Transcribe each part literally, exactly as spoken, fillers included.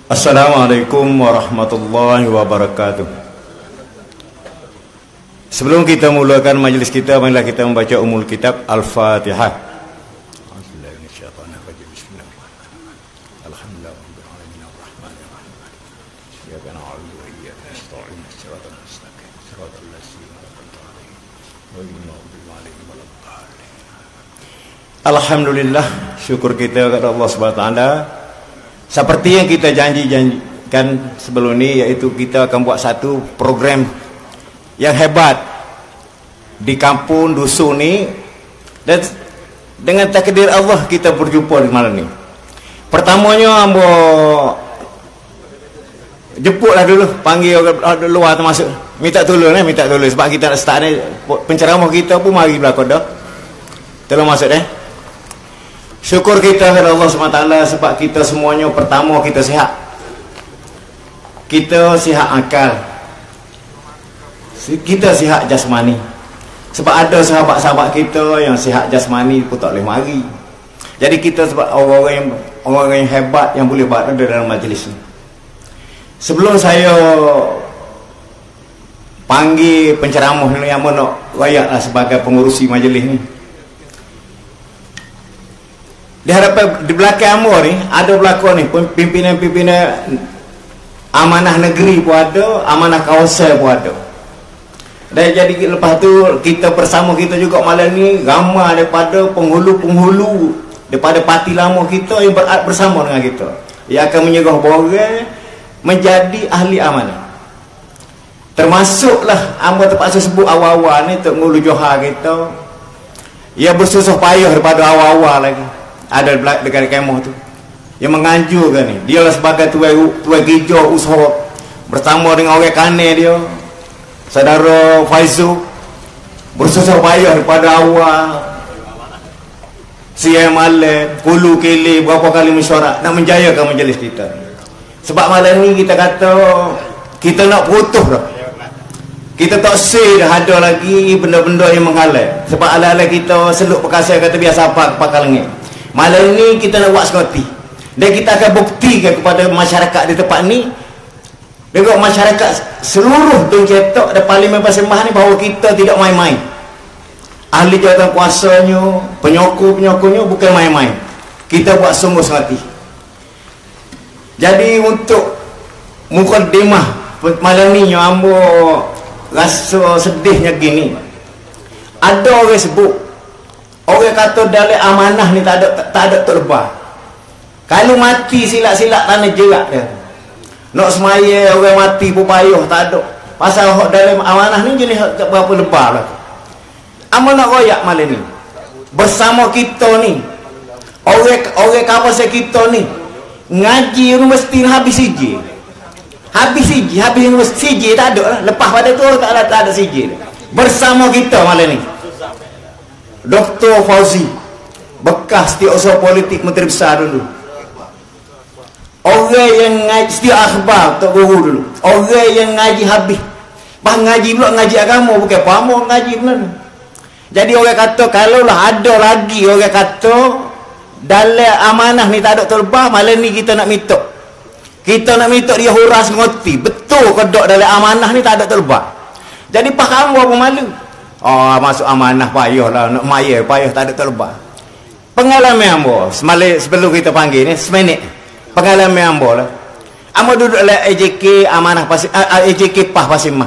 Assalamualaikum warahmatullahi wabarakatuh. Sebelum kita mulakan majlis kita, marilah kita membaca umul kitab Al-Fatihah. Alhamdulillah, syukur kita kepada Allah Subhanahu wa taala. Seperti yang kita janji-janjikan sebelum ini, yaitu kita akan buat satu program yang hebat di kampung dusun ni, dan dengan takdir Allah kita berjumpa di malam ni. Pertamanya ambo jemputlah dulu, panggil orang luar termasuk, minta tolong eh, minta tolong sebab kita nak start ni, penceramah kita pun mari belakang dah. Tolong masuk eh. Syukur kita kepada Allah subhanahu wa taala sebab kita semuanya, pertama kita sihat. Kita sihat akal. Kita sihat jasmani. Sebab ada sahabat-sahabat kita yang sihat jasmani pun tak boleh mari. Jadi kita sebab orang-orang yang orang yang hebat yang boleh buat dalam majlis ni. Sebelum saya panggil penceramah yang nak rakyatlah sebagai pengurusi majlis ni, di hadapan di belakang amor ni ada belakang ni pimpinan-pimpinan amanah negeri pun ada, amanah kawasan pun ada. Dan jadi lepas tu kita bersama kita juga malam ni ramai daripada penghulu-penghulu daripada parti lama kita yang bersama dengan kita, yang akan menyerah borang menjadi ahli amanah. Termasuklah amor terpaksa sebut awal-awal ni Tok Ngulu Johar kita, ia bersusah payah daripada awal-awal lagi. Ada dekat kemah tu yang menganjurkan ni, dia lah sebagai tuai tuai gereja usaha bersama dengan orang kane dia, saudara Faizu, bersusah payah daripada awal siang malam, hulu kele, berapa kali mesyuarat nak menjayakan majlis kita. Sebab malam ni kita kata kita nak putus dah, kita tak say dah ada lagi benda-benda yang menghalang. Sebab ala-ala kita seluk perkasa kata biasa apa pakal lengit. Malam ni kita nak buat sekoti, dan kita akan buktikan kepada masyarakat di tempat ni, juga masyarakat seluruh Tun Cetok dan Parlimen Pasir Mas ni, bahawa kita tidak main-main. Ahli jawatan kuasanya, penyokong-penyokongnya bukan main-main. Kita buat sungguh sekoti. Jadi untuk mukadimah malam ni yang ambo rasa sedihnya gini, ada orang sebut, orang kata dalam amanah ni tak ada tak ada tok lebah. Kalau mati silap-silap tanah jerak dia. Nak semaya orang mati pun payah tak ada. Pasal dalam amanah ni jenis berapa lebah lah. Amanah royak malam ni bersama kita ni, orang orang kawasan kita ni ngaji universiti habis C J. Habis C J, habis universiti C J tak ada lah. Lepas pada tu tak ada tak ada C J. Bersama kita malam ni Doktor Fauzi, bekas setiausaha politik Menteri Besar dulu. Orang yang ngaji setiap akhbar Tok Guru dulu. Orang yang ngaji habis. Bah ngaji pula ngaji agama, bukan pamor ngaji benar. Jadi orang kata kalaulah ada lagi orang kata dalam amanah ni tak ada terbah, malam ni kita nak minta. Kita nak minta dia huras ngerti betul ke tak dalam amanah ni tak ada terbah. Jadi faham apa malu. Oh, masuk amanah payah lah, nak maya payah tak ada terbah. Pengalaman ambo semalam sebelum kita panggil ni seminit. Pengalaman ambo lah. Ambo duduk dalam A J K amanah Pasir, A J K Pah Pasir Mas.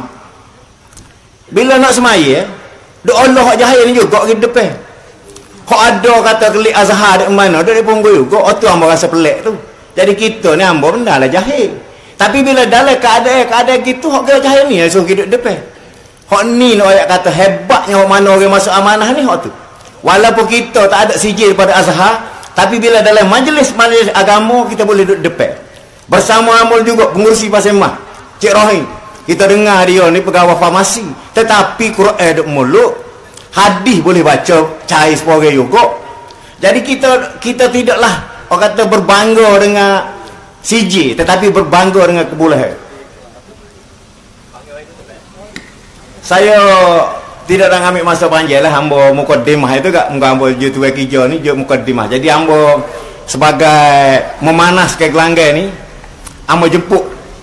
Bila nak semaya, duk Allah hak jahil ni juga di depan. Kok ada kata kelik Azhar dekat mana, dak di punggung juga. Oh tu ambo rasa pelik tu. Jadi kita ni ambo benarlah jahil. Tapi bila dalam keadaan-keadaan gitu hak kira jahil ni suruh hidup depan. Hak ni nak ayat kata hebatnya hak mana orang masuk amanah ni hak tu. Walaupun kita tak ada C J daripada Azhar, tapi bila dalam majlis-majlis agama kita boleh duduk depan. Bersama amul juga pengurusi Pasir Mas, Cik Rohim. Kita dengar dia ni pegawai farmasi, tetapi Quran duk mulut, hadis boleh baca, cair sepore juga. Jadi kita kita tidaklah orang kata berbangga dengan C J, tetapi berbangga dengan kebolehan. Saya tidak nak ambil masa panjang lah, hamba mukadimah itu kak, muka hamba je tuai kerja ni je mukadimah. Jadi hamba sebagai memanaskan gelanggang ni, Amo jemput.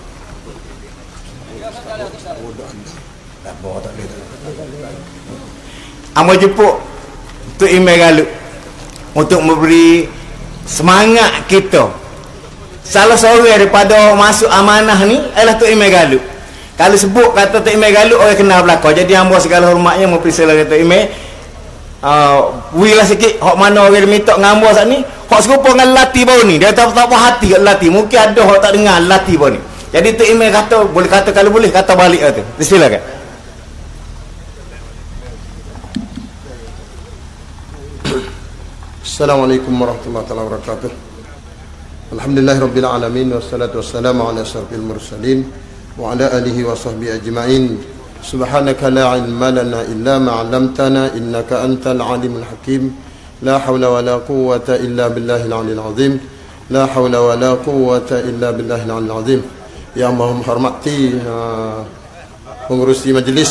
Amo jemput Tok Imam Galuk untuk memberi semangat kita. Salah seorang daripada masuk amanah ni adalah Tok Imam Galuk. Kalau sebut kata Tok Imam Galuk, orang kenal belakang. Jadi hamba segala hormatnya mempersilakan Tok Imam uh, wilah sikit hak mana orang minta ngamba saat ni, hak serupa dengan lelaki baru ni. Dia tak tak puas hati kat lelaki. Mungkin ada hak tak dengar lelaki baru ni. Jadi Tok Imam kata, boleh kata kalau boleh kata balik kata. Silakan. Assalamualaikum warahmatullahi wabarakatuh. Alhamdulillahirabbil alamin wassalatu wassalamu ala asyrafil mursalin wa ala alihi wa sahbihi ajma'in. Subhanaka la ilma lana illa ma 'allamtana innaka antal alimul hakim. La haula wala quwwata illa billahil aliyil azim. La haula wala quwwata illa billahil aliyil azim. Yang Maha menghormati uh, pengurusi majlis,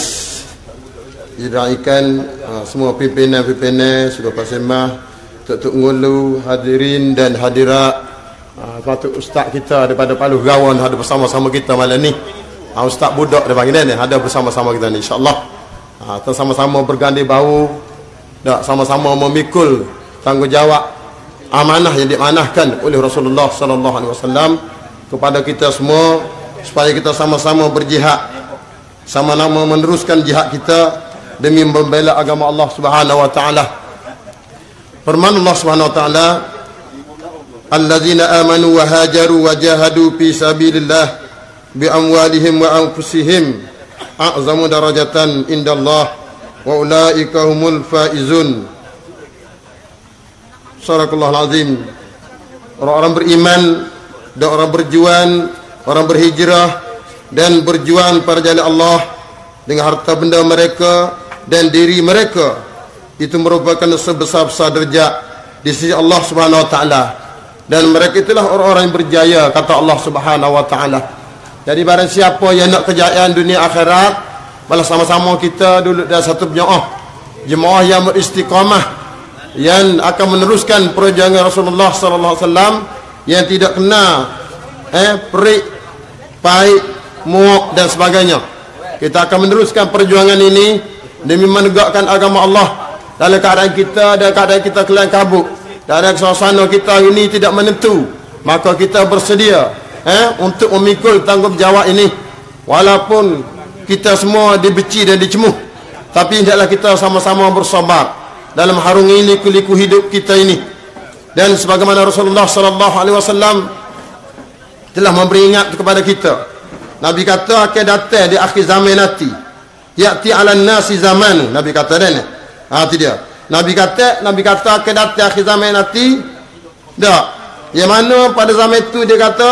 diraikan uh, semua pimpinan-pimpinan sudah pasemah, Tok-tok ngulu, hadirin dan hadirat, uh, patut ustaz kita daripada Paluh Gawan ada bersama-sama kita malam ni. Uh, ustaz budak dia panggil ni ada bersama-sama kita ni insya-Allah. Uh, kita sama-sama berganding bahu, dak sama-sama memikul tanggungjawab amanah yang diamanahkan oleh Rasulullah sallallahu alaihi wasallam kepada kita semua supaya kita sama-sama berjihad, sama-sama meneruskan jihad kita demi membela agama Allah Subhanahu wa taala. Firman Allah Subhanahu wa taala, alladzina amanu wa hajaru wa jahadu fi sabilillah bi amwalihim wa anfusihim a'zamu darajatan indallah wa ulaika humul faizun. Sadaqallahul azim. Orang-orang beriman dan orang berjuang, orang berhijrah dan berjuang pada jalan Allah dengan harta benda mereka dan diri mereka, itu merupakan sebesar-besar derajat di sisi Allah Subhanahu wa taala, dan mereka itulah orang-orang yang berjaya kata Allah Subhanahu wa taala. Jadi barang siapa yang nak kejayaan dunia akhirat, malah sama-sama kita duduk dalam satu jemaah, jemaah yang beristiqamah, yang akan meneruskan perjuangan Rasulullah sallallahu alaihi wasallam yang tidak kena eh perik, pahit, muak dan sebagainya. Kita akan meneruskan perjuangan ini demi menegakkan agama Allah dalam keadaan kita, dalam keadaan kita kelam kabut, dalam suasana kita ini tidak menentu. Maka kita bersedia eh, untuk memikul tanggungjawab ini, walaupun kita semua dibenci dan dicemuh, tapi hendaklah kita sama-sama bersabar dalam harungi liku-liku hidup kita ini. Dan sebagaimana Rasulullah sallallahu alaihi wasallam telah memberi ingat kepada kita, Nabi kata akan datang di akhir zaman nanti, ya'ti 'alan nasi zamanu, Nabi kata dan ah tu dia. Nabi kata, Nabi kata akan datang akhir zaman nanti. Tak. Yang mana pada zaman itu dia kata,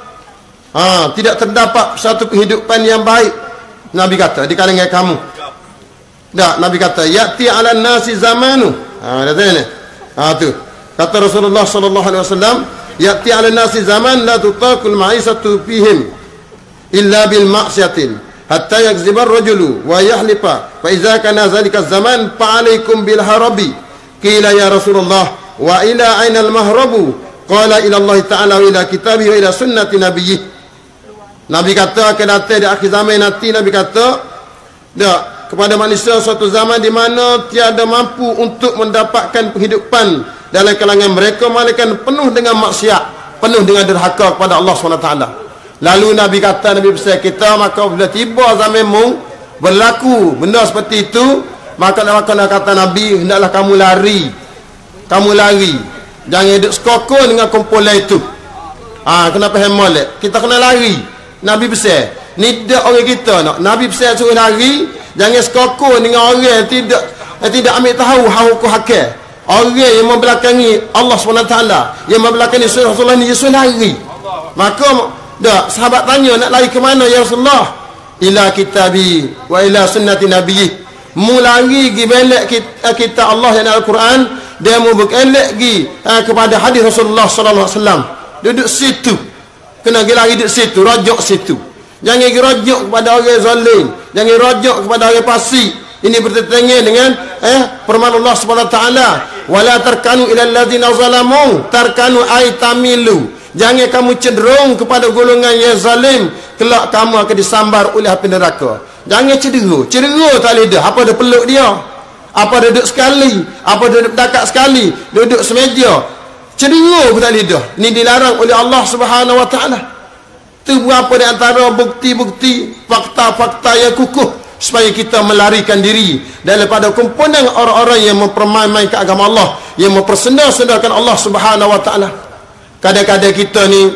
ah tidak terdapat satu kehidupan yang baik. Nabi kata di kalangan kamu. Tak, Nabi kata ya'ti 'alan nasi zamanu. Ah ada ni. Ah tu. Kata Rasulullah sallallahu alaihi wasallam, ya'ti 'alan nasi zaman la tutaqul ma'isatu fihim illa bil ma'siyatin hatta yakzibar rajulu wa yahlifa fa idza kana zalika zaman fa alaikum bil harabi. Qila ya Rasulullah wa ila aina al mahrabu? Qala ila Allah ta'ala wa ila kitabihi wa ila sunnati nabiyyi. Nabi kata akan datang di akhir zaman nanti, Nabi kata dak kepada manusia suatu zaman di mana tiada mampu untuk mendapatkan penghidupan dalam kalangan mereka melainkan penuh dengan maksiat, penuh dengan derhaka kepada Allah subhanahu wa taala. Lalu Nabi kata, Nabi pesan kita, maka bila tiba zamanmu berlaku benda seperti itu, maka maka kata Nabi, hendaklah kamu lari, kamu lari, jangan duduk sekokor dengan kumpulan itu. Ah, ha, kenapa hemolek? Kita kena lari. Nabi pesan, ni dak orang kita nak. Nabi pesan suruh lari, jangan sekokor dengan orang yang tidak yang tidak ambil tahu hukum hakam. Orang yang membelakangi Allah subhanahu wa taala, yang membelakangi Rasulullah ni, suruh lari. Maka dak sahabat tanya, nak lari ke mana ya Rasulullah? Ila kitabi wa ila sunnati nabiyyi. Mu lari gi belak kita, kita Allah yang Al-Quran, dia mu bekelak gi ha, kepada hadis Rasulullah sallallahu alaihi wasallam. Duduk situ. Kena gi lari duduk situ, rojok situ. Jangan gi rojok kepada orang zalim, jangan rojok kepada orang fasik. Ini bertentangan dengan eh firman Allah Subhanahu wa taala, wala tarkanu ilal ladzina zalamu, tarkanu ay tamilu. Jangan kamu cenderung kepada golongan yang zalim, kelak kamu akan disambar oleh api neraka. Jangan cedera. Cedera tak lidah. Apa dia peluk dia? Apa dia duduk sekali? Apa dia duduk dekat sekali? Duduk semeja. Cedera pun tak lidah. Ini dilarang oleh Allah Subhanahu Wa Taala. Itu berapa di antara bukti-bukti, fakta-fakta yang kukuh supaya kita melarikan diri daripada kumpulan orang-orang yang mempermainkan agama Allah, yang mempersendak-sendakan Allah Subhanahu Wa Taala. Kadang-kadang kita ni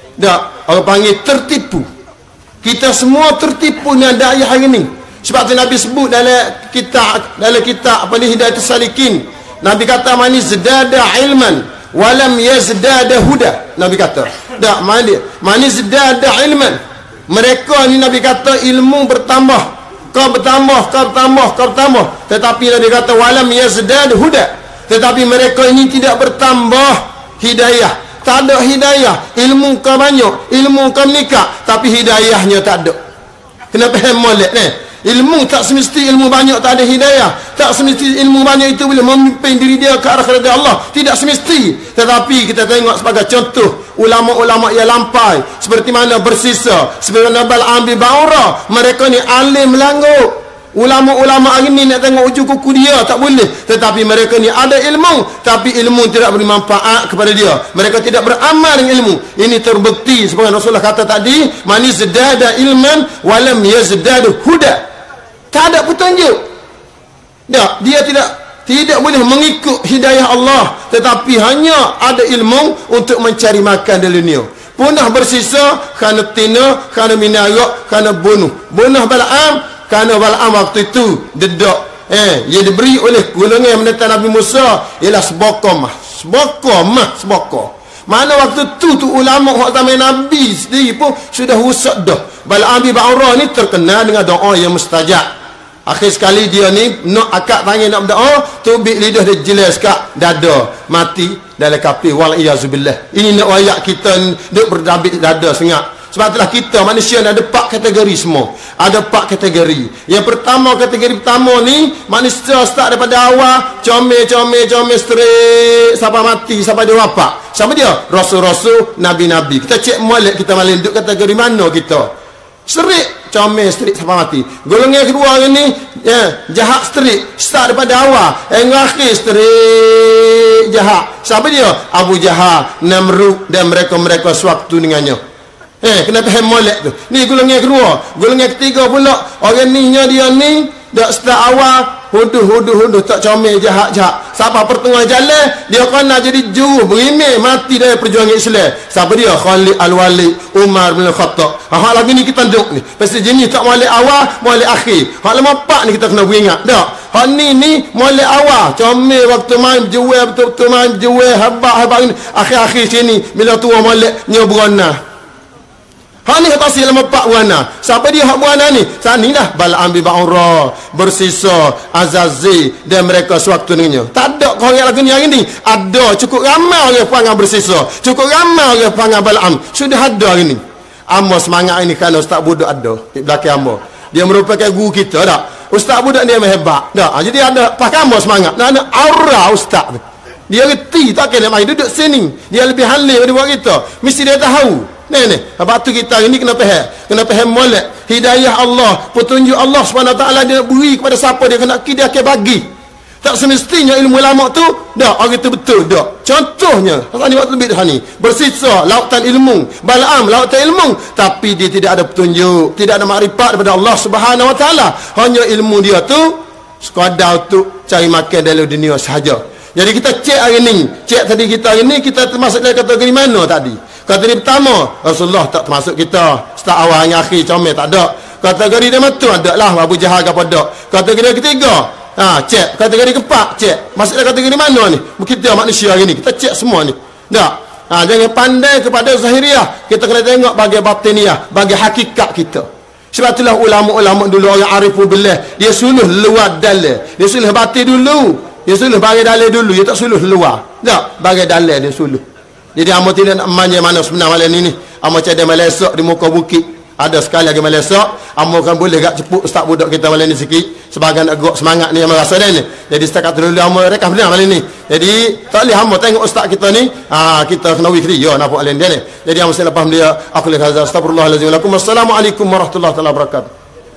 dak orang panggil tertipu. Kita semua tertipu dengan dai hari ni. Sebab tu Nabi sebut dalam kitab dalam kitab apa ni Hidayatus Salikin. Nabi kata man izdada ilman walam yazdada huda. Nabi kata, dak man man izdada ilman. Mereka ni Nabi kata ilmu bertambah, kau bertambah, kau bertambah, kau bertambah. Tetapi Nabi kata walam yazdada huda. Tetapi mereka ini tidak bertambah hidayah. Tak ada hidayah. Ilmu kau banyak, ilmu kau menikah, tapi hidayahnya tak ada. Kenapa hem molek ni? Ilmu tak semesti ilmu banyak tak ada hidayah. Tak semesti ilmu banyak itu boleh memimpin diri dia ke arah kepada Allah. Tidak semesti. Tetapi kita tengok sebagai contoh ulama-ulama yang lampai, seperti mana bersisa, seperti mana Bal'am bin Ba'urah. Mereka ni alim melanggut. Ulama-ulama hari ni nak tengok ujung kuku dia tak boleh. Tetapi mereka ni ada ilmu, tapi ilmu tidak beri manfaat kepada dia. Mereka tidak beramal dengan ilmu. Ini terbukti seperti Rasulullah kata tadi, man yazdada ilman walam yazdada huda. Tak ada petunjuk. Tak, dia tidak tidak boleh mengikut hidayah Allah, tetapi hanya ada ilmu untuk mencari makan di dunia. Punah bersisa kerana tina, kerana minarak, kerana bunuh. Bunuh Bal'am kerana Bal'am waktu itu dedak eh ia diberi oleh golongan yang menentang Nabi Musa ialah sebokor mah. Sebokor mah, sebokor. Mana waktu tu tu ulama hak zaman Nabi sendiri pun sudah rusak dah. Bal'am bin Ba'urah ni terkenal dengan doa yang mustajab. Akhir sekali dia ni nak akak tangan nak berdoa, tubik lidah dia jelas kat dada, mati dalam kapi. Wal iyazubillah. Ini nak ayat kita duk berdabik dada sengak. Sebab itulah kita manusia ada empat kategori semua. Ada empat kategori. Yang pertama, kategori pertama ni manusia start daripada awal comel-comel comel straight sampai mati, sampai dia wafat. Siapa dia? Rasul-rasul, nabi-nabi. Kita cek molek kita malah duduk kategori mana kita. Straight comel straight sampai mati. Golongan kedua ni ya, jahat straight start daripada awal hingga akhir straight jahat. Siapa dia? Abu Jahal, Namrud dan mereka-mereka sewaktu dengannya. Eh, kena faham molek tu. Ni golongan kedua. Golongan ketiga pula, orang ni nya dia ni dak start awal huduh huduh huduh tak comel jahat-jahat. Siapa pertengah jalan dia kena jadi juru berimeh mati dari perjuangan Islam. Siapa dia? Khalid Al-Walid, Umar bin Khattab. Ha lagi ni kita duk ni. Pasal jenis tak molek awal, molek akhir. Hak lama empat ni kita kena beringat. Dak. Hak ni ni molek awal, comel waktu main jual betul-betul main jual habaq-habaq ni. Akhir-akhir sini bila tua molek nya berona. Hak ni kata silam empat warna. Siapa dia hak warna ni? Sani lah Bal'am bin Ba'urah, bersisa Azazil dan mereka sewaktu dengannya. Tak ada kau yang lagu ni hari ni. Ada cukup ramai orang panggil bersisa. Cukup ramai orang panggil Bal'am. Sudah ada hari ni. Amba semangat ini kerana Ustaz Budak ada di belakang amba. Dia merupakan guru kita tak? Ustaz Budak ni memang hebat. Tak? Jadi ada pakai amba semangat. Nak ada aura Ustaz tu. Dia reti tak kena mai duduk sini. Dia lebih halim daripada buat kita. Mesti dia tahu. Ni ni, sebab tu kita hari ni kena faham. Kena faham molek. Hidayah Allah, petunjuk Allah Subhanahu Wa Taala dia beri kepada siapa dia kena dia akan bagi. Tak semestinya ilmu ulama tu dak orang tu betul dak. Contohnya, tadi waktu lebih dah ni, bersisa lautan ilmu, Bal'am lautan ilmu, tapi dia tidak ada petunjuk, tidak ada makrifat daripada Allah Subhanahu Wa Taala. Hanya ilmu dia tu sekadar untuk cari makan dalam dunia sahaja. Jadi kita cek hari ni, cek tadi kita hari ni kita termasuk dalam kategori mana tadi? Kategori pertama, Rasulullah tak termasuk kita. Start awal hingga akhir comel tak ada. Kategori dia matu ada lah Abu Jahal ke apa dak. Kategori ketiga, ha cek. Kategori keempat, cek. Masuk dalam kategori mana ni? Kita manusia hari ni, kita cek semua ni. Tak. Ha jangan pandai kepada zahiriah. Kita kena tengok bagi batiniah, bagi hakikat kita. Sebab itulah ulama-ulama dulu orang arifu billah, dia suluh luar dalil. Dia suluh batin dulu. Dia suluh bagi dalil dulu, dia tak suluh luar. Tak, bagi dalil dia suluh. Jadi amo tidak nak manja mana sebenar malam ni ni. Amo cari Malaysia di muka bukit. Ada sekali lagi Malaysia, amo kan boleh gak cepuk Ustaz Budak kita malam ni sikit. sebagian agak semangat ni yang merasa ni. Jadi setakat dulu hamba rekam benar kali ni. Jadi tak boleh hamba tengok ustaz kita ni, ah kita kena wikri ya nampak lain dia ni. Jadi hamba saya lepas dia aku lihat hazar astagfirullahalazim lakum. Assalamualaikum warahmatullahi wabarakatuh.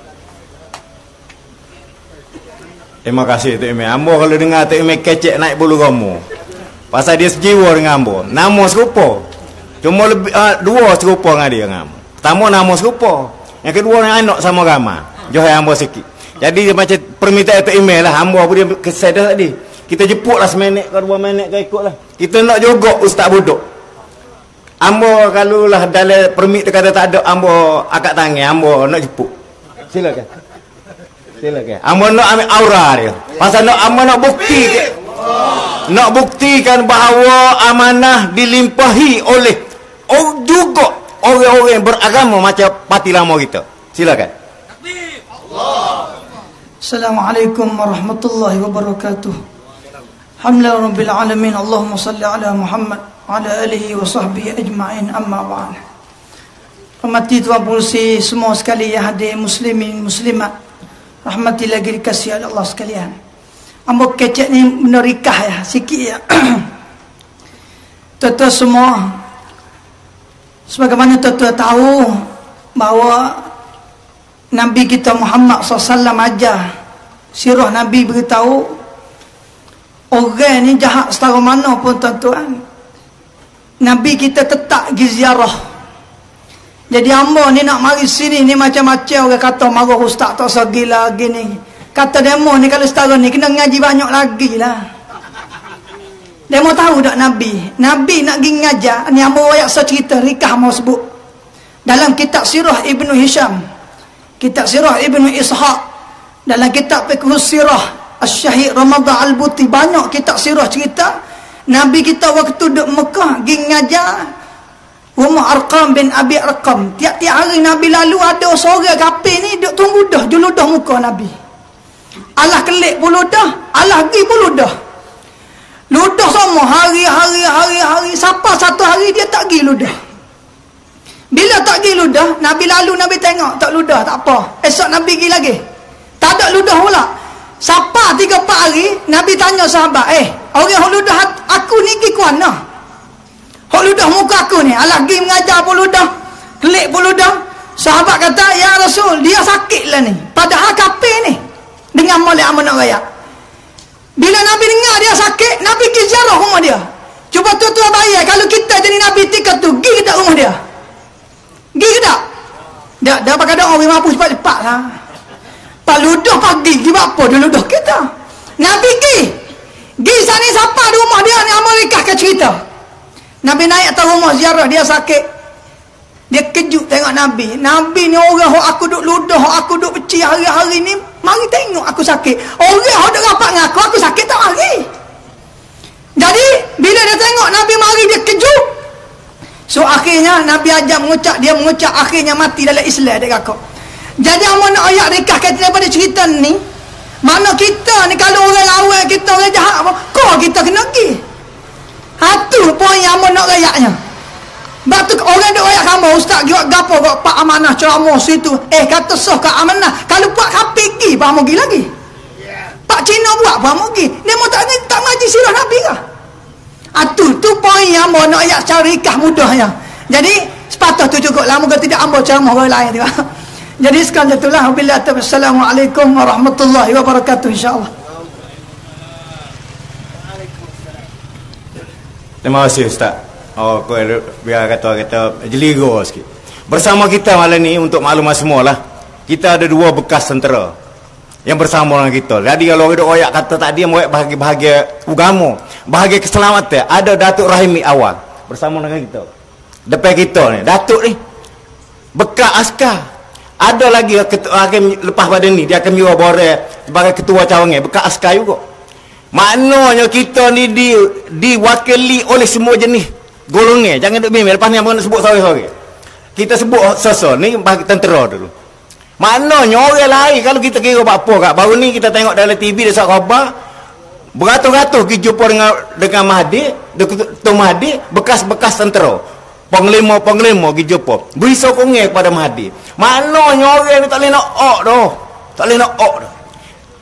Terima kasih Tok Imam. Hamba kalau dengar Tok Imam kecek naik bulu romo. Pasal dia sejiwa dengan hamba. Nama serupa. Cuma lebih uh, dua serupa dengan dia dengan hamba. Pertama nama serupa. Yang kedua yang anak sama ramai. Johai hamba sikit. Jadi dia macam permintaan Tok Imam lah. Hamba pun dia kesedar tadi. Kita jemput lah seminit ke dua minit ke ikut lah. Kita nak jogok ustaz buduk. Hamba kalau lah dalam permit dia kata tak ada, hamba akad tangan, hamba nak jemput. Silakan. Silakan. Hamba nak ambil aura dia. Pasal nak hamba nak bukti. Nak buktikan bahawa amanah dilimpahi oleh oh, juga orang-orang beragama macam parti lama kita. Silakan. Assalamualaikum warahmatullahi wabarakatuh. Alhamdulillah rabbil alamin. Allahumma salli ala Muhammad wa ala alihi wa sahbihi ajma'in, amma ba'd. Hormati Tuan Polisi semua sekali yang hadir, muslimin muslimat, rahmati lagi dikasihi Allah sekalian. Ambo kecek ni menerikah ya sikit ya. Tuan-tuan semua, sebagaimana tuan-tuan tahu bahawa Nabi kita Muhammad sallallahu alaihi wasallam ajar, sirah Nabi beritahu orang ni jahat setara mana pun tuan-tuan, Nabi kita tetap pergi ziarah. Jadi hamba ni nak mari sini ni macam-macam orang kata marah ustaz tak segi lagi ni. Kata demo ni kalau setara ni kena ngaji banyak lagi lah. Demo tahu tak Nabi? Nabi nak pergi ngajar. Ni hamba wayak secerita rikah mau sebut. Dalam kitab Sirah Ibnu Hisham, kitab Sirah Ibnu Ishaq, dalam kitab Fiqh Sirah Asy-Syahid Ramadan Al-Buti, banyak kitab sirah cerita Nabi kita waktu duduk Mekah pergi ngajar rumah Arqam bin Abi Arqam. Tiap-tiap hari Nabi lalu ada seorang kafir ni duduk tunggu dah juludah muka Nabi. Allah kelik pun ludah, Allah pergi pun ludah. Ludah semua hari-hari hari-hari sampai satu hari dia tak pergi ludah. Bila tak pergi ludah, Nabi lalu Nabi tengok tak ludah, tak apa. Esok Nabi pergi lagi. Tak ada ludah pula. Sampai tiga empat hari Nabi tanya sahabat, eh orang yang ludah aku ni pergi ke mana? Hak ludah muka aku ni, alah pergi mengajar pun ludah, kelik pun ludah. Sahabat kata, ya Rasul, dia sakit lah ni, padahal kafir ni, dengan molek amun nak raya. Bila Nabi dengar dia sakit, Nabi pergi ziarah rumah dia. Cuba tuan-tuan bayar, kalau kita jadi Nabi tiga tu, pergi ke tak rumah dia? Pergi ke tak? Dia, dia pakai doa, orang mampu cepat-cepat lah. Pak ludah pagi, pergi apa dia ludah kita? Nabi pergi. Pergi sana siapa di rumah dia ni, Amerika ke cerita. Nabi naik atas rumah ziarah, dia sakit. Dia kejut tengok Nabi. Nabi ni orang yang aku duduk ludah, yang aku duduk peci hari-hari ni, mari tengok aku sakit. Orang yang duduk rapat dengan aku, aku sakit tak mari. Jadi, bila dia tengok Nabi mari, dia kejut. So, akhirnya Nabi ajak mengucap, dia mengucap, akhirnya mati dalam Islam, dia kakak. Jadi, amun nak ayat rekah kata daripada cerita ni, mana kita ni, kalau orang awal kita, orang jahat apa, kau kita kena pergi. Hatu poin yang amun nak rayaknya. Sebab tu orang duk rayak kamu, ustaz giwak gapo kok pak amanah ceramah situ. Eh kata soh kat amanah. Kalau pak kapi pergi, pak mau pergi lagi. Pak Cina buat pak mau pergi. Dia mau tak tak ngaji sirah Nabi kah? Atu tu poin yang mau nak ayat secara rikah mudahnya. Jadi sepatah tu cukup lah, moga tidak ambil ceramah orang lain tu. Jadi sekarang itulah, wabillahi taufiq. Assalamualaikum warahmatullahi wabarakatuh, insyaallah. Terima kasih Ustaz. Oh, kau biar kata kata jeligo sikit. Bersama kita malam ni untuk maklumat semualah. Kita ada dua bekas tentera yang bersama dengan kita. Jadi kalau ada oyak kata tak dia mau bahagia-bahagia agama, bahagia keselamatan, ada Datuk Rahimi awal bersama dengan kita. Depan kita ni, Datuk ni bekas askar. Ada lagi akan lepas pada ni dia akan miwa bore sebagai ketua cawangan, bekas askar juga. Maknanya kita ni di, diwakili oleh semua jenis golongan. Jangan duk bimbang. Lepas ni abang nak sebut sore-sore. Kita sebut sosok ni bagi tentera dulu. Maknanya orang lain kalau kita kira apa kat baru ni kita tengok dalam T V desak khabar beratus-ratus pergi jumpa dengan dengan Mahdi, Datuk Mahdi, bekas-bekas tentera. Panglima-panglima pergi jumpa. Beri sokongan kepada Mahdi. Maknanya orang ni tak boleh nak ok dah. Tak boleh nak ok dah.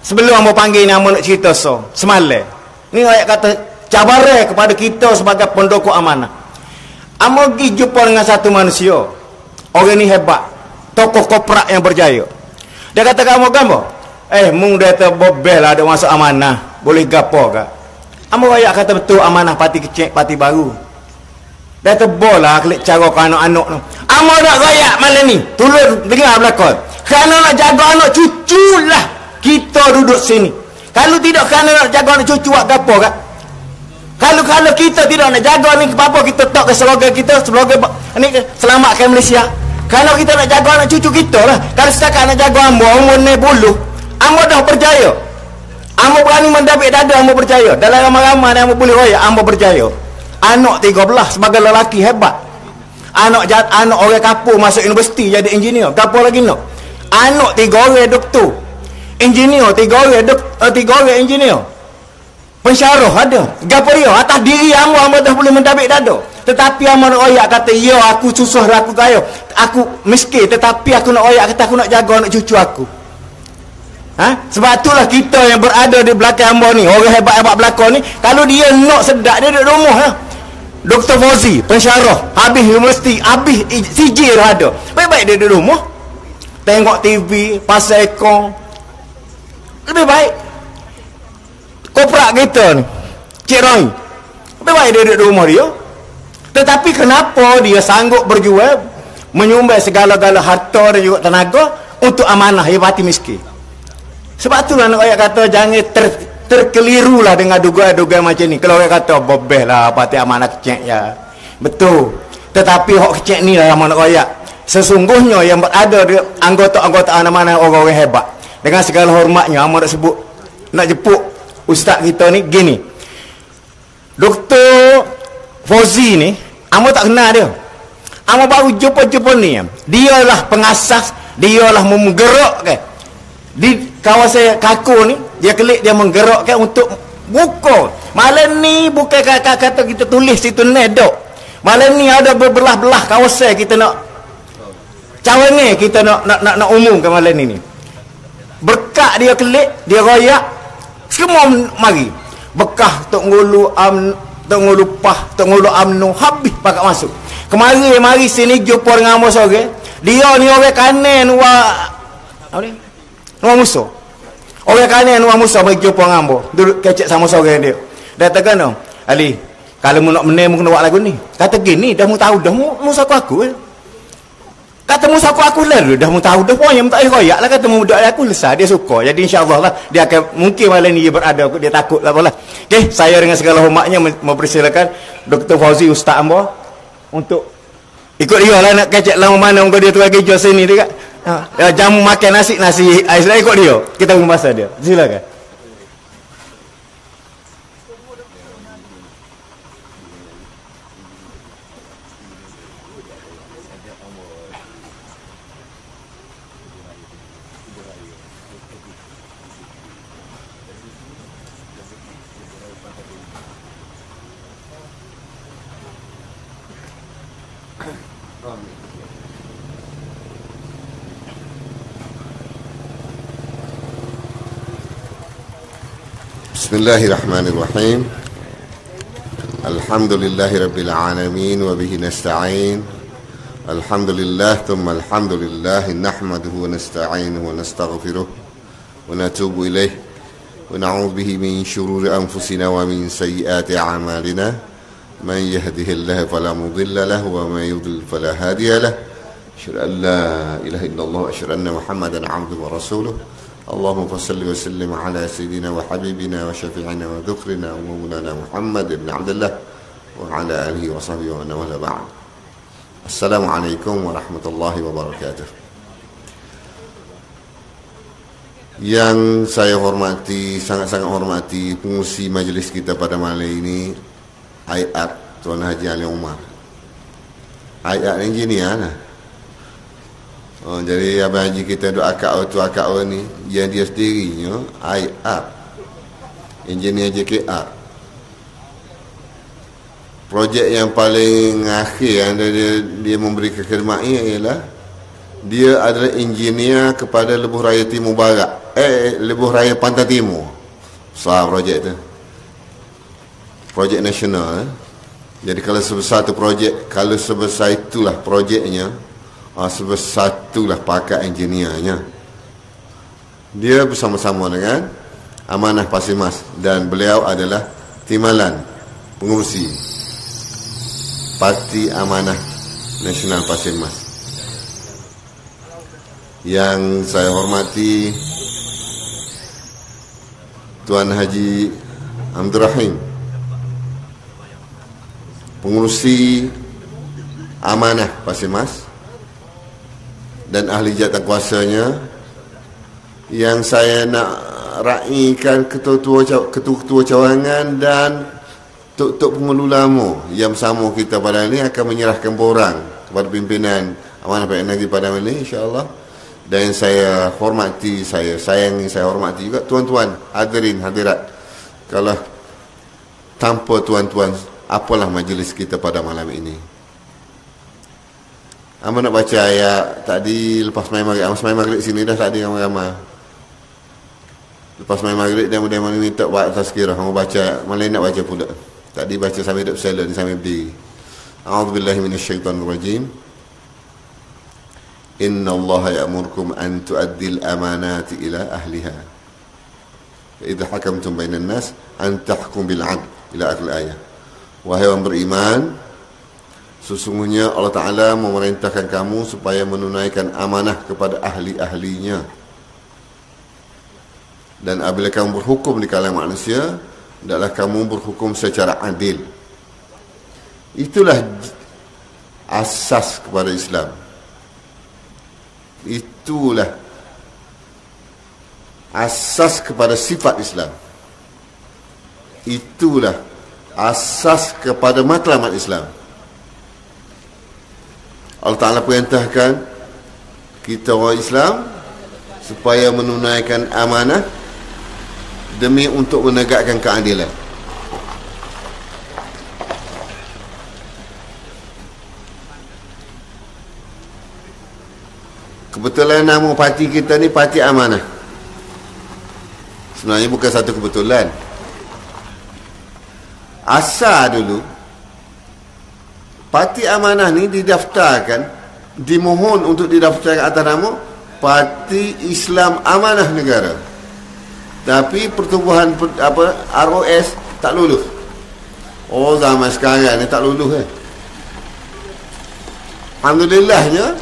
sebelum hamba panggil ni hamba nak cerita so semalam ni ayat kata cabaran kepada kita sebagai pendokok amanah. Hamba pergi jumpa dengan satu manusia, orang ni hebat, tokoh koprak yang berjaya. Dia kata kat hamba, gambar eh mung dia terbobel lah ada masuk amanah, boleh gapo ke? Hamba ayat kata betul, amanah parti kecil, parti baru. Dia tebal lah klik cara ke anak-anak tu. Hamba nak rakyat malam ni tolong dengar belakang, kerana nak jaga anak cucu lah kita duduk sini. Kalau tidak kerana nak jaga anak cucu buat gapo ke? Kalau kalau kita tidak nak jaga ni, apa kita tak ke slogan kita, slogan ni selamatkan Malaysia. Kalau kita nak jaga anak cucu kita lah. Kalau setakat nak jaga hamba, umur ni buluh, hamba dah percaya. Hamba berani mendapik dada, hamba percaya. Dalam ramai-ramai hamba boleh royak, hamba percaya. Anak tiga belas sebagai lelaki hebat. Anak anak orang kapur masuk universiti jadi engineer. Kapur lagi nak. Anak tiga orang doktor. Engineer tiga orang dok, uh, tiga orang engineer. Pensyarah ada. Gapo dia atas diri hamba, hamba dah boleh mendapik dada. Tetapi hamba nak royak kata, ya aku susah, aku kaya, aku miskin, tetapi aku nak royak kata aku nak jaga anak cucu aku. Ha? Sebab itulah kita yang berada di belakang hamba ni, orang hebat-hebat belakang ni, kalau dia nak sedap, dia duduk rumah lah. Doktor Fauzi, pensyarah, habis universiti, habis C J dah ada. Baik-baik dia duduk rumah, tengok T V, pasal ekor. Lebih baik koprak kita ni, Cik Roy, lebih baik dia duduk rumah dia. Tetapi kenapa dia sanggup berjual, menyumbang segala-gala harta dan juga tenaga untuk amanah ya parti miskin? Sebab itulah nak ayat kata jangan ter, terkelirulah dengan dugaan-dugaan macam ni. Kalau orang kata bobeh lah parti amanah kecek ya, betul. Tetapi hak kecek ni lah yang nak ayat. Sesungguhnya yang berada di anggota-anggota amanah orang-orang hebat. Dengan segala hormatnya, amat nak sebut, nak jepuk ustaz kita ni gini. Doktor Fauzi ni, amat tak kenal dia. Amat baru jumpa-jumpa ni. Dia lah pengasas, dia lah menggerakkan di kawasan Kaku ni, dia kelik, dia menggerakkan untuk buka. Malam ni bukan kata kita tulis situ nedok. Malam ni ada berbelah-belah kawasan kita nak cawangan, kita nak nak nak, nak umumkan malam ni ni. Berkat dia kelik, dia royak, semua mari. Bekah Tok Ngulu am Tok Ngulu Pah, Tok Ngulu Amno habis pakat masuk. Kemari mari sini jumpa dengan hamba sore. Dia ni orang kanan wa apa ni? Nuah musuh. Orang kanan nuah musuh bagi jumpa dengan hamba. Duduk kecek sama sore dia. Dia kata no, Ali, kalau mu nak menang mu kena buat lagu ni. Kata gini, dah mu tahu dah mu musuh aku aku. Eh. Kata musuh aku aku lalu dah mu tahu dah pokoknya mu tak payah royak lah, kata mu budak aku lesah, dia suka. Jadi insya-Allah lah dia akan mungkin malam ni dia berada, dia takut lah apalah. Okey, saya dengan segala hormatnya mempersilakan Doktor Fauzi ustaz hamba untuk ikut dia lah nak kecek lama mana muka dia tu lagi jual sini dekat. Ha, jamu makan nasi nasi ais lah ikut dia. Kita tunggu masa dia. Silakan. Bismillahirrahmanirrahim. Alhamdulillahirabbil alamin wa bihi nasta'in. Alhamdulillah thumma alhamdulillah nahmaduhu wa nasta'inuhu wa nastaghfiruh wa natubu ilayh wa na'udzu bihi min shururi anfusina wa min sayyiati a'malina. Man yahdihillahu fala mudilla lahu wa man yudlil fala hadiya lahu. Asyhadu an la ilaha illallah wa asyhadu anna Muhammadan 'abduhu wa rasuluh. Allahumma salli wa sallim ala sayyidina wa habibina wa syafi'ina wa dhukrina wa maulana Muhammad ibn Abdullah wa ala alihi wa sahbihi wa man wala ba'd. Assalamualaikum warahmatullahi wabarakatuh. Yang saya hormati, sangat-sangat hormati pengurusi majlis kita pada malam ini, Ayat Tuan Haji Ali Umar. Ayat engineer lah. Oh, jadi abang haji kita duk akak tu akak ni, yang dia sendirinya I R engineer J K R. Projek yang paling akhir yang dia, dia memberi kekhidmatan ialah dia adalah engineer kepada Lebuh Raya Timur Barat eh Lebuh Raya Pantai Timur. Besar projek tu. Projek nasional. Eh. Jadi kalau sebesar tu projek, kalau sebesar itulah projeknya, ah, sebesar itulah pakar engineernya. Dia bersama-sama dengan Amanah Pasir Mas, dan beliau adalah timbalan pengurusi Parti Amanah Nasional Pasir Mas. Yang saya hormati Tuan Haji Abdul Rahim, pengurusi Amanah Pasir Mas, dan ahli jawatankuasanya, yang saya nak raikan ketua-ketua ketua-ketua cawangan dan tok-tok pengulu lama yang bersama kita pada ini akan menyerahkan borang kepada pimpinan Amanah P N Negeri Padang ini, insya-Allah. Dan saya hormati, saya sayangi, saya hormati juga tuan-tuan hadirin hadirat. Kalau tanpa tuan-tuan, apalah majlis kita pada malam ini. Amba nak baca ayat tadi lepas main maghrib. Amba main maghrib sini dah tadi ramai-ramai. Lepas main maghrib dia mudah mana minta buat tazkirah. Amba baca, malah nak baca pula. Tadi baca sampai duduk silent sampai berdiri. A'udzubillahi minasyaitonir rajim. Inna Allah ya'murkum an tu'addil amanati ila ahliha. Idza hakamtum bainan nas an tahkum bil 'adl ila akhir ayat. Wahai orang beriman, sesungguhnya Allah Ta'ala memerintahkan kamu supaya menunaikan amanah kepada ahli-ahlinya. Dan apabila kamu berhukum di kalangan manusia, hendaklah kamu berhukum secara adil. Itulah asas kepada Islam. Itulah asas kepada sifat Islam. Itulah asas kepada matlamat Islam. Allah Ta'ala perintahkan kita orang Islam supaya menunaikan amanah demi untuk menegakkan keadilan. Kebetulan nama parti kita ni Parti Amanah. Sebenarnya bukan satu kebetulan. Asal dulu Parti Amanah ni didaftarkan, dimohon untuk didaftarkan atas nama Parti Islam Amanah Negara. Tapi pertubuhan apa R O S tak lulus. Oh, zaman sekarang ni tak lulus eh. Alhamdulillahnya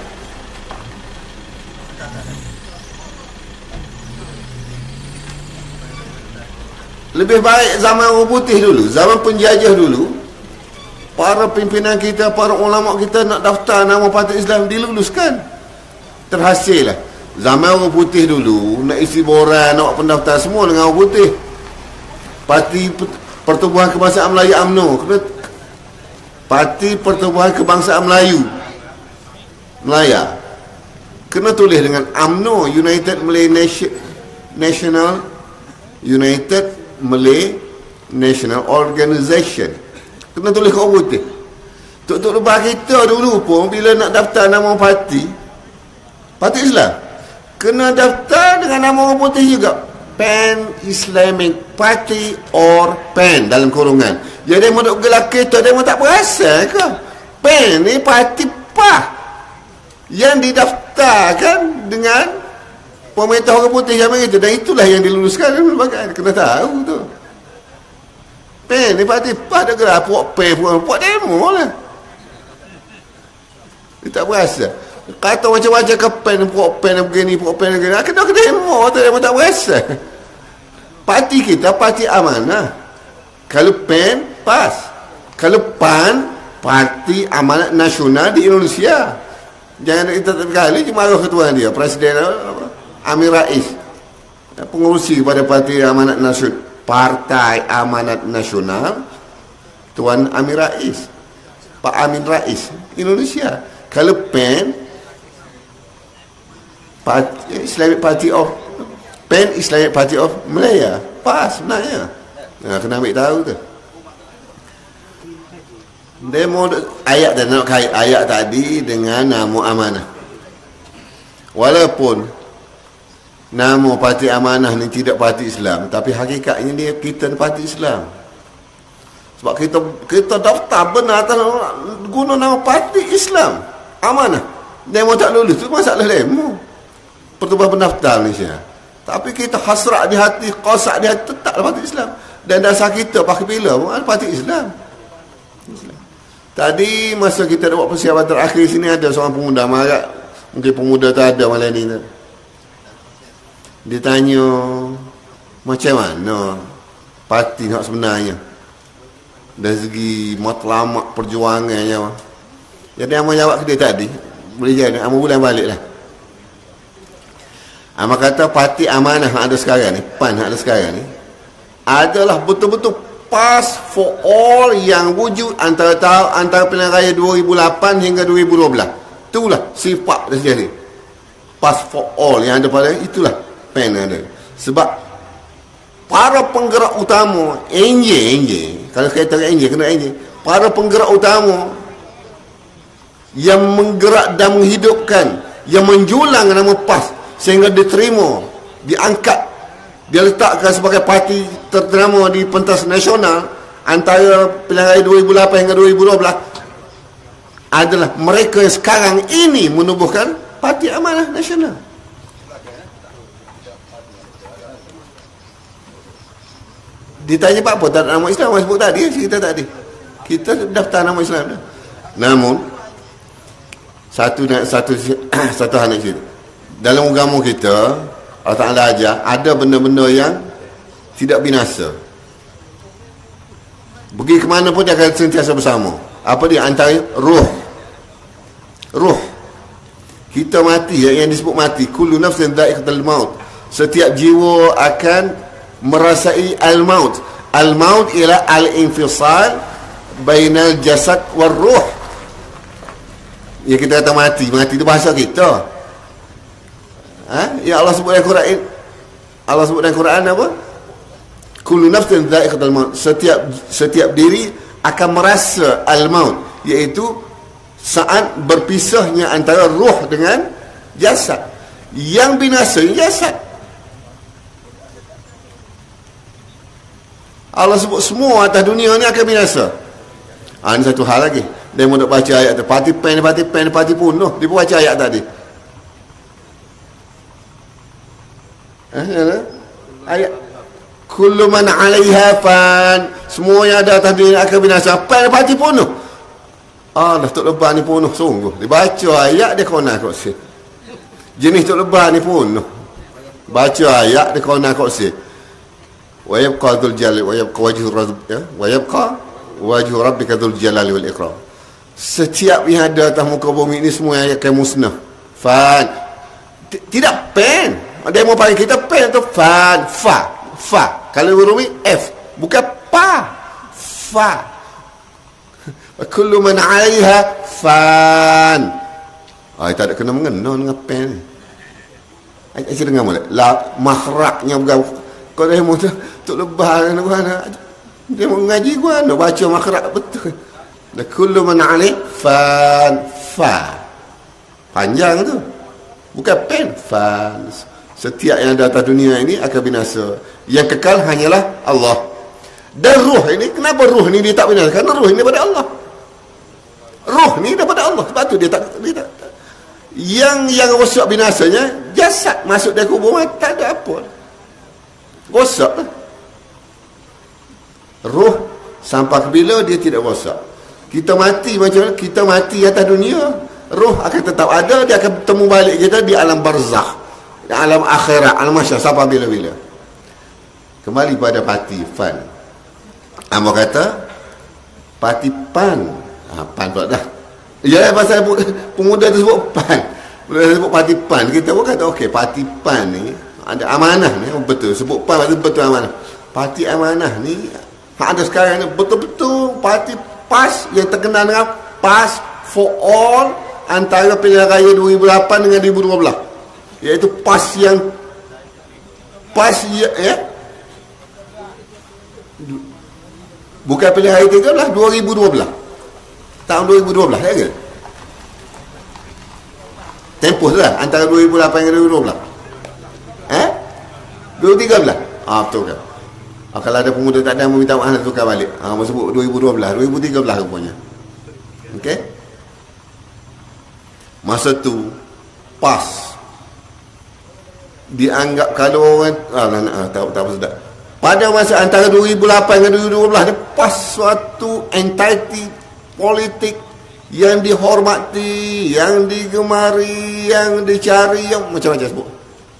lebih baik zaman orang putih dulu, zaman penjajah dulu. Para pimpinan kita, para ulama kita nak daftar nama Parti Islam diluluskan. Terhasil lah. Zaman orang putih dulu nak isi borang, nak pendaftar semua dengan orang putih. Parti Pertubuhan Kebangsaan Melayu U M N O, kena Parti Pertubuhan Kebangsaan Melayu Melaya, kena tulis dengan U M N O, United Malay Nation, National United Malay National Organisation. Kena tulis kat orang putih. Tok-tok lebah kita dulu pun bila nak daftar nama parti Parti Islam, kena daftar dengan nama orang putih juga. Pan Islamic Party or P A N dalam kurungan. Jadi mau duk gelak kita, dia mau tak berasa ke? P A N ni parti P A H yang didaftarkan dengan pemerintah orang putih yang begitu, dan itulah yang diluluskan. Kena tahu tu. P A N ni parti P A H, dia gerak puak P, puak demo lah. Dia tak berasa. Kata macam-macam ke P A N, puak P A N begini, puak P A N begini. Kena ke demo tu, dia tak berasa. Parti kita Parti Amanah. Kalau P A N, P A S. Kalau P A N, Parti Amanah Nasional di Indonesia. Jangan kita terkali marah ketua dia, Presiden Amir Rais, pengurusi pada Parti Amanat Nasional, Partai Amanat Nasional, Tuan Amir Rais, Pak Amin Rais, Indonesia. Kalau P A N, Parti Islamic Party of P A N Islamic Party of Malaya, pas sebenarnya. Nah, kena ambil tahu tu. Demo ayat dan nak kait ayat tadi dengan nama amanah. Walaupun nama parti amanah ni tidak parti Islam, tapi hakikatnya dia kita ni parti Islam. Sebab kita kita daftar benar atas guna nama parti Islam amanah. Demo tak lulus tu masalah demo Pertubuhan Pendaftar Malaysia. Tapi kita hasrat di hati, qasak di hati, tetaplah parti Islam. Dan dasar kita pakai bila pun parti Islam. Islam. Tadi masa kita buat persiapan terakhir sini, ada seorang pemuda marah. Mungkin pemuda tu ada malam ni tu. Dia tanya macam mana parti nak sebenarnya dari segi matlamat perjuangannya. Jadi Amal jawab ke dia tadi, boleh jadi Amal boleh balik lah. Amal kata parti amanah yang ada sekarang ni, PAN yang ada sekarang ni, adalah betul-betul pass for all yang wujud antara tahun antara pilihan raya dua ribu lapan hingga dua ribu dua belas. Itulah sifat dia sendiri. Pass for all yang ada pada itulah PAN yang ada. Sebab para penggerak utama N J N J kalau kata N J kena N J, para penggerak utama yang menggerak dan menghidupkan, yang menjulang nama PAS sehingga diterima, diangkat, dia letakkan sebagai parti ternama di pentas nasional antara pilihan raya dua ribu lapan hingga dua ribu dua belas, adalah mereka yang sekarang ini menubuhkan Parti Amanah Nasional. Ditanya Pak apa, tak ada nama Islam, sebut tadi, kita tadi kita daftar nama Islam dah. Namun satu satu satu hal nak cerita, dalam agama kita Allah Ta'ala ajar ada benda-benda yang tidak binasa. Pergi ke mana pun dia akan sentiasa bersama. Apa dia? Antara roh. Roh. Kita mati, yang disebut mati, kullu nafsin dha'iqatul maut. Setiap jiwa akan merasai al-maut. Al-maut ialah al-infisal bainal jasad wal ruh. Ya, kita kata mati, mati itu bahasa kita. Ha? Ya Allah sebut dalam Quran, Allah sebut dalam Quran apa? Kullu nafsin dha'iqatul maut. Setiap setiap diri akan merasa al-maut, iaitu saat berpisahnya antara ruh dengan jasad. Yang binasa jasad. Allah sebut semua atas dunia ni akan binasa. Ah, ini satu hal lagi. Dia mau nak baca ayat tu, parti PAN, parti PAN, parti punuh. Dia pun baca ayat tadi. Eh, ayat kullu man 'alaiha fan, semua yang ada atas dunia akan binasa. PAN parti punuh. Ah, dah Tok Lebah ni punuh sungguh. Dia baca ayat dia kona kok si. Jenis Tok Lebah ni punuh. Baca ayat dia kona kok si. Wa yabqa dzul jalali wa yabqa wajhu rabb ya wa yabqa wajhu rabbika dzul jalali wal ikram. Setiap yang ada atas muka bumi ini semua yang akan musnah. Fan. Tidak PAN. Dia mau panggil kita PAN tu fan, fa, fa. Kalau huruf F, bukan pa. Fa. Kullu man 'alaiha fan. Ah, tak ada kena mengena dengan PAN ni. Ai dengar molek. La makhraknya bukan. Kau dah mau tu Tok Lebah mana. Dia mau ngaji gua, nak baca makhrak betul. La kullu man 'alaiha fan, fa. Panjang tu. Bukan PAN, fan. Setiap yang ada atas dunia ini akan binasa. Yang kekal hanyalah Allah. Dan ruh ini, kenapa ruh ini dia tak binasa? Kerana ruh ini daripada Allah. Ruh ni daripada Allah. Sebab tu dia tak, dia tak, tak. Yang yang rosak binasanya jasad masuk dalam kubur, tak ada apa. Rosak lah. Ruh sampai ke bila dia tidak rosak. Kita mati macam mana? Kita mati atas dunia, ruh akan tetap ada. Dia akan bertemu balik kita di alam barzakh, di alam akhirat, alam mahsyar sampai bila-bila. Kembali pada parti PAN. Amo kata parti PAN. Ha, PAN pula dah. Ya, pasal pemuda tu sebut PAN. Bila sebut parti PAN, kita pun kata okey, parti PAN ni ada amanah ni, betul. Sebut PAN betul, betul amanah. Parti amanah ni ada sekarang ni betul-betul parti PAS yang terkenal dengan PAS for all antara pilihan raya dua ribu lapan dengan dua ribu dua belas. Iaitu PAS yang PAS ya, ya? Bukan pilihan raya tiga belas, dua ribu dua belas. Tahun dua ribu dua belas, ya ke? Tempoh lah antara dua ribu lapan dan dua ribu dua belas. Eh? dua ribu tiga belas. Ah, betul kan? Ah, kalau ada pemuda tak ada meminta maaf, tukar balik. Ah, masa sebut dua ribu dua belas, dua ribu tiga belas rupanya. Okey? Masa tu PAS dianggap kalau orang ah, nak, ah tak tak apa sedap. Pada masa antara dua ribu lapan dengan dua ribu dua belas, dia PAS suatu entiti politik yang dihormati, yang digemari, yang dicari, yang macam-macam sebut.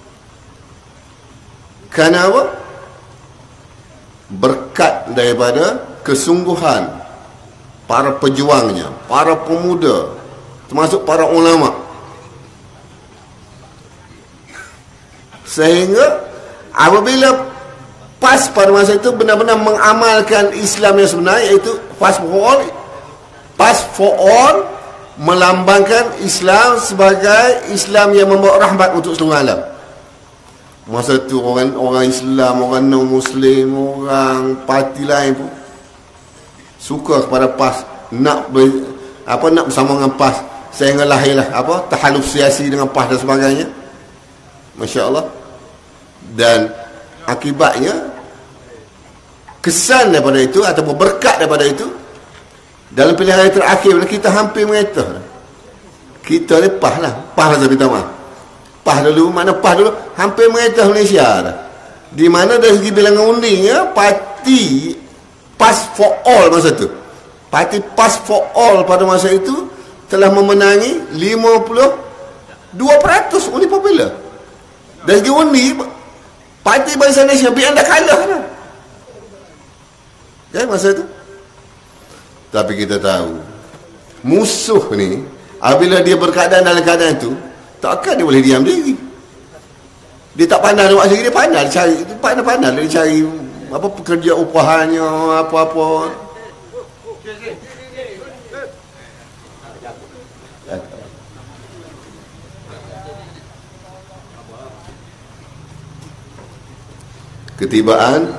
Kenapa? Berkat daripada kesungguhan para pejuangnya, para pemuda, termasuk para ulama, sehingga apabila PAS pada masa itu benar-benar mengamalkan Islam yang sebenar, iaitu PAS for all, PAS for all melambangkan Islam sebagai Islam yang membawa rahmat untuk seluruh alam. Masa tu orang orang Islam, orang non-Muslim, orang parti lain pun suka kepada PAS, nak ber, apa nak bersama dengan PAS, sehingga lahirlah apa tahaluf siasi dengan PAS dan sebagainya. Masya-Allah. Dan akibatnya kesan daripada itu ataupun berkat daripada itu, dalam pilihan raya terakhir kita hampir mengatakan kita ni PAS lah, PAS lah minta maaf. PAS dulu, mana PAS dulu hampir mengatakan Malaysia dah. Di mana dari segi bilangan undi ya, parti PAS for all masa tu, parti PAS for all pada masa itu telah memenangi lima puluh dua peratus undi popular. Dari segi undi, Parti Barisan Nasional B N dah kalah lah. Kan masa tu. Tapi kita tahu musuh ni apabila dia berkeadaan dalam keadaan itu, takkan dia boleh diam diri. Dia tak pandai nak buat sendiri, dia pandai dia cari, dia pandai-pandai dia cari apa pekerja upahannya, apa-apa. Ketibaan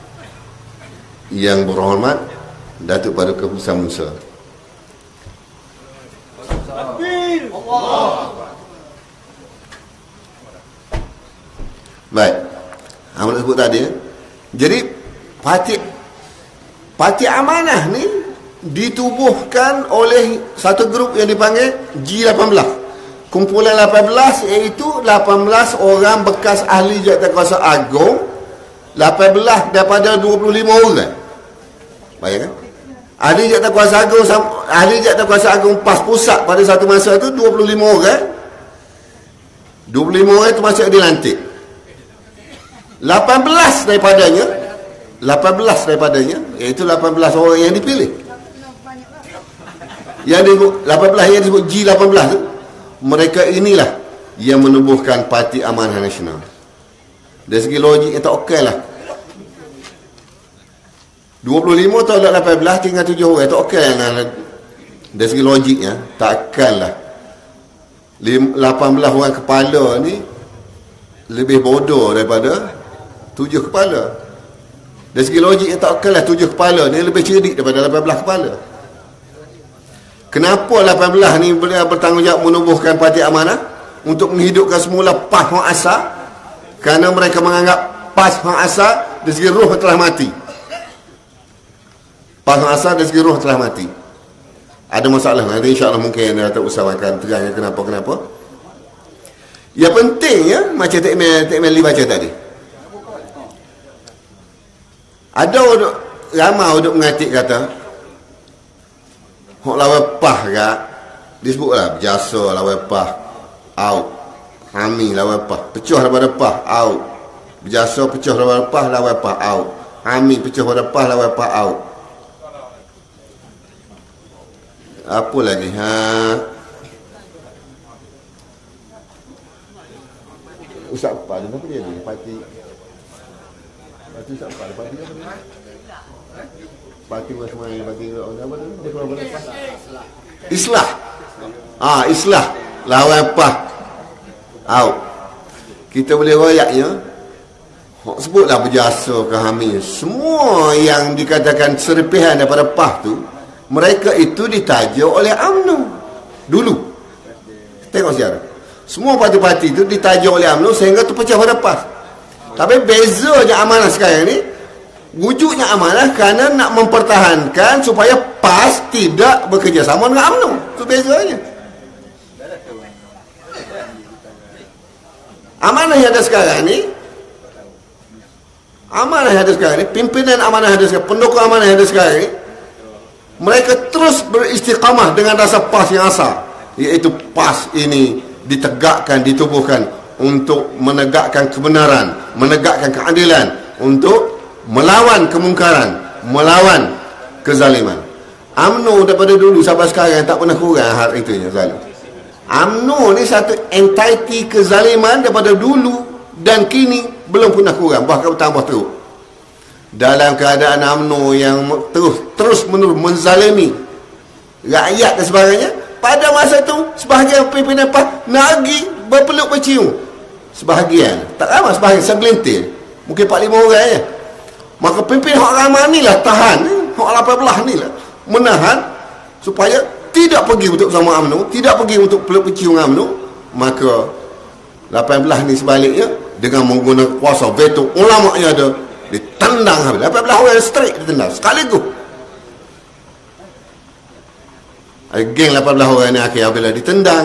yang berhormat Datuk Paduka Husam Musa. Baik, Ahmad sebut tadi. Jadi parti parti amanah ni ditubuhkan oleh satu grup yang dipanggil G lapan belas. Kumpulan lapan belas iaitu lapan belas orang bekas ahli Jawatankuasa Agung, lapan belas daripada dua puluh lima orang. Bayangkan. Ahli Jawatankuasa Agung, ahli Jawatankuasa Agung PAS Pusat pada satu masa itu dua puluh lima orang. dua puluh lima orang itu masih dilantik. lapan belas daripadanya, lapan belas daripadanya iaitu lapan belas orang yang dipilih. Yang disebut lapan belas yang disebut G lapan belas tu, mereka inilah yang menubuhkan Parti Amanah Nasional. Dari segi logik yang tak okey lah. dua puluh lima tolak lapan belas tinggal tujuh orang, tak okey lah. Dari segi logiknya takkanlah lapan belas orang kepala ni lebih bodoh daripada tujuh kepala. Dari segi logik yang tak okey lah, tujuh kepala ni lebih cerdik daripada lapan belas kepala. Kenapa lapan belas ni bertanggungjawab menubuhkan Parti Amanah untuk menghidupkan semula PAS Hang Asar? Kerana mereka menganggap PAS Hang Asar dari segi roh telah mati. PAS Hang Asar dari segi roh telah mati. Ada masalah nanti insya-Allah mungkin Datuk Usam akan terangkan kenapa-kenapa. Yang pentingnya macam Tek Mel Tek Mel baca tadi. Ada orang ramai orang mengatik kata hok lawan PAS gak disebutlah berjasa lawan PAS out. Hami lawan PAS, pecah daripada PAS out. Berjasa pecah daripada PAS lawan PAS out. Hami pecah daripada PAS lawan PAS out. Apa lagi? Ha. Ustaz apa dia apa dia ni? Parti Parti Ustaz apa? Parti apa dia? Parti Wasmai, parti apa tu? Dia keluar pada PAS. Islah. Ah, Islah lawan PAS out. Kita boleh royaknya. Sebutlah berjasa ke Hamil. Semua yang dikatakan serpihan daripada PAS tu, mereka itu ditaja oleh U M N O dulu. Tengok sejarah. Semua parti-parti itu ditaja oleh U M N O sehingga terpecah pada PAS. Tapi bezanya amanah sekarang ni, wujudnya amanah kerana nak mempertahankan supaya PAS tidak bekerjasama dengan UMNO. Itu bezanya. Amanah yang ada sekarang ni, amanah yang ada sekarang ni, pimpinan amanah yang ada sekarang, pendukung amanah yang ada sekarang ni, mereka terus beristiqamah dengan rasa PAS yang asal, iaitu PAS ini ditegakkan, ditubuhkan untuk menegakkan kebenaran, menegakkan keadilan, untuk melawan kemungkaran, melawan kezaliman. UMNO daripada dulu sampai sekarang tak pernah kurang hal itunya zalim. UMNO ni satu entiti kezaliman daripada dulu dan kini belum pernah kurang, bahkan bertambah teruk. Dalam keadaan UMNO yang terus terus menerus menzalimi rakyat dan sebagainya, pada masa itu sebahagian pimpinan PAS nak pergi berpeluk bercium. Sebahagian, tak ramai, sebahagian, segelintir, mungkin empat lima orang je. Maka pimpin hak ramai ni lah tahan, hak lapan belas ni lah menahan supaya tidak pergi untuk bersama UMNO, tidak pergi untuk peluk bercium UMNO. Maka lapan belas ni sebaliknya dengan menggunakan kuasa veto ulama yang ada, ditendang habis. lapan belas orang straight ditendang sekaligus. Geng lapan belas orang ni akhir bila ditendang,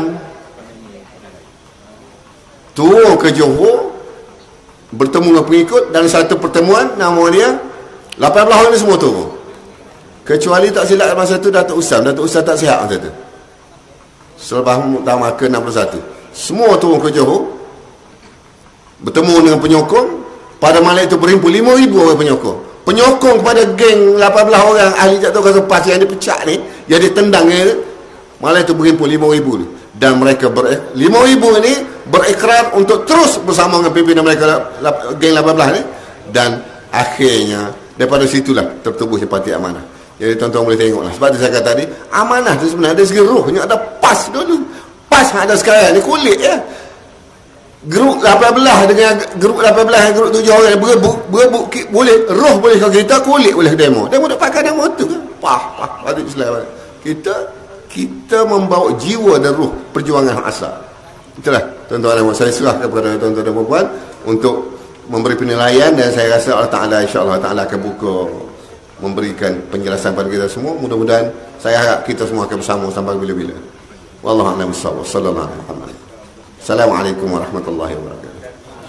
turun ke Johor, bertemu dengan pengikut. Dalam satu pertemuan, nama dia lapan belas orang ni semua turun, kecuali tak silap masa tu Datuk Usam. Datuk Usam tak sihat masa tu, selepas Muktamar ke enam puluh satu, semua turun ke Johor, bertemu dengan penyokong. Pada malam itu berhimpun lima ribu orang penyokong. Penyokong kepada geng lapan belas orang ahli jatuh kuasa PAS yang dipecah ni, yang ditendang ni, malam itu berhimpun lima ribu ni. Dan mereka ber, lima ribu ni berikrar untuk terus bersama dengan pimpinan mereka geng lapan belas ni. Dan akhirnya daripada situlah tertubuhnya Parti Amanah. Jadi tuan-tuan boleh tengoklah. Sebab tu saya kata tadi, amanah tu sebenarnya ada segi rohnya, ada PAS dulu. PAS yang ada sekarang ni kulit ya. Grup lapan belas dengan grup lapan belas dan grup tujuh orang berebut, berebut boleh, roh boleh kau kita, kulit boleh demo. Demo tak pakai demo tu kan. Pah, pah, patut Islam. Kita kita membawa jiwa dan roh perjuangan asal. Itulah tuan-tuan dan saya serahkan kepada tuan-tuan dan puan untuk memberi penilaian, dan saya rasa Allah Taala insya-Allah Taala akan buka memberikan penjelasan pada kita semua. Mudah-mudahan saya harap kita semua akan bersama sampai bila-bila. Wallahu a'lam bishawab. Sallallahu alaihi wasallam. Assalamualaikum warahmatullahi wabarakatuh.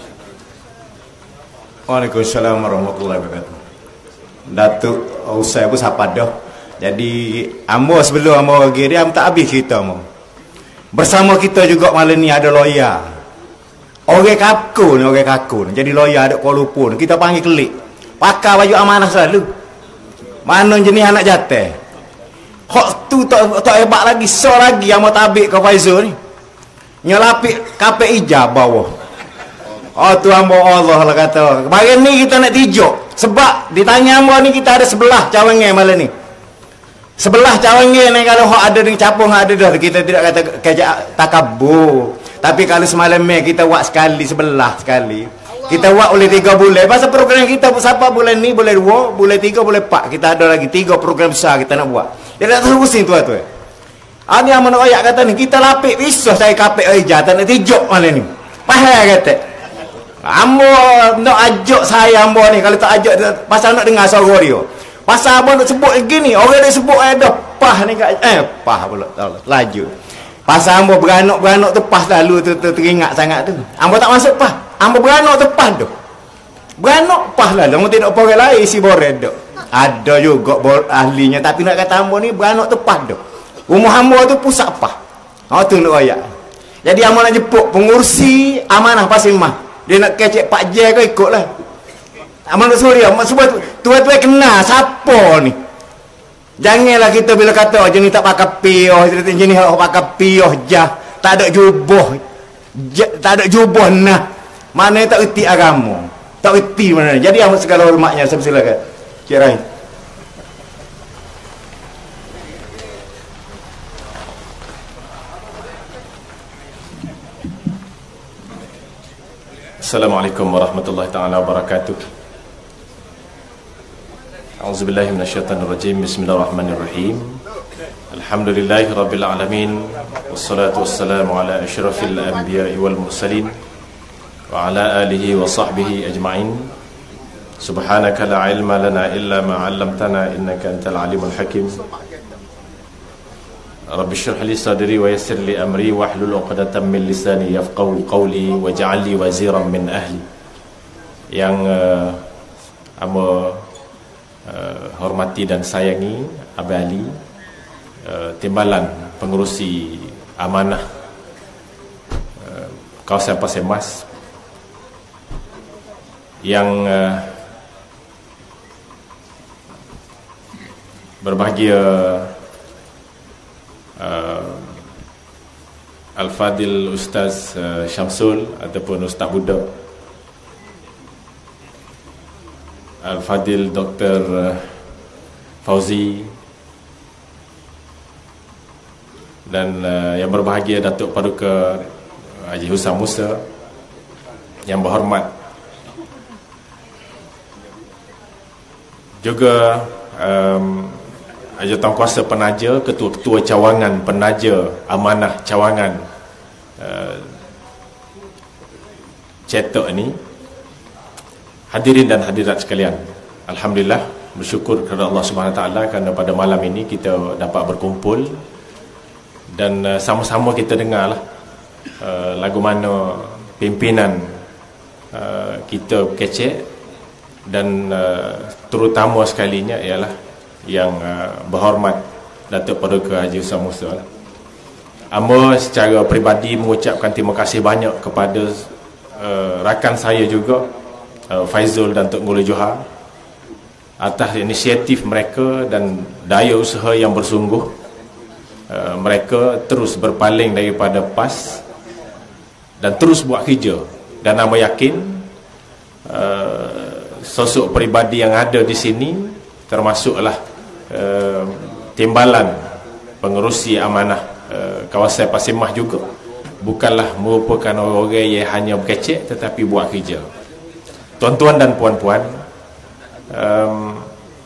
Waalaikumsalam warahmatullahi wabarakatuh. Datuk usai pun siapa dah. Jadi ambo sebelum ambo pergi dia am tak habis cerita ambo. Bersama kita juga malam ni ada lawyer. Orang kaku ni, orang kaku ni. Jadi lawyer ada Kuala Lumpur. Kita panggil kelik. Pakai baju amanah selalu. Mana jenis anak jatah. Hak tu tak tak hebat lagi, so lagi ambo tabik ke Faizul ni. Nyelapik kapek hijab bawah. Oh tu hamba Allah lah kata. Kemarin ni kita nak tijuk. Sebab ditanya hamba ni kita ada sebelah cawangan malam ni. Sebelah cawangan ni kalau hak ada dengan capung ada dah. Kita tidak kata kejak takabur. Tapi kalau semalam ni kita buat sekali, sebelah sekali. Kita buat oleh tiga bulan. Pasal program kita siapa bulan ni, boleh dua, bulan tiga, boleh empat. Kita ada lagi tiga program besar kita nak buat. Dia tak terusin tu-tu. Ah ni amanah ayat kata ni, kita lapik pisau saya kapek aja, tak nak tijuk malam ni. Pahal kata. Ambo nak ajak saya ambo ni, kalau tak ajak pasal nak dengar suara dia. Pasal ambo nak sebut gini, orang dia sebut ada pah ni kat eh pah pula laju. Pasal ambo beranak-beranak tu pah lalu tu, tu teringat sangat tu. Ambo tak masuk pah. Ambo beranak tu pah tu. Beranak pah lalu, ambo tidak orang lain isi bored tu. Ada juga ahlinya, tapi nak kata ambo ni beranak tu pah tu. Rumah hamba tu pusat apa? Ha tu nak ayat. Jadi hamba nak jemput pengurusi amanah Pasir Mas. Dia nak kecek Pak J ke ikutlah. Hamba nak suruh dia, sebab tuan-tuan kenal siapa ni. Janganlah kita bila kata oh, jenis tak pakai pioh, jenis tak pakai pioh jah, tak ada jubah. Tak ada jubah nah. Mana tak erti agama. Tak erti mana. Jadi hamba segala hormatnya saya silakan. Cik Rahim. Assalamualaikum warahmatullahi taala wabarakatuh. A'udzubillahi minasyaitonir rajim. Bismillahirrahmanirrahim. Alhamdulillahi rabbil alamin. Wassalatu wassalamu ala asyrafil anbiya'i wal mursalin. wa ala alihi wa sahbihi ajma'in. Subhanaka la ilma lana illa ma 'allamtana innaka antal alimul hakim. Rabbi shrah li sadri wa yassir li amri wahlul 'uqdatam min lisani yafqahu qawli waj'al li waziran min ahli. Yang uh, amba uh, hormati dan sayangi Abang Ali, uh, timbalan pengurusi amanah uh, kawasan Pasir Mas, yang uh, berbahagia uh, Al-Fadil Ustaz uh, Syamsul ataupun Ustaz Budak, Al-Fadil Doktor uh, Fauzi, dan uh, yang berbahagia Datuk Paduka Haji Husam Musa, yang berhormat juga um, Jurutankuasa Penaja, Ketua-Ketua Cawangan Penaja Amanah Cawangan uh, cetak ni, hadirin dan hadirat sekalian, alhamdulillah, bersyukur kepada Allah Subhanahu Wa Taala kerana pada malam ini kita dapat berkumpul dan uh, sama-sama kita dengarlah uh, lagu mana pimpinan uh, kita kecek, dan uh, terutama sekalinya ialah yang uh, berhormat Datuk Paduka Haji Husam Musa. Amba secara peribadi mengucapkan terima kasih banyak kepada uh, rakan saya juga, uh, Faizul dan Tok Ngulu Johar, atas inisiatif mereka dan daya usaha yang bersungguh. Uh, mereka terus berpaling daripada PAS dan terus buat kerja, dan amba yakin uh, sosok peribadi yang ada di sini, termasuklah uh, timbalan pengerusi amanah uh, kawasan Pasir Mas juga, bukanlah merupakan orang-orang yang hanya berkecek tetapi buat kerja. Tuan-tuan dan puan-puan, um,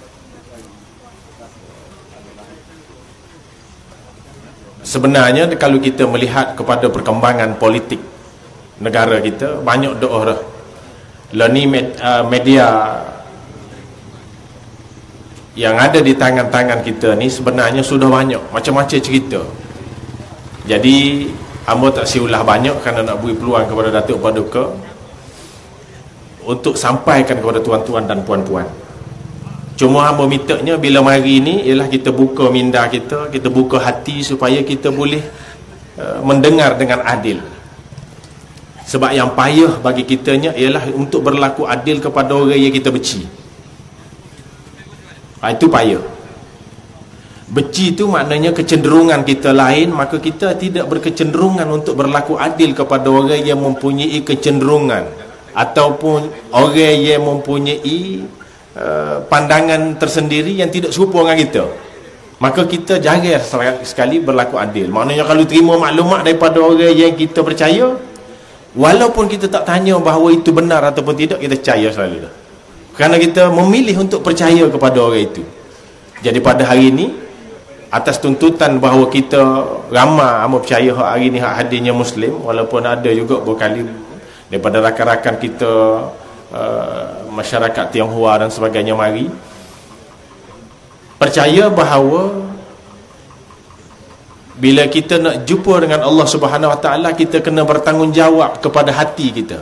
sebenarnya kalau kita melihat kepada perkembangan politik negara kita, banyak doa dah. Lani media yang ada di tangan-tangan kita ni sebenarnya sudah banyak macam-macam cerita. Jadi amba tak siulah banyak kerana nak beri peluang kepada Datuk Paduka untuk sampaikan kepada tuan-tuan dan puan-puan. Cuma hamba mintanya bila mari ni ialah kita buka minda kita, kita buka hati supaya kita boleh uh, mendengar dengan adil. Sebab yang payah bagi kitanya ialah untuk berlaku adil kepada orang yang kita benci. Ha, itu payah. Benci itu maknanya kecenderungan kita lain, maka kita tidak berkecenderungan untuk berlaku adil kepada orang yang mempunyai kecenderungan ataupun orang yang mempunyai uh, pandangan tersendiri yang tidak serupa dengan kita. Maka kita jarang sekali berlaku adil. Maknanya kalau terima maklumat daripada orang yang kita percaya, walaupun kita tak tanya bahawa itu benar ataupun tidak, kita percaya selalu dah. Kerana kita memilih untuk percaya kepada orang itu. Jadi pada hari ini, atas tuntutan bahawa kita ramai amat percaya hari ini hak hadirnya Muslim, walaupun ada juga berkali daripada rakan-rakan kita uh, masyarakat Tionghoa dan sebagainya mari percaya bahawa bila kita nak jumpa dengan Allah Subhanahu Wa Taala, kita kena bertanggungjawab kepada hati kita.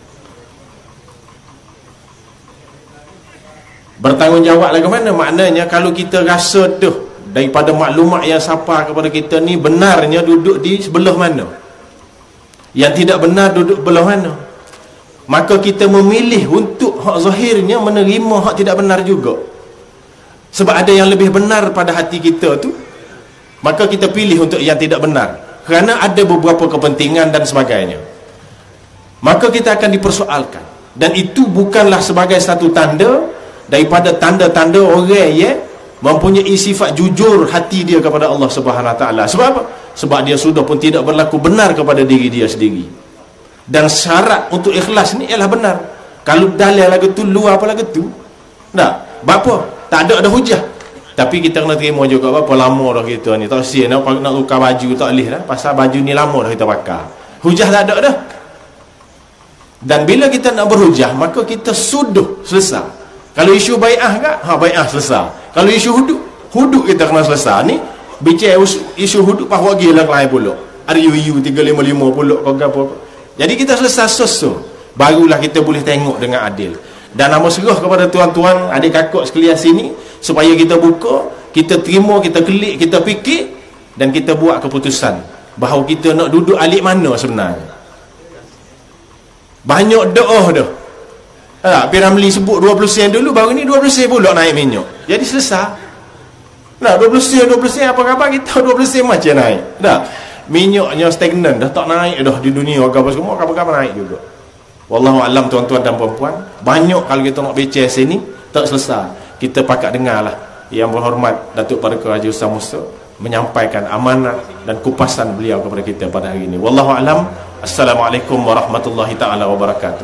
Bertanggungjawab lagi mana? Maknanya kalau kita rasa tuh daripada maklumat yang sampai kepada kita ni benarnya duduk di sebelah mana, yang tidak benar duduk belah mana, maka kita memilih untuk hak zahirnya menerima hak tidak benar juga. Sebab ada yang lebih benar pada hati kita tu, maka kita pilih untuk yang tidak benar kerana ada beberapa kepentingan dan sebagainya. Maka kita akan dipersoalkan, dan itu bukanlah sebagai satu tanda daripada tanda-tanda orang yang mempunyai sifat jujur hati dia kepada Allah Subhanahu Wa Taala. Sebab apa? Sebab dia sudah pun tidak berlaku benar kepada diri dia sendiri. Dan syarat untuk ikhlas ni ialah benar. Kalau dalil lagu tu luar apa lagu tu, tak apa, tak ada ada hujah. Tapi kita kena terima juga berapa lama dah kita ni tak sia nak nak tukar baju tak leh dah, pasal baju ni lama dah kita pakai. Hujah tak ada dah. Dan bila kita nak berhujah, maka kita suduh selesai. Kalau isu bai'ah ke, ha bai'ah selesai. Kalau isu hudud, hudud kita kena selesai. Ni bicara isu hudud pahwa gila lain pula. R U U tiga lima lima pula kau apa. Jadi kita selesai susun, barulah kita boleh tengok dengan adil. Dan nama serah kepada tuan-tuan, adik kakak sekalian sini, supaya kita buka, kita terima, kita kelik, kita fikir, dan kita buat keputusan bahawa kita nak duduk alik mana sebenarnya. Banyak doa dah. Ha, Piramli sebut dua puluh sen dulu, baru ni dua puluh sen pula naik minyak. Jadi selesai. Nah, dua puluh sen, dua puluh sen apa khabar kita dua puluh sen macam naik. Dah. Minyaknya stagnan, dah tak naik dah di dunia apa semua, khabar-khabar naik juga. Wallahu alam tuan-tuan dan puan-puan. Banyak kalau kita nak bicara sini tak selesai. Kita pakat dengarlah Yang Berhormat Datuk Paduka Haji Ustaz Musa menyampaikan amanat dan kupasan beliau kepada kita pada hari ini. Wallahu alam. Assalamualaikum warahmatullahi taala wabarakatuh.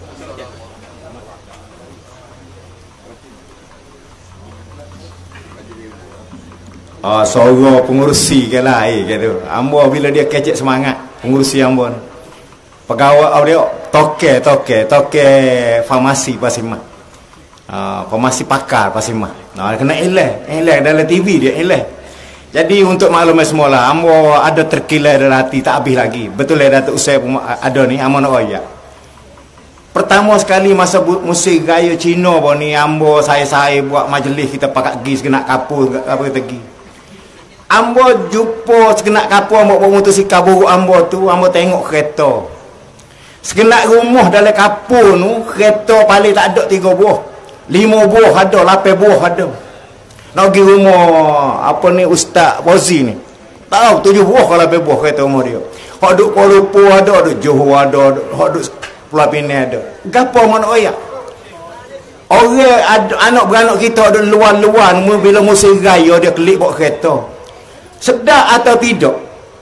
Ah, suara pengurusi ke lain gitu. Ambo bila dia kecek semangat, pengurusi ambo. Pegawai oh, dia toke toke toke farmasi Pasimah. Ah, farmasi pakar Pasimah. Nah, kena eleh, eleh dalam T V dia eleh. Jadi untuk maklum semua lah, ambo ada terkilai dalam hati tak habis lagi. Betul lah Datuk Usai ada ni, ambo nak royak. Pertama sekali masa musim gaya Cina pun ni, ambo saya-saya buat majlis kita pakat pergi sekenak kapur apa kita pergi. Ambo jumpa sekenak kapur, ambo bawa motosikal buruk ambo tu, ambo tengok kereta. Sekenak rumah dalam kapur tu, kereta paling tak ada tiga buah. Lima buah ada, lapan buah ada. Nak pergi rumah apa ni Ustaz Fauzi ni, tahu tujuh buah kalau lapan buah kereta rumah dia. Hak duk Kuala Lumpur ada, duk Johor ada, hak duk Pulau Pinang ada. Gapo mana oyak? Orang ada, anak beranak kita ada luar-luar, bila musim raya dia kelik bawa kereta. Sedar atau tidak?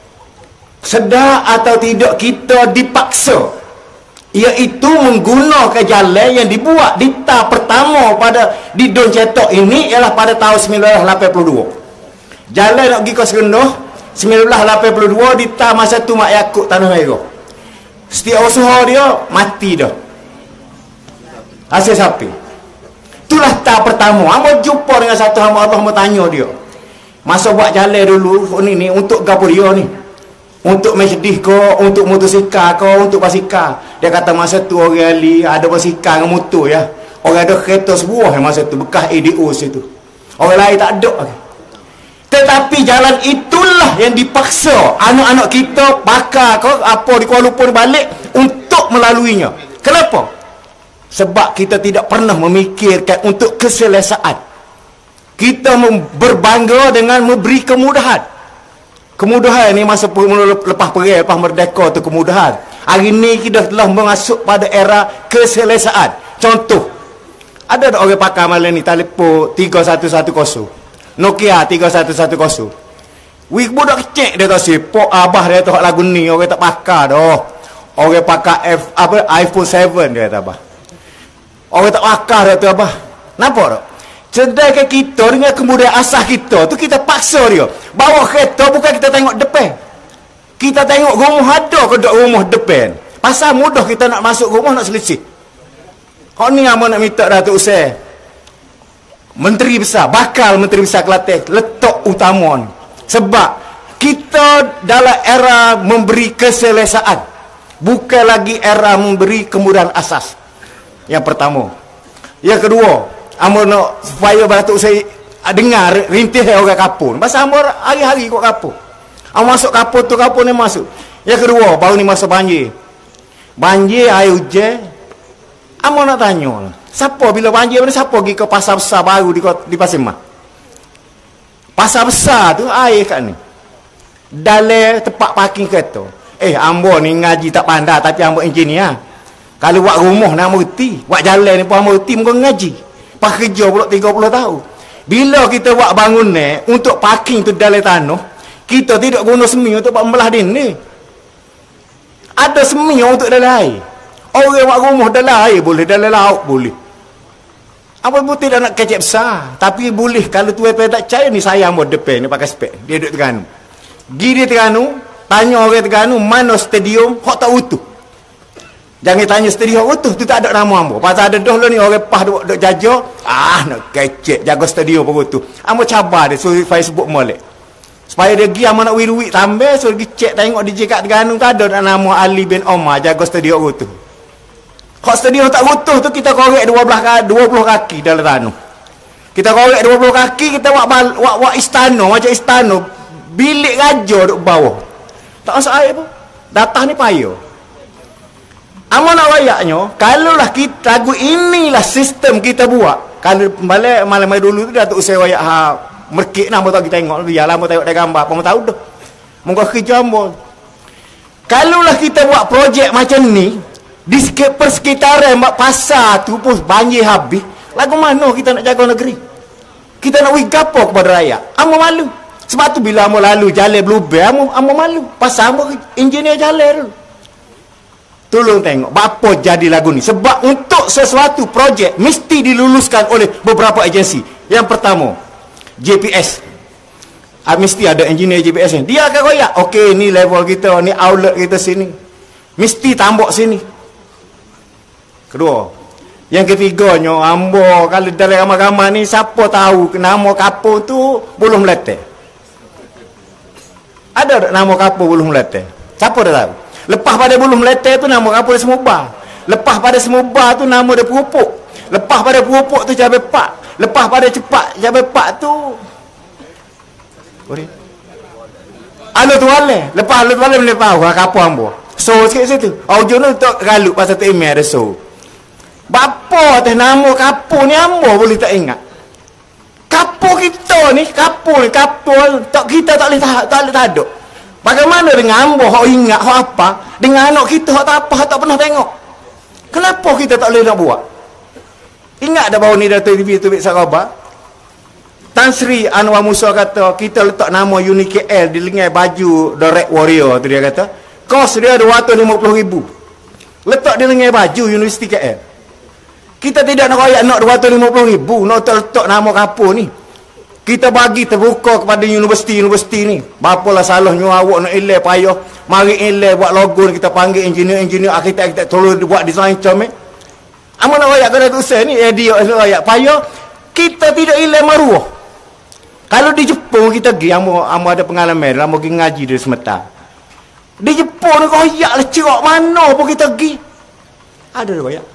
Sedar atau tidak kita dipaksa, iaitu menggunakan jalan yang dibuat di tahap pertama pada di Don Cetok ini ialah pada tahun sembilan belas lapan puluh dua. Jalan nak pergi ke Serendah sembilan belas lapan puluh dua di tahap masa tu Mak Yakub Tanah Merah. Setiap usaha dia mati dah. Hasil sapi. Itulah tahap pertama. Hamba jumpa dengan satu hamba Allah, hamba tanya dia. Masa buat jalan dulu ni ni untuk gapo dia ni? Untuk Mercedes ke, untuk motosikal ke, untuk basikal. Dia kata masa tu orang ali ada basikal dengan motor ya. Orang ada kereta sebuah masa tu, bekas A D O situ. Orang lain tak ada. Tetapi jalan itulah yang dipaksa anak-anak kita bakar ke apa di Kuala Lumpur balik untuk melaluinya. Kenapa? Sebab kita tidak pernah memikirkan untuk keselesaan. Kita berbangga dengan memberi kemudahan. Kemudahan ni masa lepas perang, lepas merdeka tu kemudahan. Hari ni kita telah masuk pada era keselesaan. Contoh, ada tak orang pakai malam ni telefon tiga satu satu kosong, Nokia tiga satu satu kosong. Wih, budak kecil dia tak sipok abah dia tu lagu ni orang tak pakai dah. Orang pakai F, apa iPhone tujuh dia kata abah. Orang tak pakai dia tu abah. Nampak tak? Sedangkan kita dengan kemudahan asas kita tu kita paksa dia. Bawa kereta bukan kita tengok depan. Kita tengok rumah ada ke tak rumah depan. Pasal mudah kita nak masuk rumah nak selesai. Kau ni apa nak minta Datuk Usai? Menteri Besar, bakal Menteri Besar Kelantan letak utama ni. Sebab kita dalam era memberi keselesaan. Bukan lagi era memberi kemudahan asas. Yang pertama. Yang kedua, amor nak supaya Datuk Usai dengar rintih orang kapur. Pasal amor hari-hari kau kapur. Amor masuk kapur tu kapur ni masuk. Yang kedua, baru ni masuk banjir. Banjir air hujan. Amor nak tanya, siapa bila banjir ni siapa pergi ke pasar besar baru di di Pasimah? Pasar besar tu air kat ni. Dalam tempat parking kereta. Eh, amor ni ngaji tak pandai tapi amor engineer. Kalau buat rumah nak mengerti, buat jalan ni pun amor mengerti muka ngaji. Pas kerja pula tiga puluh tahun. Bila kita buat bangunan untuk parking tu dalam tanah, kita tidak guna semi untuk buat membelah dinding. Ada semi untuk dalam air. Orang buat rumah dalam air boleh, dalam laut boleh. Apa pun tidak nak kecek besar, tapi boleh kalau tuan tak percaya ni saya ambil depan ni pakai spek. Dia duduk Terengganu. Gi dia Terengganu, tanya orang Terengganu mana stadium hok tak utuh. Jangan tanya studio utuh tu tak ada nama ambo. Pasal ada dah ni orang pah duk duk jaja. Ah nak kecek jaga studio pun tu. Ambo cabar dia suruh Facebook molek. Supaya dia pergi ambo nak wiri tambah suruh pergi cek tengok D J kat Terengganu tak ada nama Ali bin Omar jaga studio utuh. Kok studio tak utuh tu kita korek dua belas dua puluh kaki dalam tanah. Kita korek dua puluh kaki kita buat buat buat istana macam istana bilik raja duk bawah. Tak masuk air pun. Datang ni payah. Amo nak wayaknya, kalaulah kita lagu inilah sistem kita buat. Kalau balik malam dulu tu Datuk Usai wayak ha merkik nama tak kita tengok biar lama tengok dia gambar apa mau tahu dah. Monggo kerja ambo. Kalaulah kita buat projek macam ni di persekitaran mak pasar tu pun banjir habis, lagu mana kita nak jaga negeri? Kita nak wih gapo kepada rakyat? Amo malu. Sebab tu bila amo lalu jalan Bluebird, amo amo malu. Pasal amo engineer jalan tu. Tolong tengok apa jadi lagu ni. Sebab untuk sesuatu projek mesti diluluskan oleh beberapa agensi. Yang pertama J P S. Ah, mesti ada engineer J P S ni. Dia akan koyak, okey ni level kita, ni outlet kita sini. Mesti tambah sini. Kedua, yang ketiganya ambo kalau dalam ramai-ramai ni siapa tahu nama kapur tu Buluh Melate. Ada tak nama kapur Buluh Melate? Siapa dah tahu? Lepas pada Buluh Melate tu nama kapur dia Semubar. Lepas pada Semubar tu nama dia Perupuk. Lepas pada Perupuk tu Cabai Pak. Lepas pada Cepat Cabai Pak tu Boleh Alu Tuale. Lepas Alu Tuale boleh tahu kapur ambo. So sikit situ. Audio tu tak galup pasal tak email ada so. Bapa teh nama kapur ni ambo boleh tak ingat. Kapur kita ni, kapur ni, kapur tak kita tak boleh tak boleh taduk. Bagaimana dengan ambo hok ingat hok apa? Dengan anak kita hok tak apa, hok tak pernah tengok. Kenapa kita tak boleh nak buat? Ingat dah baru ni Datuk T V tu Bik Saraba. Tan Sri Anwar Musa kata kita letak nama Uni K L di lengan baju The Red Warrior tu dia kata. Kos dia dua ratus lima puluh ribu. Letak di lengan baju Universiti K L. Kita tidak nak royak nak dua ratus lima puluh ribu nak letak nama kapur ni. Kita bagi terbuka kepada universiti-universiti ni. Bapalah salahnya awak nak ilai payah. Mari ilai buat logo ni, kita panggil engineer-engineer, arkitek-arkitek tolong buat design comel. Amal nak royak kena tusen ni, eh dia nak royak payah. Kita tidak ilai maruah. Kalau di Jepun kita pergi, amo amo ada pengalaman, amo pergi ngaji di semetar. Di Jepun ni royak lah cerak mana pun kita pergi. Ada royak.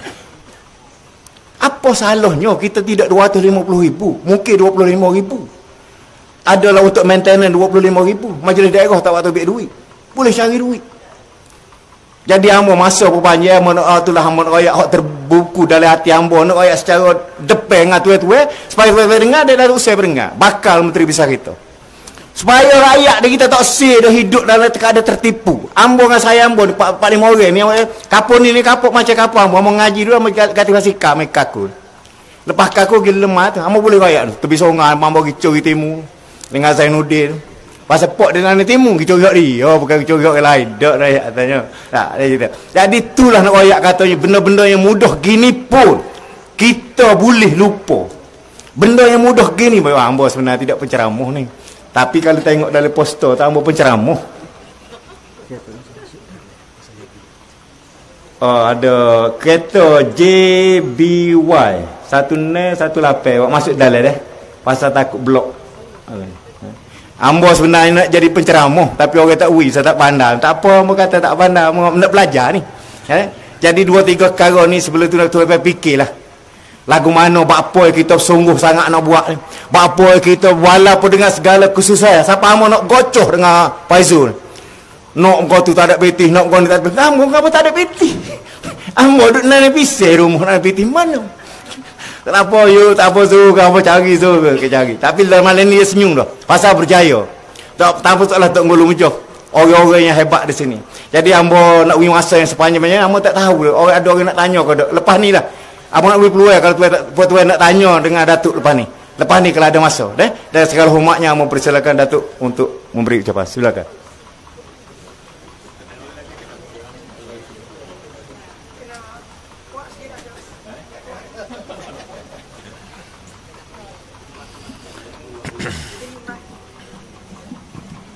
Apa salahnya kita tidak dua ratus lima puluh ribu, mungkin dua puluh lima ribu. Adalah untuk maintenance dua puluh lima ribu. Majlis daerah tak waktu ambil duit. Boleh cari duit. Jadi hamba masa pun panjang, hamba nak oh, itulah hamba nak royak hak terbuku dalam hati hamba, nak royak secara depan dengan tuan-tuan supaya tuan-tuan dengar dia Datuk Usai dengar. Bakal Menteri Besar kita. Supaya rakyat dia kita tak sih dah hidup dalam keadaan tertipu. Ambo dengan saya ambo empat lima orang ni kapur ni ni kapur macam kapur ambo ambo ngaji dulu ambo kata basikal mai kaku. Lepas kaku gila lemah tu ambo boleh rayak tu. Tepi songai ambo pergi curi timu dengan Zainuddin. Pasal pok dia nak timu pergi curi dia. Oh bukan curi orang lain. Dak rayak katanya. Tak dia cerita. Jadi itulah nak rayak katanya benda-benda yang mudah gini pun kita boleh lupa. Benda yang mudah gini ambo sebenarnya tidak penceramah ni. Tapi kalau tengok dalam poster tak ambil penceramah. Oh, ada kereta J B Y satu enam satu lapan awak masuk dalam dah. Pasal takut blok. Ambo sebenarnya nak jadi penceramah tapi orang tak wui, saya tak pandai. Tak apa ambo kata tak pandai, ambo nak belajar ni. Eh? Jadi dua tiga perkara ni sebelum tu nak tu fikirlah. Lagu mana bapa kita sungguh sangat nak buat ni. Bapa kita walaupun dengan segala kesusahan. Siapa amu nak gocoh dengan Faizul. Nak kau tu tak ada peti, nak kau ni tak ada peti. Amu kenapa tak ada peti? Amu duduk nak pisah rumah nak peti mana? Kenapa you tak apa suruh, apa cari suruh ke cari. Tapi dalam malam ni dia senyum dah. Pasal berjaya. Tak tak apa soalah Tok Ngulu Mujoh. Orang-orang yang hebat di sini. Jadi amu nak pergi masa yang sepanjang-panjang amu tak tahu. Orang ada orang nak tanya kau dak. Lepas ni lah. Abang nak boleh peluang kalau tuan-tuan nak tanya dengan Datuk lepas ni. Lepas ni kalau ada masa. Eh? Dan segala hormatnya mempersilakan Datuk untuk memberi ucapan. Silakan.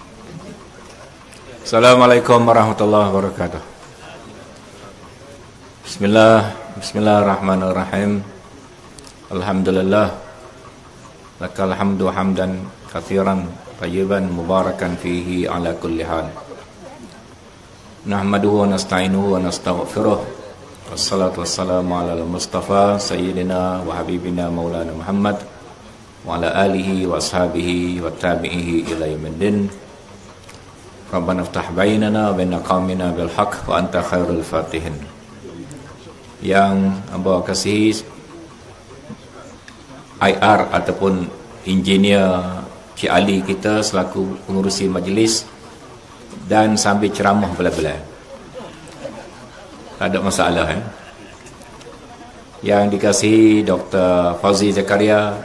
Assalamualaikum warahmatullahi wabarakatuh. Bismillah, Bismillahirrahmanirrahim. Alhamdulillah. Lakal hamdu hamdan kathiran tayyiban mubarakan fihi ala kulli hal. Nahmaduhu wa nasta'inuhu wa nastaghfiruh. Wassalatu wassalamu ala al-Mustafa Sayyidina wa Habibina Maulana Muhammad wa ala alihi wa ashabihi wa tabi'ihi ila yaumiddin. Rabbana iftah bainana wa baina qaumina bil haqq wa anta khairul fatihin. Yang hamba kasihi I R ataupun engineer Cik Ali kita selaku pengurusi majlis dan sambil ceramah bela-bela. Tak ada masalah eh. Yang dikasihi Doktor Fauzi Zakaria,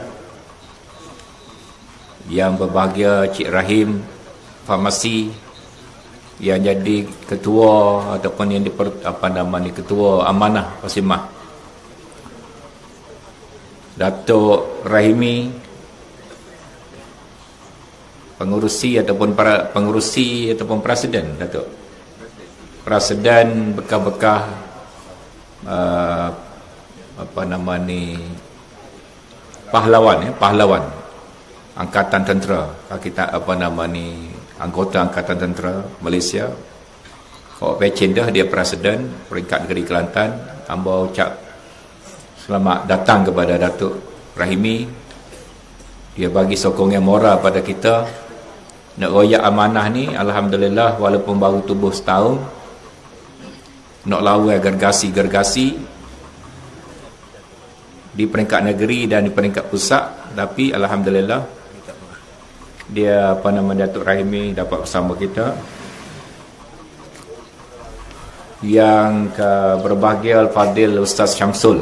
yang berbahagia Cik Rahim Farmasi, yang jadi ketua ataupun yang diper, apa nama ni ketua amanah Pasimah, Datuk Rahimi, pengurusi ataupun para pengurusi ataupun presiden, Datuk Presiden bekah-bekah uh, apa nama ni pahlawan ya, pahlawan Angkatan Tentera, kita apa nama ni anggota Angkatan Tentera Malaysia. Kau pecen dah dia presiden peringkat negeri Kelantan. Hamba ucap selamat datang kepada Datuk Rahimi. Dia bagi sokongan moral pada kita nak royak amanah ni. Alhamdulillah, walaupun baru tubuh setahun, nak lawan gergasi-gergasi di peringkat negeri dan di peringkat pusat, tapi alhamdulillah dia apa nama Datuk Rahimi dapat bersama kita. Yang ke berbahagia Al-Fadil Ustaz Syamsul,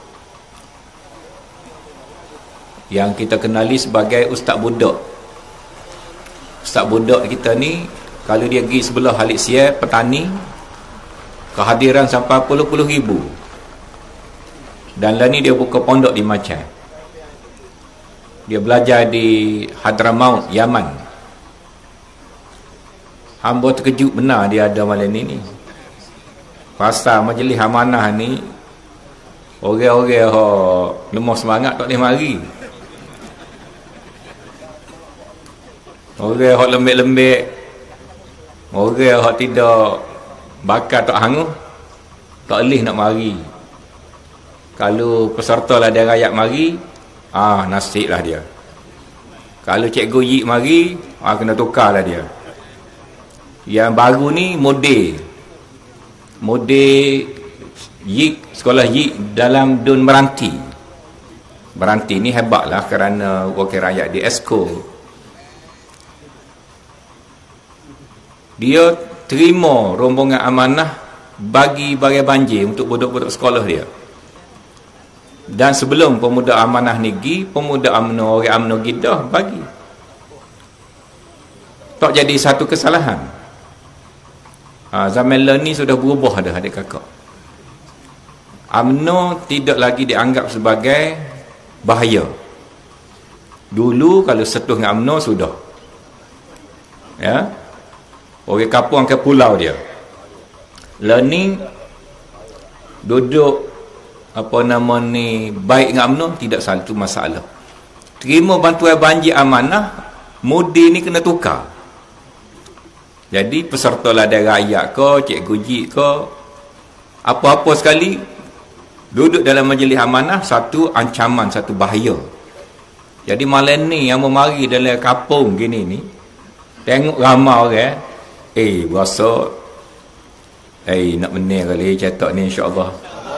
yang kita kenali sebagai Ustaz Budak. Ustaz Budak kita ni kalau dia pergi sebelah Halik Siar petani, kehadiran sampai puluh-puluh ribu. Dan lah ni dia buka pondok di Macan. Dia belajar di Hadramaut, Yaman. Hamba terkejut benar dia ada malam ni ni. Pasal majlis amanah ni, orang-orang yang lemah semangat tak boleh mari. Orang yang lembek-lembek, orang yang tidak bakal tak hangus, tak boleh nak mari. Kalau peserta lah dia rakyat mari, ah nasib lah dia. Kalau cikgu Yik mari, ah kena tukar lah dia. Yang baru ni model model Yik, sekolah Yik dalam Dun Meranti. Meranti ni hebat lah kerana wakil rakyat di Esko. Dia terima rombongan amanah bagi bagai banjir untuk budak-budak sekolah dia. Dan sebelum pemuda amanah ni pergi, pemuda UMNO, orang UMNO Gidah bagi. Tak jadi satu kesalahan. Ha, zaman ni sudah berubah dah adik kakak. UMNO tidak lagi dianggap sebagai bahaya. Dulu kalau setuh dengan UMNO sudah. Ya. Orang kampung ke pulau dia. Learning duduk apa nama ni baik dengan UMNO tidak satu masalah. Terima bantuan banjir amanah, mudi ni kena tukar. Jadi peserta ladang rakyat ke, cikgu Jik ke, apa-apa sekali duduk dalam majlis amanah, satu ancaman, satu bahaya. Jadi malam ni yang memari dalam kampung gini ni, tengok ramai orang, eh berasa eh nak menang kali cetak ni insya-Allah.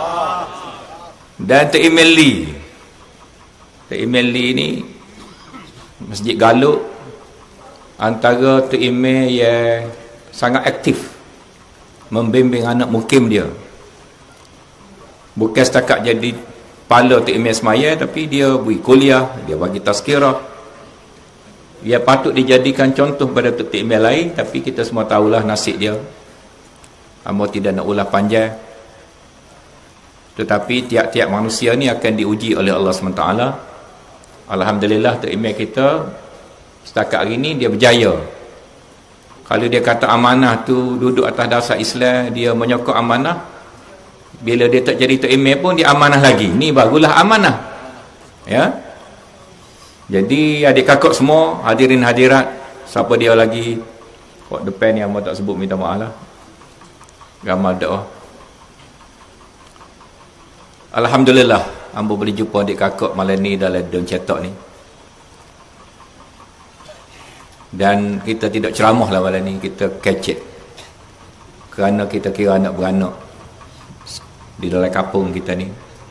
Dan Tok Imel Lee, Tok Imel Lee ni Masjid Galuk antara Tok Imel yang sangat aktif membimbing anak mukim dia. Bukan setakat jadi kepala Tok Imel semaya, tapi dia beri kuliah, dia bagi tazkirah. Dia patut dijadikan contoh pada Tok Imel lain, tapi kita semua tahulah nasib dia. Hamba tidak nak ulah panjang. Tetapi tiap-tiap manusia ni akan diuji oleh Allah subhanahu wa taala. Alhamdulillah Tok Imel kita setakat hari ni dia berjaya. Kalau dia kata amanah tu duduk atas dasar Islam, dia menyokong amanah, Bila dia tak jadi tok email pun dia amanah lagi. Ni barulah amanah. Ya. Jadi adik kakak semua, hadirin hadirat, siapa dia lagi kat depan ni hamba tak sebut, minta maaf lah. Gamal doa. Alhamdulillah hamba boleh jumpa adik kakak malam ni dalam daun cetak ni. Dan kita tidak ceramah lah malam ni, kita kecek. Kerana kita kira anak beranak di dalam kampung kita ni.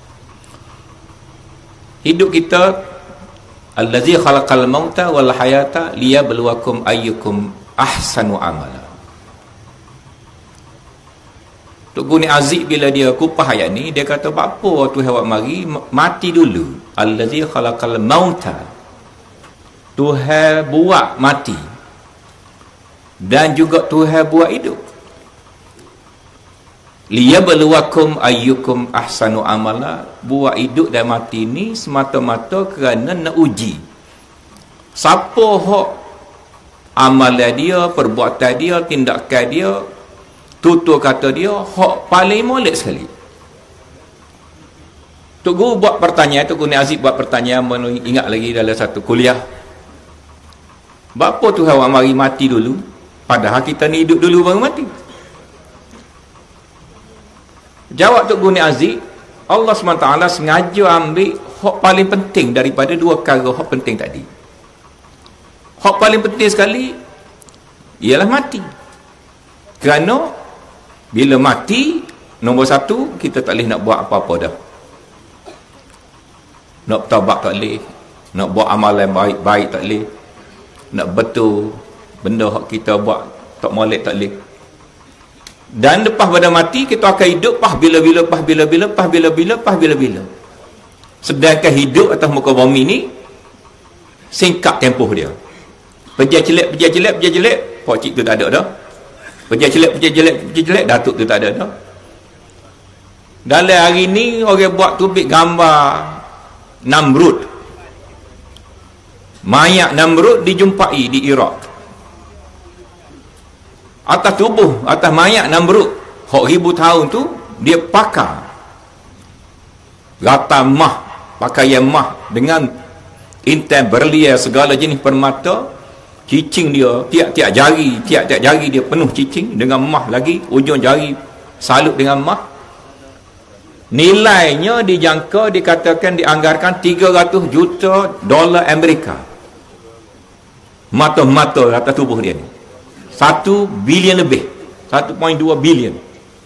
Hidup kita, allazi khalaqal mauta wal hayata liyabluwakum ayyukum ahsanu amala. Tok Guni Aziz bila dia kupah ayat ni, dia kata apa Tuhan awak mari mati dulu. Allazi khalaqal mauta, Tuhan buat mati, dan juga Tuhan buat hidup. Liyabluwakum ayyukum ahsanu amala. Buat hidup dan mati ni semata-mata kerana nak uji siapa hak amalan dia, perbuatan dia, tindakan dia, tutur kata dia hak paling molek sekali. Tok Guru buat pertanyaan, Tok Guru Aziz buat pertanyaan, ingat lagi dalam satu kuliah. Bapa Tuhan awak mari mati dulu, padahal kita ni hidup dulu baru mati? Jawab Tok Guru Aziz, Allah subhanahu wa taala sengaja ambil hak paling penting daripada dua perkara hak penting tadi. Hak paling penting sekali ialah mati. Kerana bila mati, nombor satu, kita tak boleh nak buat apa-apa dah. Nak bertaubat tak boleh, nak buat amalan baik-baik tak boleh, nak betul benda hak kita buat tak molek tak boleh. Dan lepas pada mati kita akan hidup pah bila-bila, pah bila-bila, pah bila-bila, pah bila-bila. Sedangkan hidup atas muka bumi ni singkat tempoh dia. Pejah celek, pejah celek, pejah celek, pak cik tu tak ada dah. Pejah celek, pejah celek, pejah celek, datuk tu tak ada dah. Dalam hari ni orang buat tubik gambar Namrud. Mayat Namrud dijumpai di Iraq. Atas tubuh, atas mayat Namrud hak ribu tahun tu, dia pakar rata mah, pakaian mah dengan intan berlian segala jenis permata. Cicing dia, tiap-tiap jari, tiap-tiap jari dia penuh cicing dengan mah lagi, ujung jari salut dengan mah. Nilainya dijangka, dikatakan, dianggarkan tiga ratus juta dolar Amerika. Mata-mata atas tubuh dia ni satu bilion lebih, satu perpuluhan dua bilion.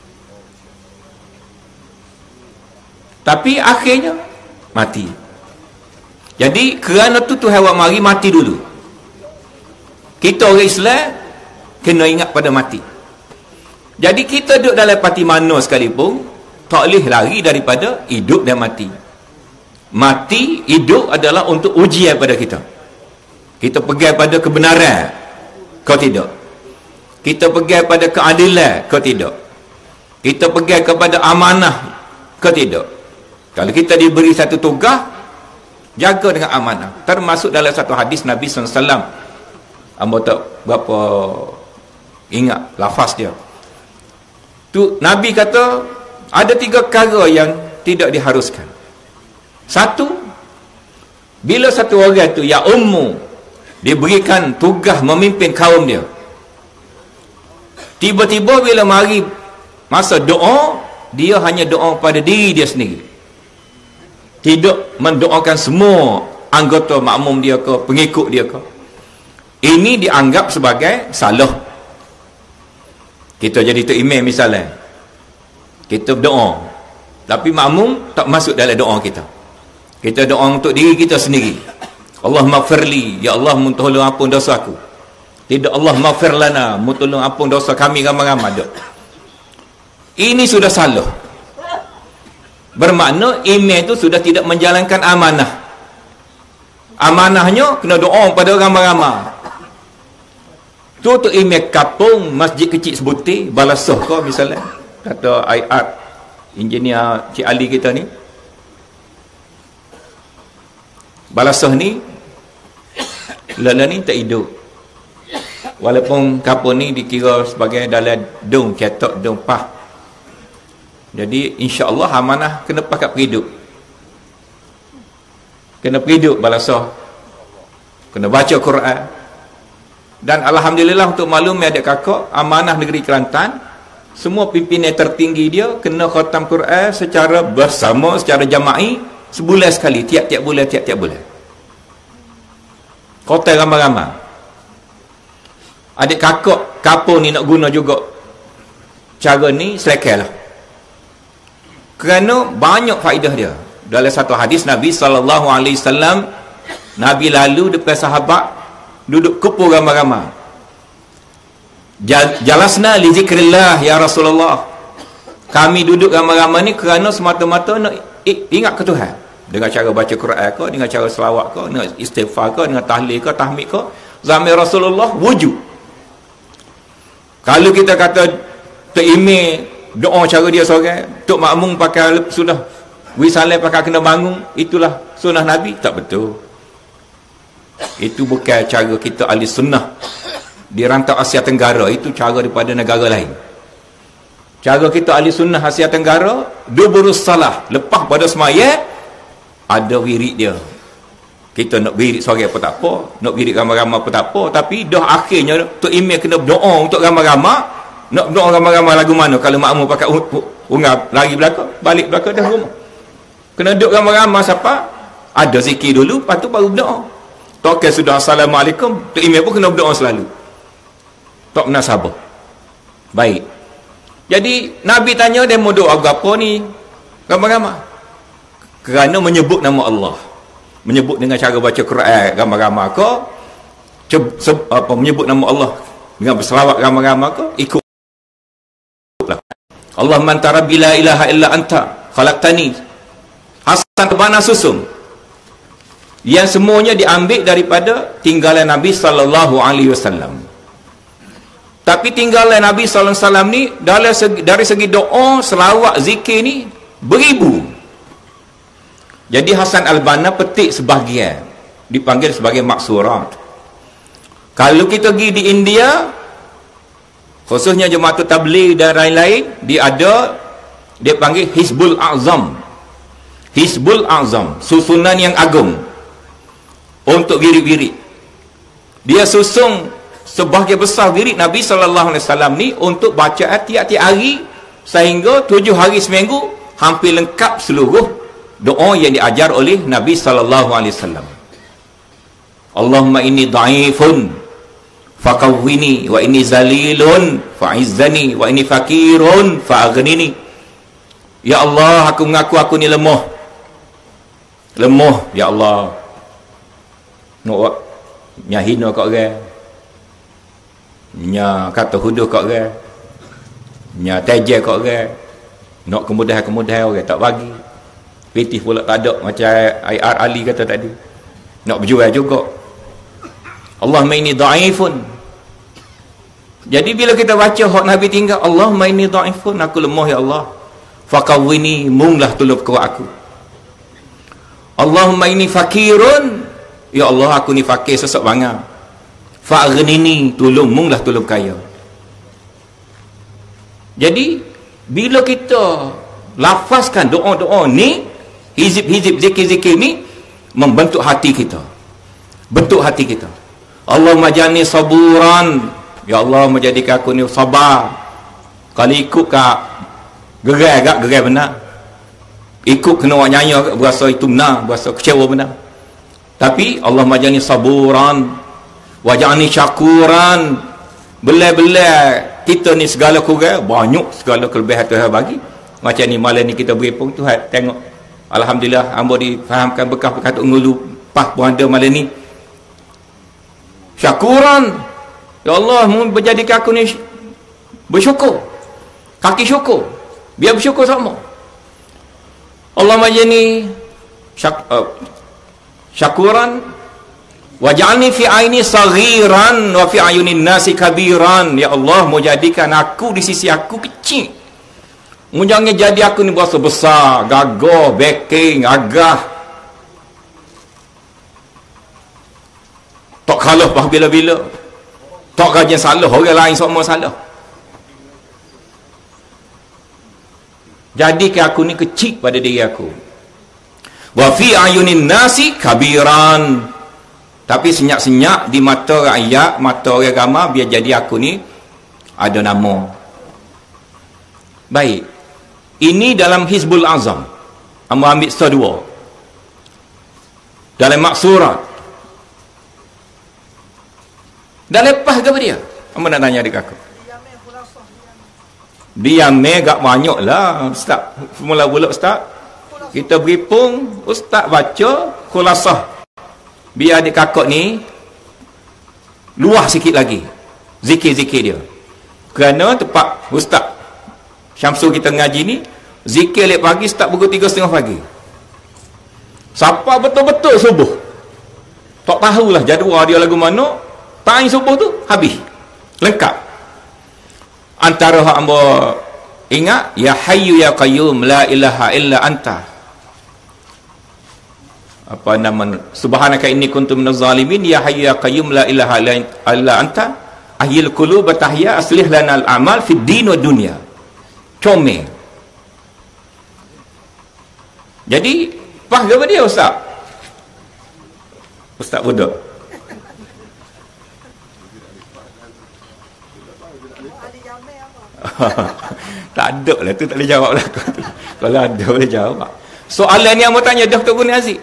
Tapi akhirnya mati. Jadi kerana tu Tuhan awak mari mati dulu. Kita orang Islam kena ingat pada mati. Jadi kita duduk dalam parti mana sekalipun tak boleh lari daripada hidup dan mati. Mati, hidup adalah untuk ujian pada kita. Kita pegang pada kebenaran kau tidak, kita pegang pada keadilan ke tidak, kita pegang kepada amanah ke tidak. Kalau kita diberi satu tugas, jaga dengan amanah. Termasuk dalam satu hadis Nabi sallallahu alaihi wasallam, amba tak berapa ingat lafaz dia tu, Nabi kata ada tiga perkara yang tidak diharuskan. Satu, bila satu orang tu ya ummu diberikan tugas memimpin kaum dia, tiba-tiba bila mari masa doa, dia hanya doa pada diri dia sendiri, tidak mendoakan semua anggota makmum dia ke, pengikut dia ke. Ini dianggap sebagai salah. Kita jadi tok imam misalnya, kita berdoa, tapi makmum tak masuk dalam doa kita. Kita doa untuk diri kita sendiri. Allahumma gfirli, ya Allah tolong ampun dosa aku. Tidak, Allah maghfir lana, tolong ampun dosa kami ramai-ramai. Ini sudah salah. Bermakna imam itu sudah tidak menjalankan amanah. Amanahnya kena doa pada ramai-ramai. Tu tu imam kapung, masjid kecil sebutir, balasah kau misalnya, kata I R engineer Cik Ali kita ni, balasah ni lala ni tak hidup. Walaupun kapung ni dikira sebagai dalam dong ketok dong pah, Jadi insya-Allah amanah kena pakat perhidup. Kena perhidup balasah. Kena baca Quran. Dan alhamdulillah untuk maklum adik kakak, amanah negeri Kelantan, semua pimpinan tertinggi dia kena khatam Quran secara bersama, secara jama'i, sebulan sekali, tiap-tiap bulan, tiap-tiap bulan. Kota ramai-ramai. Adik kakak kapur ni nak guna juga cara ni, selekai lah. Kerana banyak faedah dia. Dalam satu hadis Nabi sallallahu alaihi wasallam, Nabi lalu depan sahabat duduk kumpul ramai-ramai. Jalasna li zikrillah ya Rasulullah. Kami duduk ramai-ramai ni kerana semata-mata nak ingat ke Tuhan. Dengan cara baca Quran ke, dengan cara selawat ke, dengan istighfar ke, dengan tahlil ke, tahmid ke. Zaman Rasulullah wujud. Kalau kita kata terimeh doa cara dia seorang, Tok Makmum pakai sudah wisalai pakai kena bangun, itulah sunnah Nabi, tak betul. Itu bukan cara kita ahli sunnah di rantau Asia Tenggara. Itu cara daripada negara lain. Cara kita ahli sunnah Asia Tenggara, duburus salah, lepas pada semaya ada wirid dia. Kita nak wirid seorang pun tak apa, nak wirid ramai-ramai pun tak apa, tapi dah akhirnya Tok Imam kena berdoa untuk ramai-ramai. Nak berdoa ramai-ramai lagu mana? Kalau makmum pakai ungap lari belakang, balik belakang dah rumah. Kena duduk ramai-ramai siapa? Ada zikir dulu, lepas tu baru berdoa. Tokai sudah assalamualaikum, Tok Imam pun kena berdoa selalu. Tak pernah sabar. Baik. Jadi Nabi tanya dia mau doa apa ni? Ramai-ramai. Kerana menyebut nama Allah. Menyebut dengan cara baca Quran ramai-ramai ke? Apa menyebut nama Allah dengan berselawat ramai-ramai ke? Ikut Allahumma anta rabbi la ilaha illa anta khalaqtani. Hasan kebana susung. Yang semuanya diambil daripada tinggalan Nabi sallallahu alaihi wasallam. Tapi tinggalan Nabi sallallahu alaihi wasallam ni dari segi, dari segi doa, selawat, zikir ni beribu. Jadi Hasan Al-Banna petik sebahagian, dipanggil sebagai maksurat. Kalau kita pergi di India, khususnya Jemaah Tabligh dan lain-lain, dia ada, dia panggil Hizbul Azam. Hizbul Azam, susunan yang agung untuk wirid-wirid. Dia susung sebahagian besar wirid Nabi sallallahu alaihi wasallam ni untuk bacaan tiap-tiap hari, sehingga tujuh hari seminggu hampir lengkap seluruh doa yang diajar oleh Nabi sallallahu alaihi wasallam. Allahumma inni dha'ifun faqawwini wa inni zalilun fa'izzani wa inni fakirun fa'aghnini. Ya Allah, aku mengaku aku ni lemah. Lemah, ya Allah. Nak nya hina kat orang. Nya kata huduh kat orang. Nya tajir kat orang. Nak kemudahan-kemudahan orang tak bagi. Pitih pula tak ada, macam I R Ali kata tadi. Nak berjual juga. Allahumma inni dha'ifun. Jadi bila kita baca hak Nabi tinggal, Allahumma inni dha'ifun, aku lemah ya Allah. Faqawwini, munglah tolong kuat aku. Allahumma inni fakirun, ya Allah aku ni fakir sesak bangang. Fa'aghnini, tolong munglah tolong kaya. Jadi bila kita lafazkan doa-doa ni, hizib-hizib zikir-zikir ni membentuk hati kita. Bentuk hati kita. Allahumma jani saburan, ya Allah menjadikan aku ni sabar. Kalau ikut kat gerai agak gerai benar. Ikut kena orang nyanyi agak berasa itu benar, berasa kecewa benar. Tapi Allahumma jani saburan waj'alni syakuran. Belai-belai kita ni segala kurang, banyak segala kelebihan Tuhan bagi. Macam ni malam ni kita beri pun Tuhan tengok. Alhamdulillah hamba difahamkan bekah perkataan ngulu pas pun ada malam ni. Syakuran, ya Allah menjadikan aku ni bersyukur, kaki syukur, biar bersyukur sama. Allah majani syak, uh, syakuran waj'alni fi aini saghiran wa fi ayunin nasi kabiran. Ya Allah menjadikan aku di sisi aku kecil, mu jangan jadi aku ni berasa besar, gagah, backing, agah. Tak kalah pah bila-bila. Tak kajian salah, orang lain semua salah. Jadikan aku ni kecil pada diri aku. Wa fi ayunin nasi kabiran. Tapi senyap-senyap di mata rakyat, mata orang ramai, biar jadi aku ni ada nama. Baik. Ini dalam Hizbul Azam. Amba ambil satu dua. Dalam maksurat. Dah lepas ke apa dia? Amba nak tanya adik aku. Diamnya agak banyak lah Ustaz. Mula-mula Ustaz, kita beripung, Ustaz baca khulasah. Biar adik kakak ni luah sikit lagi zikir-zikir dia. Kerana tempat Ustaz Syamsul kita ngaji ni, zikir lep pagi start pukul tiga setengah pagi. Siapa betul-betul subuh, tak tahulah jadual dia lagu mana, time subuh tu habis lengkap. Antara hak hamba ingat, ya hayyu ya qayyum la ilaha illa anta, apa nama, subhanaka inni kuntu minaz zalimin, ya hayyu ya qayyum la ilaha illa anta ahyil qulub wa tahya aslih lana al amal fid din wa dunya. Comel. Jadi pah ke apa dia Ustaz? Ustaz budak. Tak ada lah tu, tak boleh jawab lah. Kalau ada boleh jawab. Soalan ni yang mau tanya dah Tok Guni Aziz.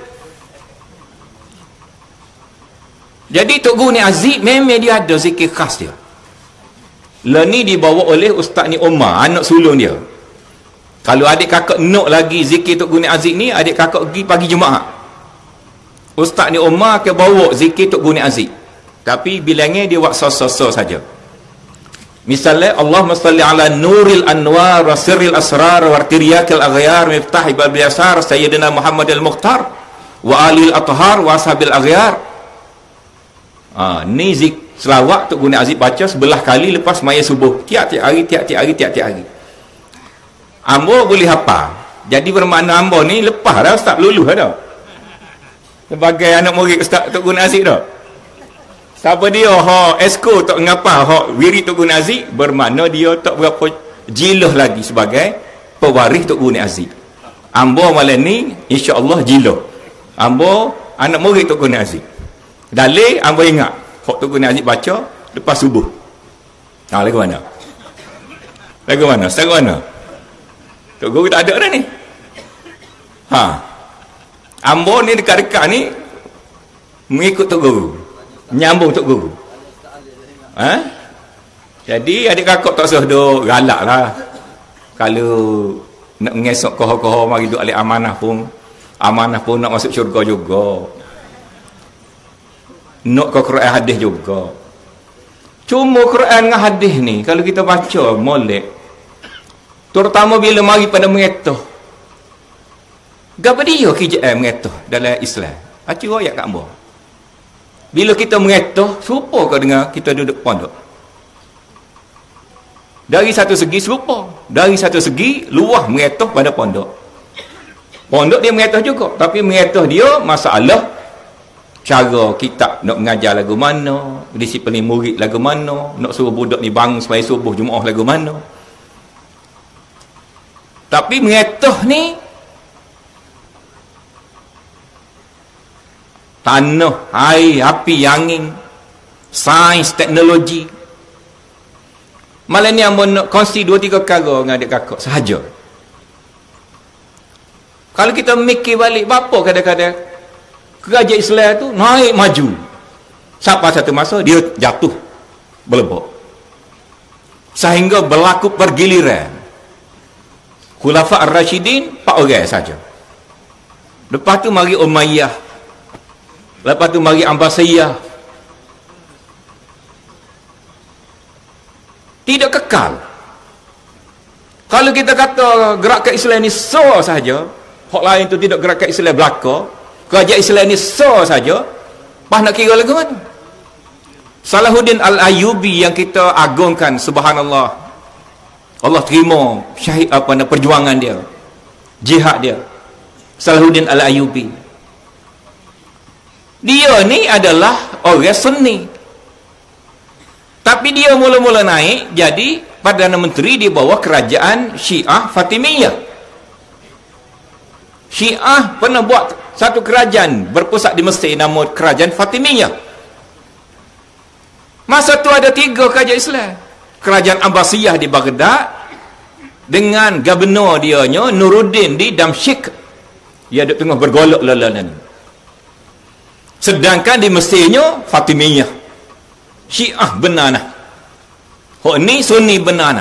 Jadi Tok Guni Aziz memang dia ada zikir khas dia. Lah ni dibawa oleh Ustaz ni Omar, anak sulung dia. Kalau adik kakak nak lagi zikir Tok Guni Aziz ni, adik kakak pergi pagi Jumaat. Ustaz ni Omar akan bawa zikir Tok Guni Aziz. Tapi bilangnya dia buat sos-sos saja. Misalnya Allahumma salli ala nuril anwar wa sirril asrar wa artiriyakil aghyar miftah ibal biasar sayyidina Muhammad al-Mukhtar wa alil athhar wa ashabil aghyar. Ah, ni zik selawat Tok Guni Aziz baca sebelah kali lepas maya subuh. Tiap-tiap hari, tiap-tiap hari, tiap-tiap hari. Ambo boleh hafal. Jadi bermakna ambo ni lepas dah Ustaz lulus dah. Sebagai anak murid Ustaz Tok Guni Aziz dah. Siapa dia ha esko tak ngapa ha wirid Tok Guni Aziz, bermakna dia tak berapa jiluh lagi sebagai pewaris Tok Guni Aziz. Ambo malam ni insya-Allah jiluh. Ambo anak murid Tok Guni Aziz. Dalil ambo ingat hak Tok Guni Aziz baca lepas subuh. Ha lagu mana? Lagu mana? Lagu mana? Tok Guru tak ada dah ni. Ha. Ambo ni dekat-dekat ni mengikut Tok Guru. Menyambung Tok Guru. Ha? Jadi adik kakak tak usah duk galak lah. Kalau nak mengesok koho-koho mari duk alik amanah pun, amanah pun nak masuk syurga juga. Nak ke Quran hadis juga. Cuma Quran dengan hadis ni kalau kita baca molek, terutama bila mari pada mengetoh, gapo dia K J M mengetoh dalam Islam. Acu ayat kat hamba. Bila kita mengetoh, serupa ke dengan kita duduk pondok? Dari satu segi serupa, dari satu segi luah mengetoh pada pondok. Pondok dia mengetoh juga, tapi mengetoh dia masalah cara kita nak mengajar lagu mana, disiplin murid lagu mana, nak suruh budak ni bangun supaya subuh Jumaat lagu mana. Tapi mengetoh ni tanah, air, api, angin, sains, teknologi. Malam ni yang nak kongsi dua tiga perkara dengan adik kakak sahaja. Kalau kita mikir balik, apa kadang-kadang kerajaan Islam tu naik maju. Sampai satu masa dia jatuh berlebok. Sehingga berlaku pergiliran. Khulafa Ar-Rashidin empat orang saja. Lepas tu mari Umayyah. Lepas tu mari Abbasiyah. Tidak kekal. Kalau kita kata gerakan Islam ni so saja, hak lain tu tidak gerakan Islam belaka, kerajaan Islam ni so saja, pas nak kira lagu mana? Salahuddin Al-Ayyubi yang kita agungkan, subhanallah, Allah terima syahid apa nak perjuangan dia, jihad dia. Salahuddin Al-Ayyubi, dia ni adalah orang Sunni, tapi dia mula-mula naik jadi Perdana Menteri di bawah kerajaan Syiah Fatimiyah. Syiah pernah buat satu kerajaan berpusat di Mesir, nama kerajaan Fatimiyah. Masa tu ada tiga kerajaan Islam. Kerajaan Abbasiyah di Baghdad dengan gubernur dianya Nuruddin di Damsyik. Dia duduk tengah bergolok lalanan. Sedangkan di Mesirnya Fatimiyah, Syiah benana. Hok ni Sunni benana.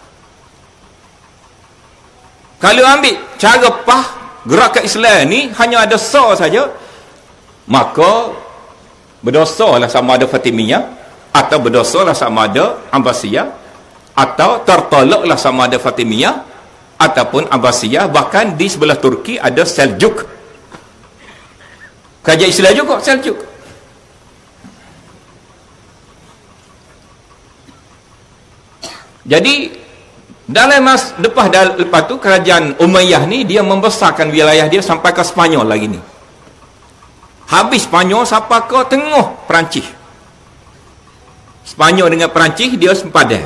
Kalau ambil cara pah gerakan Islam ni hanya ada sa saja, maka berdosa lah sama ada Fatimiyah, atau berdosa lah sama ada Abbasiyah, atau tertolak lah sama ada Fatimiyah ataupun Abbasiyah. Bahkan di sebelah Turki ada Seljuk, kerajaan Islam juga Seljuk. Jadi dalam mas lepas lepas tu kerajaan Umayyah ni dia membesarkan wilayah dia sampai ke Spanyol lagi ni. Habis Spanyol sampai ke tengah Perancis. Spanyol dengan Perancis dia sempadan.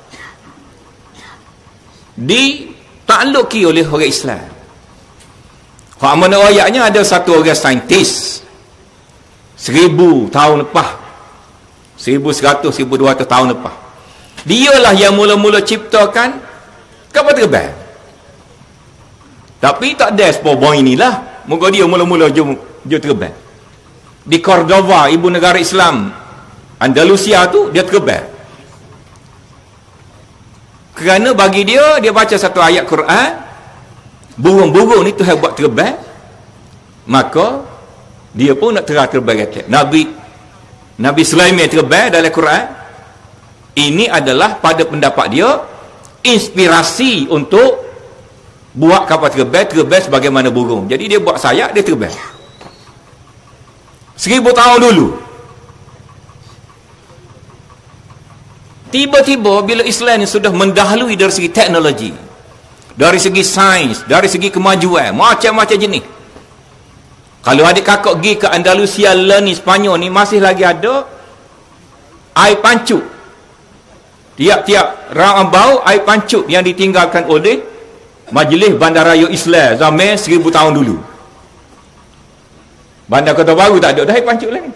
Ditakluki oleh orang Islam. Hak mana ayatnya ada satu orang saintis seribu tahun lepas, seribu seratus, seribu dua ratus tahun lepas, dialah yang mula-mula ciptakan kapal terbang. Tapi tak ada sepobong inilah, moga dia mula-mula jom dia terbang di Cordova, ibu negara Islam Andalusia tu, dia terbang kerana bagi dia, dia baca satu ayat Quran, burung-burung ni Tuhan buat terbang, maka dia pun nak terang terbang kata Nabi Nabi Sulaiman terbang dalam Quran. Ini adalah pada pendapat dia inspirasi untuk buat kapal terbang, terbang sebagaimana burung. Jadi dia buat sayap, dia terbang seribu tahun dulu. Tiba-tiba bila Islam ni sudah mendahului dari segi teknologi, dari segi sains, dari segi kemajuan, macam-macam jenis. Kalau adik kakak pergi ke Andalusia, ni Spanyol ni, masih lagi ada air pancuk. Tiap-tiap rambau air pancuk yang ditinggalkan oleh Majlis Bandaraya Islam zaman seribu tahun dulu. Bandar Kota Baru tak ada dah air pancuk lagi.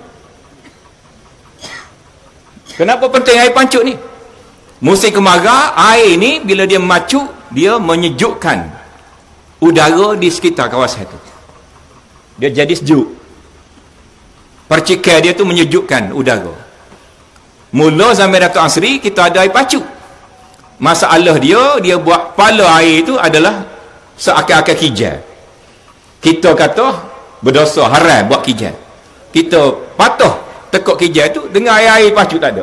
Kenapa penting air pancuk ni? Musim kemarau, air ni bila dia macuk, dia menyejukkan udara di sekitar kawasan itu. Dia jadi sejuk. Percikan dia tu menyejukkan udara. Mula zaman Datuk Asri kita ada air pancuk. Masalah dia, dia buat pala air itu adalah seakan-akan kijal. Kita kata berdosa, haram buat kijal. Kita patuh tekuk kijal tu dengan air-air pancuk tak ada.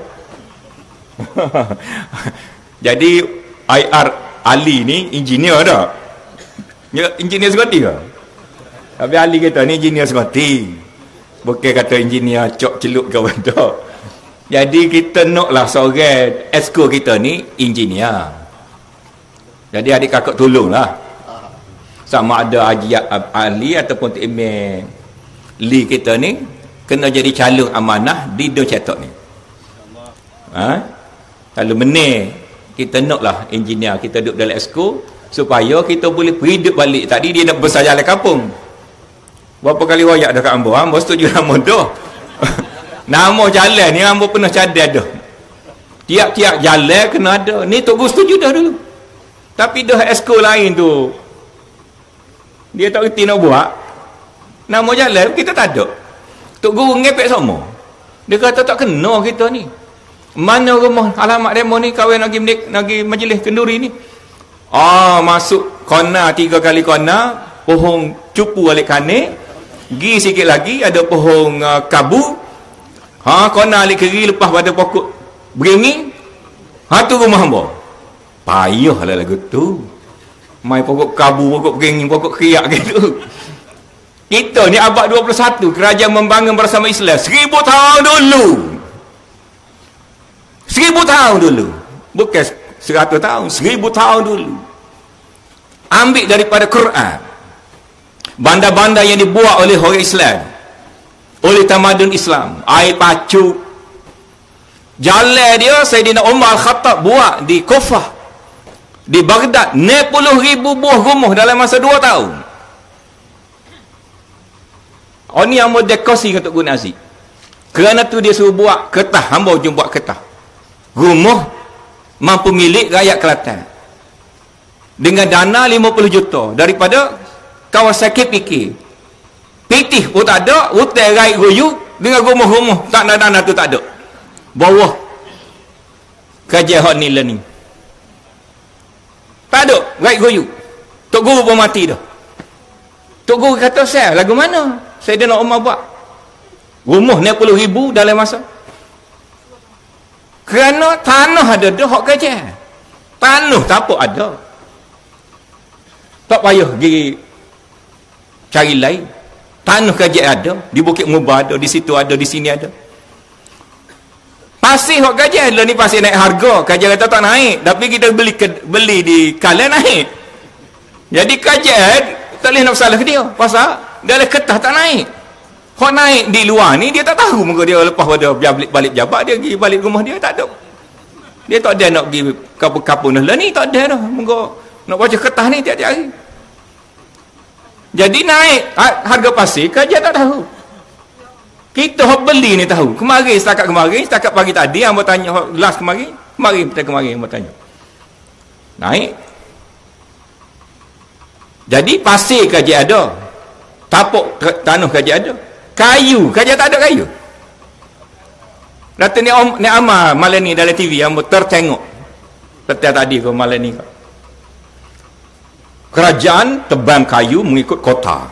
Jadi I R Ali ni engineer dah. Ya, engineer sekoti ke? Tapi Ali kata ni engineer sekoti. Bukan kata engineer cok celup ke apa. Jadi kita naklah seorang esko kita ni engineer. Jadi adik kakak tolonglah. Sama ada Haji Ali ataupun Tok Imam Lee kita ni kena jadi calon amanah di Dun Cetok ni. Ha? Kalau benar kita naklah engineer kita duduk dalam esko supaya kita boleh hidup balik. Tadi dia nak besar jalan kampung. Berapa kali wayak dah kat Ambo? Ambo setuju nama dah. Nama jalan ni Ambo pernah cadar dah. Tiap-tiap jalan kena ada. Ni Tok Guru setuju dah dulu. Tapi dah esko lain tu dia tak reti nak buat. Nama jalan kita tak ada. Tok Guru ngepek sama. Dia kata tak kena kita ni. Mana rumah alamat demo ni, kahwin lagi lagi majlis kenduri ni. Ah, masuk kona tiga kali kona, pohon cupu alik kane, gi sikit lagi ada pohon uh, kabu. Ha, kona alik kiri lepas pada pokok beringin. Ha, tu rumah hamba. Payahlah lagu tu. Mai pokok kabu, pokok beringin, pokok kriak gitu. Kita ni abad dua puluh satu, kerajaan membangun bersama Islam seribu tahun dulu. Seribu tahun dulu. Bukan seratus tahun, seribu tahun dulu. Ambil daripada Quran. Bandar-bandar yang dibuat oleh orang Islam, oleh tamadun Islam, air pacu. Jalan dia Sayyidina Umar Khattab buat di Kufah, di Baghdad, enam puluh ribu buah rumah dalam masa dua tahun. Oh ni hamba dekosi dengan Tok Guru Aziz. Kerana tu dia suruh buat kertas, hamba jom buat kertas. Rumah mampu milik rakyat Kelantan. Dengan dana lima puluh juta daripada kawasan K P K. Pitih pun tak ada, hutan rakyat goyu dengan rumah-rumah tak ada dana tu tak ada. Bawah kajian hot ni learning. Tak ada rakyat goyu. Tok Guru pun mati dah. Tok Guru kata saya lagu mana? Saya dah nak rumah buat. Rumah enam puluh ribu dalam masa. Kerana tanah ada dah hak kajian. Tanah tak apa ada. Tak payah pergi cari lain. Tanah kajian ada, di Bukit Mubah ada, di situ ada, di sini ada. Pasir hak kajian lah ni pasir naik harga. Kajian kata tak naik, tapi kita beli beli di Kalan naik. Jadi kajian tak boleh nak salah ke dia. Pasal dalam kertas tak naik. Hak naik di luar ni dia tak tahu muka dia lepas pada balik balik jabat dia pergi balik rumah dia tak ada. Dia tak ada nak pergi kapur-kapur lah ni tak ada dah. Muka nak baca kertas ni tiap-tiap hari. Jadi naik harga pasir kajian tak tahu. Kita hok beli ni tahu. Kemarin setakat kemarin, setakat pagi tadi hamba tanya last kemarin, kemarin kita kemarin hamba tanya. Naik. Jadi pasir kajian ada. Tapuk tanah kajian ada. Kayu, kajian tak ada kayu. Dato' ni Om ni Amar malam ni dalam T V hamba tertengok. Setiap tadi ke malam ni. Kerajaan tebang kayu mengikut kota.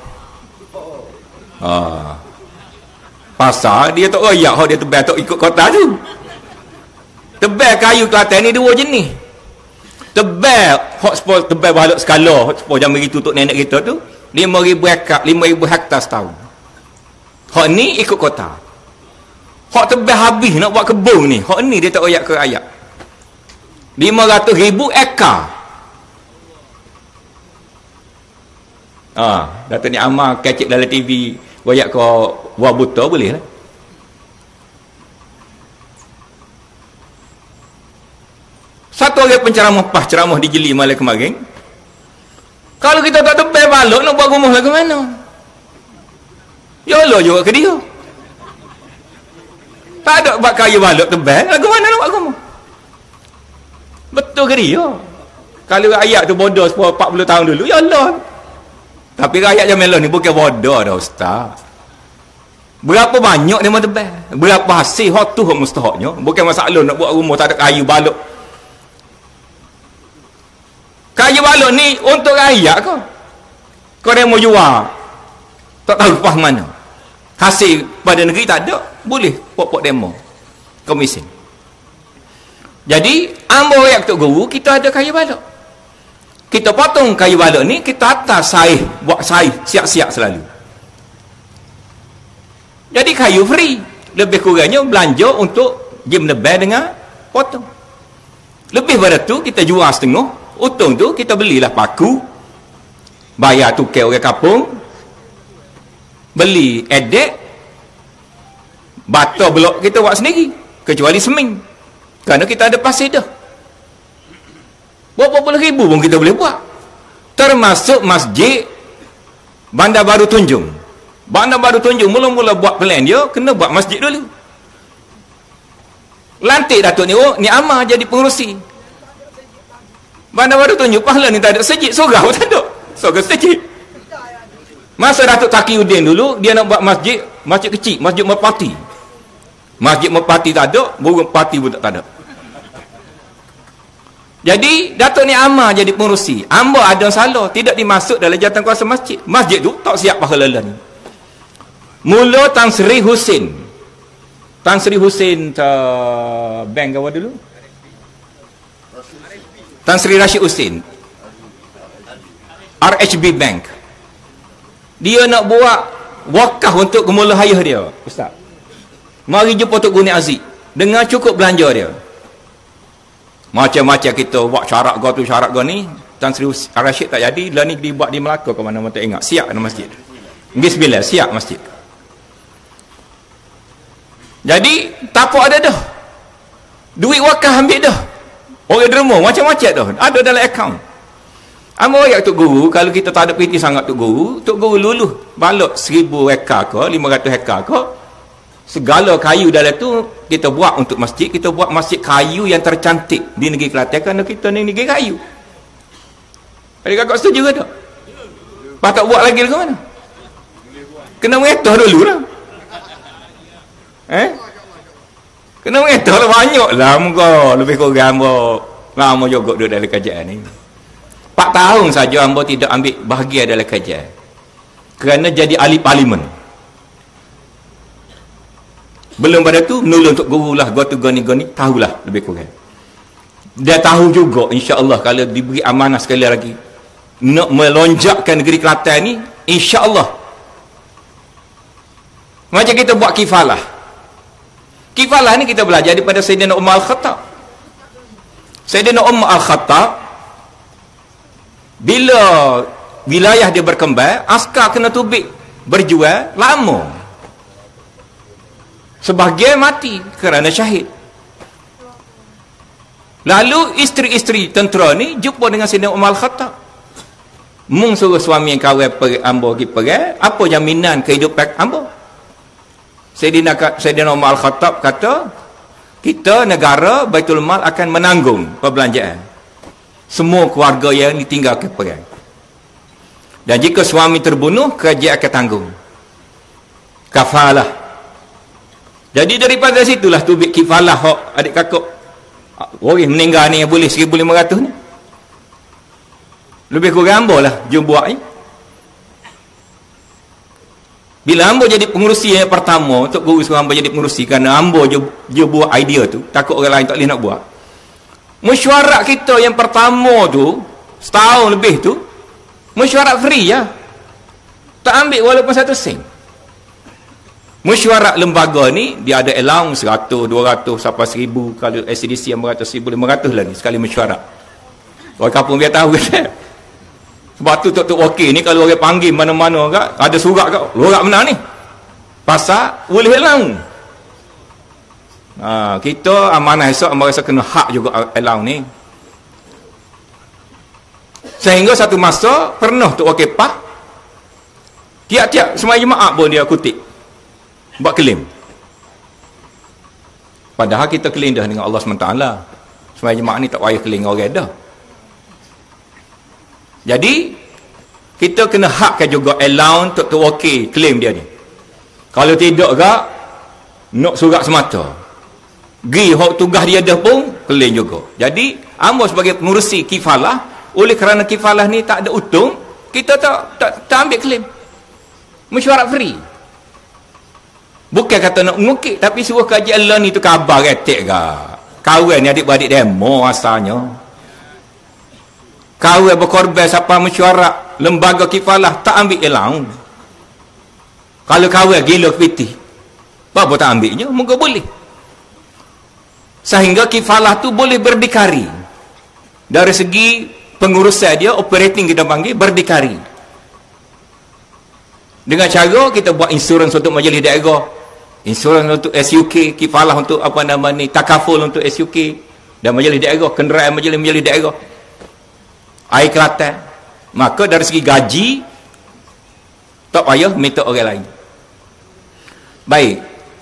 Ah. Pasal dia tak royak hak dia tebang tak ikut kota tu. Tebang kayu Kelantan ni dua jenis. Tebang hotspot tebang balok skala hotspot jam begitu untuk nenek kita tu lima ribu hektar lima ribu hektar setahun. Hak ni ikut kota. Hak tebang habis nak buat kebun ni, hak ni dia tak royak ke rakyat. lima ratus ribu ekar. Ah, Dato' Ni Amar kecik dalam T V royak kau buah buta boleh lah. Satu orang penceramah pas ceramah di Jeli malam kemarin. Kalau kita tak tebal balok nak buat rumah lagu mana? Ya Allah juga ke dia. Tak ada buat kayu balok tebal, lagu mana nak buat rumah? Betul ke dia? Kalau rakyat tu bodoh sepuluh empat puluh tahun dulu, ya Allah. Tapi rakyat Jamelah ni bukan bodoh dah ustaz. Berapa banyak dia mahu tebal? Berapa hasil hak tu hak mustahaknya? Bukan masalah nak buat rumah tak ada kayu balok. Kayu balok ni untuk rakyat ke? Kau dia mau jual tak tahu lepas mana. Hasil pada negeri tak ada, boleh pokok demo komisen. Jadi ambo rakyat Tok Guru kita ada kayu balok. Kita potong kayu balok ni, kita atas saih, buat saih, siap-siap selalu. Jadi kayu free. Lebih kurangnya belanja untuk jim lebih dengan potong. Lebih pada tu, kita jual setengah. Untung tu, kita belilah paku. Bayar tukar orang kampung. Beli edek. Bata blok kita buat sendiri. Kecuali seming. Kerana kita ada pasir dah. Berapa puluh ribu pun kita boleh buat. Termasuk masjid Bandar Baru Tunjung. Bandar Baru Tunjung mula-mula buat plan dia, kena buat masjid dulu. Lantik Datuk ni, oh, ni Amar jadi pengurusi. Bandar Baru Tunjung, pahala ni tak ada sejid, surau tak ada. Surau sejid. Masa Datuk Taqiyuddin dulu, dia nak buat masjid, masjid kecil, masjid Merpati. Masjid Merpati tak ada, burung Merpati pun tak ada. Jadi Datuk Ni Amar jadi pengurusi. Amba ada salah, tidak dimasuk dalam jawatan kuasa masjid. Masjid tu tak siap pahala ni. Mula Tan Sri Husin. Tan Sri Husin uh, bank apa dulu? Tan Sri Rashid Husin. R H B Bank. Dia nak buat wakaf untuk kemula hayah dia, ustaz. Mari jumpa Tok Guru Aziz dengan cukup belanja dia. Macam-macam kita buat syarat kau tu syarat kau ni. Tan Sri Rashid tak jadi. Lah ni dibuat di Melaka ke mana mana tak ingat. Siap dalam masjid. Bismillah, siap masjid. Jadi tak apa ada dah. Duit wakaf ambil dah. Orang derma macam-macam dah. Ada dalam akaun. Amba royak Tok Guru, kalau kita tak ada piti sangat Tok Guru, Tok Guru luluh balok seribu hektar ke, lima ratus hektar ke, segala kayu dalam tu kita buat untuk masjid. Kita buat masjid kayu yang tercantik di negeri Kelantan kerana kita ni negeri kayu. Adik kakak setuju ke tak? Lepas tak buat lagi ke mana? Kena mengetah dulu lah. Eh? Kena mengetah lah banyak lah. Muka lebih kurang hamba lama juga duduk dalam kajian ni. Empat tahun saja hamba tidak ambil bahagian dalam kajian. Kerana jadi ahli parlimen. Belum pada tu menolong untuk guru lah, gotu goni-goni, tahulah lebih kurang. Dia tahu juga insya-Allah kalau diberi amanah sekali lagi nak melonjakkan negeri Kelantan ni, insya-Allah. Macam kita buat kifalah. Kifalah ni kita belajar daripada Sayyidina Umar Al-Khattab. Sayyidina Umar Al-Khattab bila wilayah dia berkembang, askar kena tubik berjual lama. Sebahagian mati kerana syahid. Lalu isteri-isteri tentera ni jumpa dengan Sayyidina Umar Al-Khattab. Mung suruh suami yang kahwin pergi ambo pergi pergi, apa jaminan kehidupan ambo? Sayyidina Sayyidina Umar Al-Khattab kata, kita negara Baitul Mal akan menanggung perbelanjaan semua keluarga yang ditinggalkan perang. Dan jika suami terbunuh, kerajaan akan tanggung. Kafalah. Jadi daripada situlah tubik kifalah hok adik kakak orang meninggal ni boleh seribu lima ratus ni. Lebih kurang ambo lah jom buat ni. Bila ambo jadi pengurusi yang pertama, untuk guru suruh ambo jadi pengurusi kerana ambo je, je buat idea tu, takut orang lain tak boleh nak buat. Mesyuarat kita yang pertama tu, setahun lebih tu, mesyuarat free ya. Tak ambil walaupun satu sen. Mesyuarat lembaga ni dia ada allowance seratus, dua ratus sampai seribu. Kalau S C D C yang beratus, seribu lima ratus lah ni sekali mesyuarat. Orang kampung biar tahu kan. Sebab tu Tok Tok Wakil ni kalau orang panggil mana-mana kat, ada surat kat, lorak mana ni? Pasal boleh allowance. Ha, kita amanah esok amal rasa kena hak juga allowance ni. Sehingga satu masa pernah Tok Wakil Pah tiap-tiap semua jemaah pun dia kutip buat klaim. Padahal kita klaim dah dengan Allah subhanahu wa taala. Semua jemaah ni tak payah klaim orang dah. Jadi kita kena hakkan juga allowance Tok Tok Wakil klaim dia ni. Kalau tidak gak nak surat semata. Gi hok tugas dia dah pun klaim juga. Jadi ambo sebagai pengurusi kifalah, oleh kerana kifalah ni tak ada untung, kita tak tak, tak ambil klaim. Mesyuarat free. Bukan kata nak mengukit, tapi suruh kaji Allah ni tu khabar retek gak. Kawan ni adik-beradik demo asalnya. Kawan berkorban siapa mesyuarat lembaga kifalah tak ambil allowance. Kalau kawan gila kepitih, apa tak ambilnya? Moga boleh. Sehingga kifalah tu boleh berdikari. Dari segi pengurusan dia, operating kita panggil berdikari. Dengan cara kita buat insurans untuk majlis daerah, insurans untuk S U K, kifalah untuk apa nama ni, takaful untuk S U K dan majlis daerah, kenderaan majlis-majlis daerah. Air Kelantan. Maka dari segi gaji tak payah minta orang lain. Baik.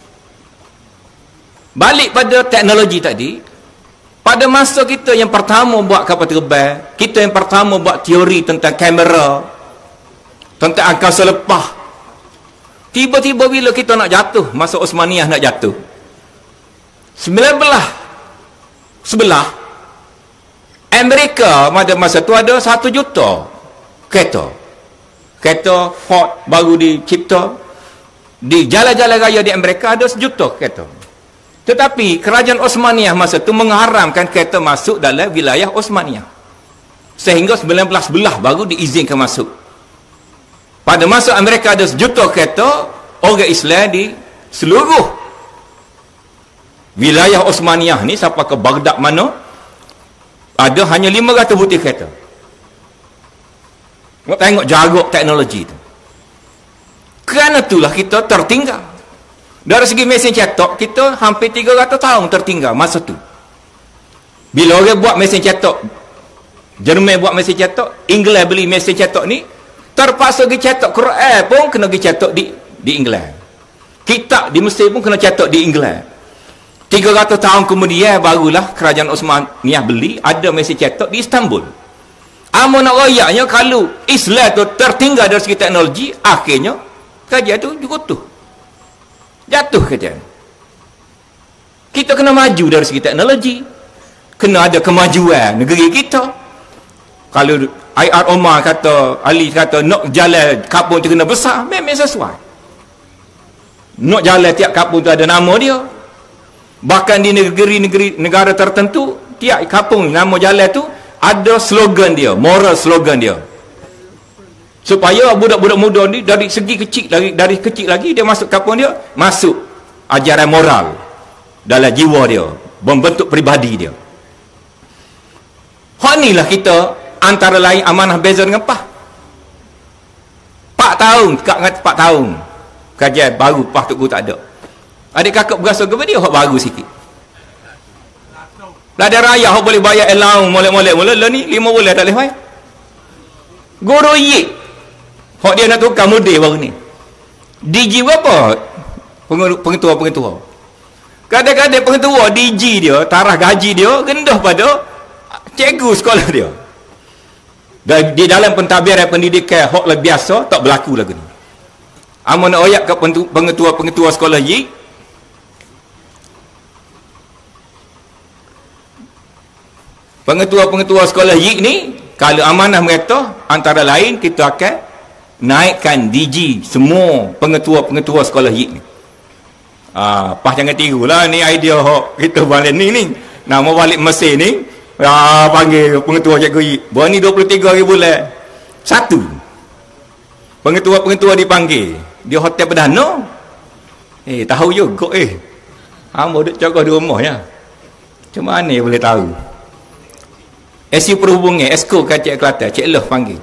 Balik pada teknologi tadi, pada masa kita yang pertama buat kapal terbang, kita yang pertama buat teori tentang kamera, tentang angkasa lepas. Tiba-tiba bila kita nak jatuh, masa Osmaniyah nak jatuh, sembilan belas sebelah Amerika pada masa tu ada satu juta kereta. Kereta Ford baru dicipta. Di jalan-jalan raya di Amerika ada sejuta kereta. Tetapi kerajaan Osmaniyah masa tu mengharamkan kereta masuk dalam wilayah Osmaniyah. Sehingga sembilan belas belah baru diizinkan masuk. Pada masa Amerika ada sejuta kereta, orang Islam di seluruh wilayah Osmaniyah ni sampai ke Baghdad mana, ada hanya lima ratus butir kereta. Tengok jarak teknologi tu. Kerana itulah kita tertinggal. Dari segi mesin cetak, kita hampir tiga ratus tahun tertinggal masa tu. Bila orang buat mesin cetak, Jerman buat mesin cetak, Inggeris beli mesin cetak ni, terpaksa pergi cetak Quran pun kena pergi cetak di di England. Kitab di Mesir pun kena cetak di England. tiga ratus tahun kemudian barulah kerajaan Osmaniyah beli, ada mesin cetak di Istanbul. Amun nak royaknya kalau Islam tu tertinggal dari segi teknologi, akhirnya kerajaan tu jatuh. Jatuh kerajaan. Kita kena maju dari segi teknologi. Kena ada kemajuan negeri kita. Kalau I R Omar kata, Ali kata nak jalan kampung tu kena besar, memang sesuai. Nak jalan tiap kampung tu ada nama dia. Bahkan di negeri-negeri negara tertentu, tiap kampung nama jalan tu ada slogan dia, moral slogan dia. Supaya budak-budak muda ni dari segi kecil lagi, dari kecil lagi dia masuk kampung dia, masuk ajaran moral dalam jiwa dia, membentuk peribadi dia. Hak inilah kita antara lain amanah beza dengan P A H. empat tahun, dekat dengan empat tahun. Kajian baru P A H tu tak ada. Adik kakak berasa kepada dia hak baru sikit. Lah ada raya hak boleh bayar allowance molek-molek mula lah ni lima bulan tak boleh bayar. Guru yik. Hak dia nak tukar model baru ni. D G berapa? Pengetua-pengetua. Kadang-kadang pengetua D G dia, taraf gaji dia rendah pada cikgu sekolah dia. Dan di dalam pentadbiran pendidikan hak lebih biasa tak berlaku lagu ni. Amun nak oyak ke pengetua-pengetua sekolah yik, pengetua-pengetua sekolah yik ni, kalau amanah mereka antara lain kita akan naikkan D G semua pengetua-pengetua sekolah yik ni. Ah, P A H jangan tirulah ni idea hak kita balik ni ni. Nama balik Mesir ni, ah, panggil pengetua cikgu yik. Buat ni dua puluh tiga ribu bulan. Satu. Pengetua-pengetua dipanggil. Dia hotel perdana. Eh, tahu juga eh. Hamba duduk jaga di rumahnya. Macam mana boleh tahu? S U Perhubungan, Esko kat Cik Kelantan, Cik Loh panggil.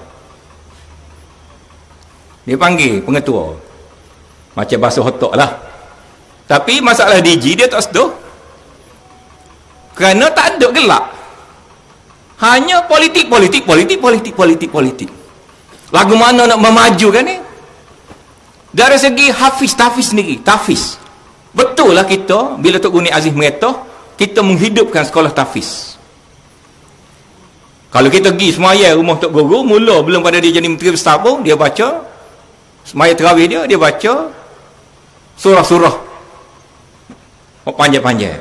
Dia panggil pengetua. Macam bahasa hotok lah. Tapi masalah D G dia tak seduh. Kerana tak ada gelak. Hanya politik, politik, politik, politik, politik, politik. Lagu mana nak memajukan ni? Dari segi hafiz, tafiz sendiri, tafiz. Betul lah kita, bila Tok Guni Aziz mengata, kita menghidupkan sekolah tafiz. Kalau kita pergi semaya rumah Tok Guru, mula belum pada dia jadi menteri besar pun, dia baca, semaya terawih dia, dia baca surah-surah panjang-panjang.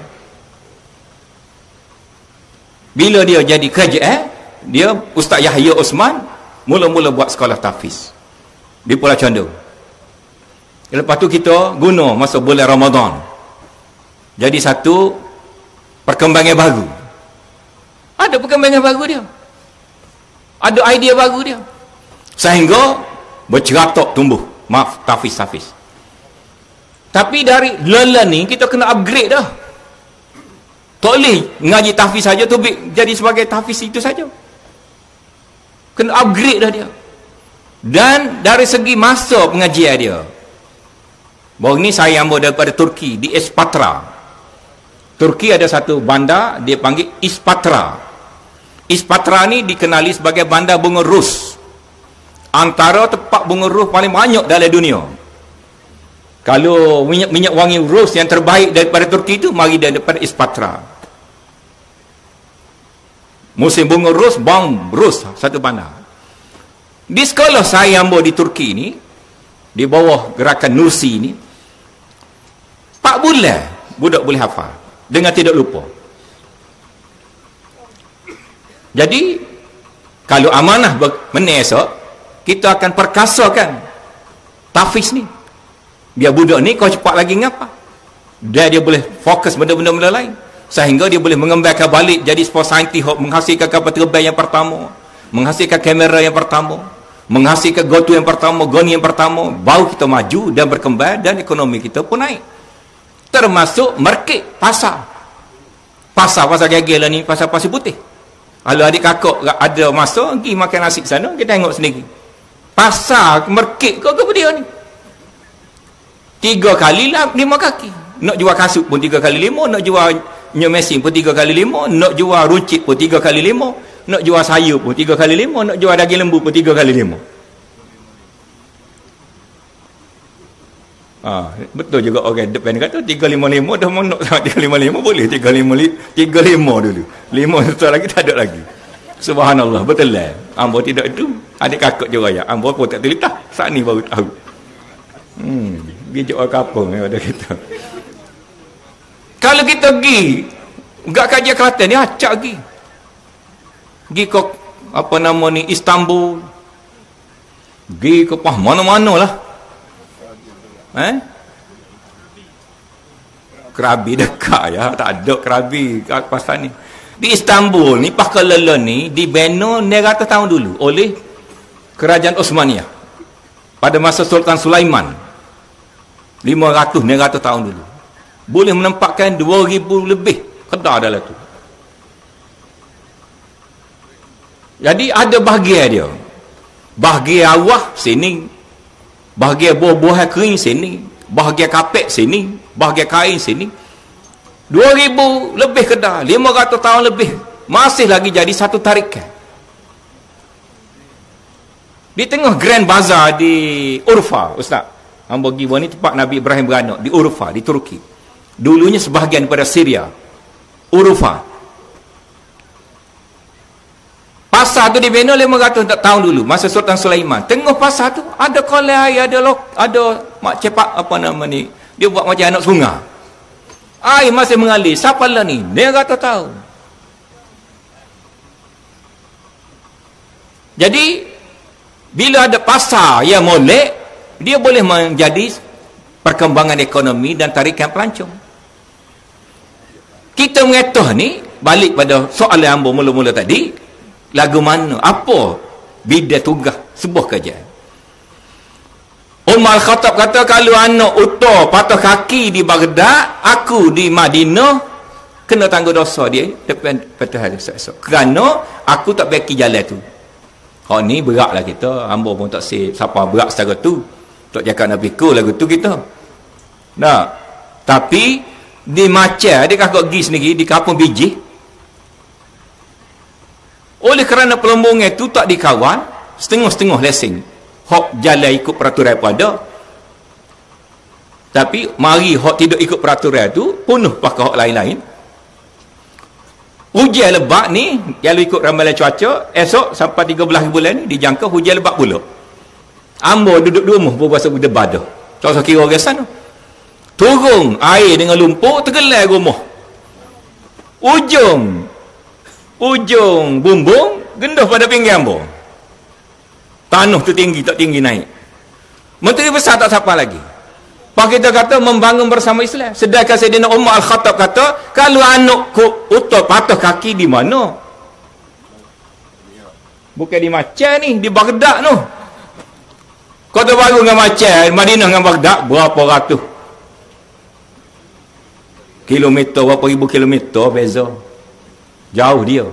Bila dia jadi kerajaan, dia Ustaz Yahya Osman mula-mula buat sekolah tafiz di Pulau Condong. Lepas tu kita guna masa bulan Ramadan. Jadi satu perkembangan baru. Ada perkembangan baru dia. Ada idea baru dia. Sehingga berceratok tumbuh. Maaf, tafiz-tafiz. Tapi dari learn ni kita kena upgrade dah. Tak boleh ngaji tafiz saja tu jadi sebagai tafiz itu saja. Kena upgrade dah dia. Dan dari segi masa pengajian dia. Baru ni saya ambil daripada Turki, di Ispatra. Turki ada satu bandar, dia panggil Ispatra. Ispatra ni dikenali sebagai bandar bunga Rus. Antara tempat bunga Rus paling banyak dalam dunia. Kalau minyak-minyak wangi Rus yang terbaik daripada Turki itu, mari daripada Ispatra. Musim bunga Rus, bang Rus, satu bandar. Di sekolah saya ambil di Turki ni, di bawah gerakan Nursi ni, empat bulan budak boleh hafal dengan tidak lupa. Jadi kalau amanah menesok, kita akan perkasakan tafiz ni. Biar budak ni kau cepat lagi ngapa? Dia dia boleh fokus benda-benda lain. Sehingga dia boleh mengembangkan balik jadi sport scientist, menghasilkan kapal terbang yang pertama, menghasilkan kamera yang pertama, menghasilkan gotu yang pertama, goni yang pertama, baru kita maju dan berkembang dan ekonomi kita pun naik. Termasuk market, pasar. Pasar-pasar gagil lah ni, pasar pasir putih. Kalau adik kakak ada masa, pergi makan nasi sana, kita tengok sendiri. Pasar, market kau ke dia ni? Tiga kali lah, lima kaki. Nak jual kasut pun tiga kali lima, nak jual nyok mesin pun tiga kali lima, nak jual runcit pun tiga kali lima, nak jual sayur pun tiga kali lima, nak jual daging lembu pun tiga kali lima. Ha, betul juga orang depan kata tiga lima lima dah monok sangat. Tiga lima lima boleh tiga lima tiga lima dulu. Lima satu lagi tak ada lagi. Subhanallah, betul lah. Ambo tidak itu. Adik kakak je raya. Ambo pun tak terletak. Saat ni baru tahu. Hmm, bijak orang kapung ya ada kita. Kalau kita pergi enggak kajian Kelantan ni acak pergi. Pergi ke apa nama ni Istanbul. Pergi ke pah mana-mana lah. Eh? Krabi dekat ya, tak ada Krabi kat pasal ni. Di Istanbul ni Pakalala ni dibina enam ratus tahun dulu oleh Kerajaan Osmaniyah pada masa Sultan Sulaiman. lima ratus enam ratus tahun dulu. Boleh menempatkan dua ribu lebih kedai dalam tu. Jadi ada bahagian dia. Bahagian awah sini, bahagian buah-buahan kering sini, bahagian kapek sini, bahagian kain sini. dua ribu lebih kedai, lima ratus tahun lebih, masih lagi jadi satu tarikan. Di tengah Grand Bazaar di Urfa, Ustaz. Hamba pergi ni tempat Nabi Ibrahim beranak di Urfa, di Turki. Dulunya sebahagian daripada Syria. Urfa. Pasar tu dibina lima ratus tahun dulu masa Sultan Sulaiman. Tengah pasar tu ada kolam air, ada lok, ada mak cepak apa nama ni. Dia buat macam anak sungai. Air masih mengalir. Siapa lah ni? enam ratus tahun. Jadi bila ada pasar yang molek, dia boleh menjadi perkembangan ekonomi dan tarikan pelancong. Kita mengetahui ni balik pada soalan yang mula-mula tadi. Lagu mana? Apa bidang tugas sebuah kerja? Umar Khattab kata kalau anak utuh patah kaki di Baghdad, aku di Madinah kena tanggung dosa dia depan patah hari esok. Kerana aku tak baiki jalan tu. Kau ni beratlah kita. Hamba pun tak say siapa berat secara tu. Tak cakap nak pikul lagu tu kita. Nah, tapi di Macau dia kakak pergi sendiri di kampung biji. Oleh kerana pelombongan itu tak dikawal, setengah-setengah lesen. Hak jalan ikut peraturan pun ada. Tapi mari hak tidak ikut peraturan itu penuh pakai hak lain-lain. Hujan lebat ni, kalau ikut ramalan cuaca, esok sampai tiga belas bulan ni dijangka hujan lebat pula. Ambo duduk di rumah berpuasa berdebat dah. Tak usah kira orang sana. Turun air dengan lumpur tergelar rumah. Ujung ujung bumbung gendah pada pinggir ambo. Tanah tu tinggi tak tinggi naik. Menteri besar tak siapa lagi. Pak kita kata membangun bersama Islam. Sedangkan Sayyidina Umar Al-Khattab kata kalau anakku utuh patah kaki di mana? Bukan di Macau ni, di Baghdad tu. Kota Baru dengan Macau, Madinah dengan Baghdad berapa ratus kilometer, berapa ribu kilometer beza. Jauh dia.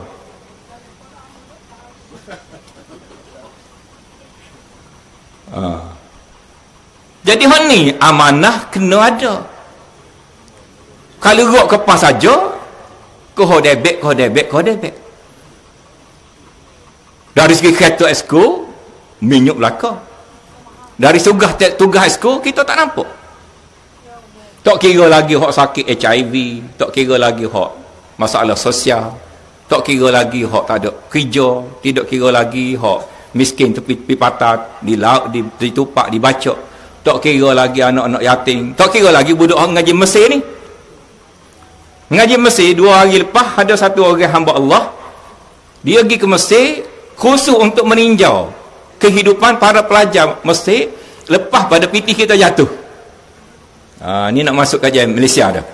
Ha. Jadi hal ni amanah kena ada. Kalau rok kepas saja, kau debek, kau debek, kau debek. Dari segi kereta esko, minyak belaka. Dari tugas tugas esko kita tak nampak. Tak kira lagi hak sakit H I V, tak kira lagi hak masalah sosial. Tak kira lagi hak tak ada kerja, tidak kira lagi hak miskin tepi patah, di laut, ditupak, dibacok. Tak kira lagi anak-anak yatim. Tak kira lagi budak ngaji Mesir ni. Ngaji Mesir dua hari lepas ada satu orang hamba Allah. Dia pergi ke Mesir khusus untuk meninjau kehidupan para pelajar Mesir lepas pada piti kita jatuh. Ha, ni nak masuk kajian Malaysia dah.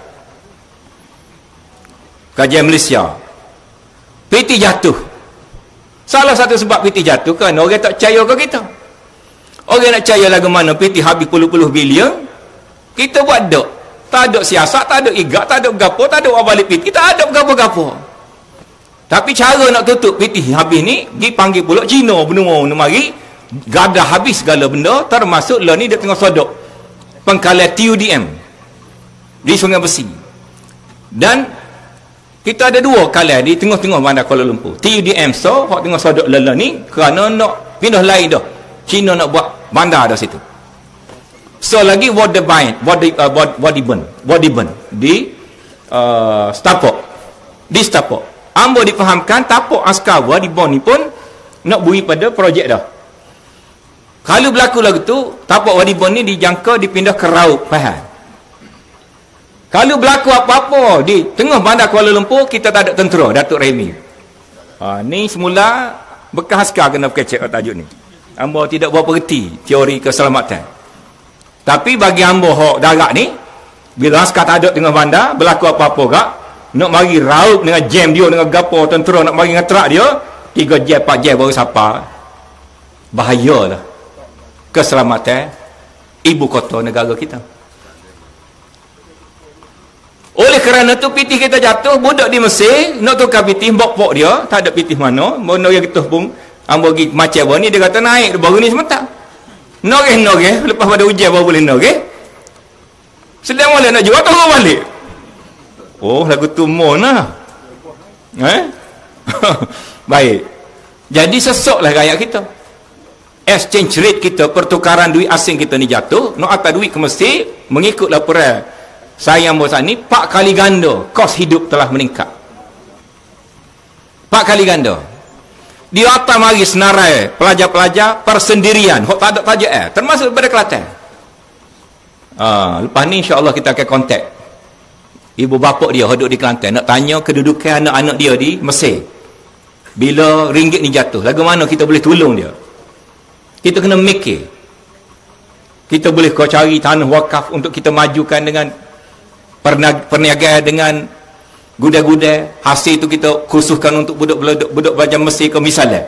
Kajian Malaysia. Piti jatuh. Salah satu sebab piti jatuh kan orang tak percaya ke kita. Orang nak percaya lagu mana piti habis puluh-puluh bilion. Kita buat dok. Tak ada siasat, tak ada igak, tak ada gapo, tak ada balik piti. Kita ada gapo-gapo. Tapi cara nak tutup piti habis ni, pergi panggil pula Cina benua mari gadah habis segala benda termasuk lah ni dia tengah sodok. Pengkalan T U D M di Sungai Besi. Dan kita ada dua kalan di tengah-tengah bandar Kuala Lumpur. T U D M so, hak tengah sodok lelah ni kerana nak pindah lain dah. Cina nak buat bandar dah situ. So lagi Wadibine, Wadi uh, Wadiben, Wadiben di uh, Stapok. Di Stapok. Ambo difahamkan tapok askar Wadibon ni pun nak bui pada projek dah. Kalau berlaku lagu tu, tapok Wadibon ni dijangka dipindah ke Raub, faham? Kalau berlaku apa-apa di tengah bandar Kuala Lumpur, kita tak ada tentera, Datuk Remy. Ha, ni semula bekas askar kena kecek tajuk ni. Ambo tidak berapa reti teori keselamatan. Tapi bagi ambo hok darat ni, bila askar tak ada tengah bandar, berlaku apa-apa gak, nak mari Raub dengan jam dia, dengan gapo tentera nak mari ngetrak dia, tiga jam, empat jam baru sapa. Bahayalah keselamatan ibu kota negara kita. Oleh kerana tu pitih kita jatuh, budak di Mesir nak tukar pitih, bok-bok dia, tak ada pitih mana, bono yang kita pun ambo pergi macam apa ni, dia kata naik baru ni sebentar. Noreh-noreh, lepas pada ujian baru boleh noreh. Sedang malam nak jual, tahu balik. Oh, lagu tu mon lah. Eh? Baik. Jadi sesoklah rakyat kita. Exchange rate kita, pertukaran duit asing kita ni jatuh, nak atas duit ke Mesir, mengikut laporan saya yang bosan ni, empat kali ganda kos hidup telah meningkat. Empat kali ganda. Di atas mari senarai pelajar-pelajar persendirian, hok tak ada tajuk eh, termasuk daripada Kelantan. Ah, lepas ni insya-Allah kita akan kontak ibu bapa dia duduk di Kelantan, nak tanya kedudukan anak-anak dia di Mesir. Bila ringgit ni jatuh, lagu mana kita boleh tolong dia? Kita kena mikir. Kita boleh kau cari tanah wakaf untuk kita majukan dengan perniagaan dengan gudai-gudai, hasil tu kita khususkan untuk budak-budak budak belajar Mesir ke misalnya.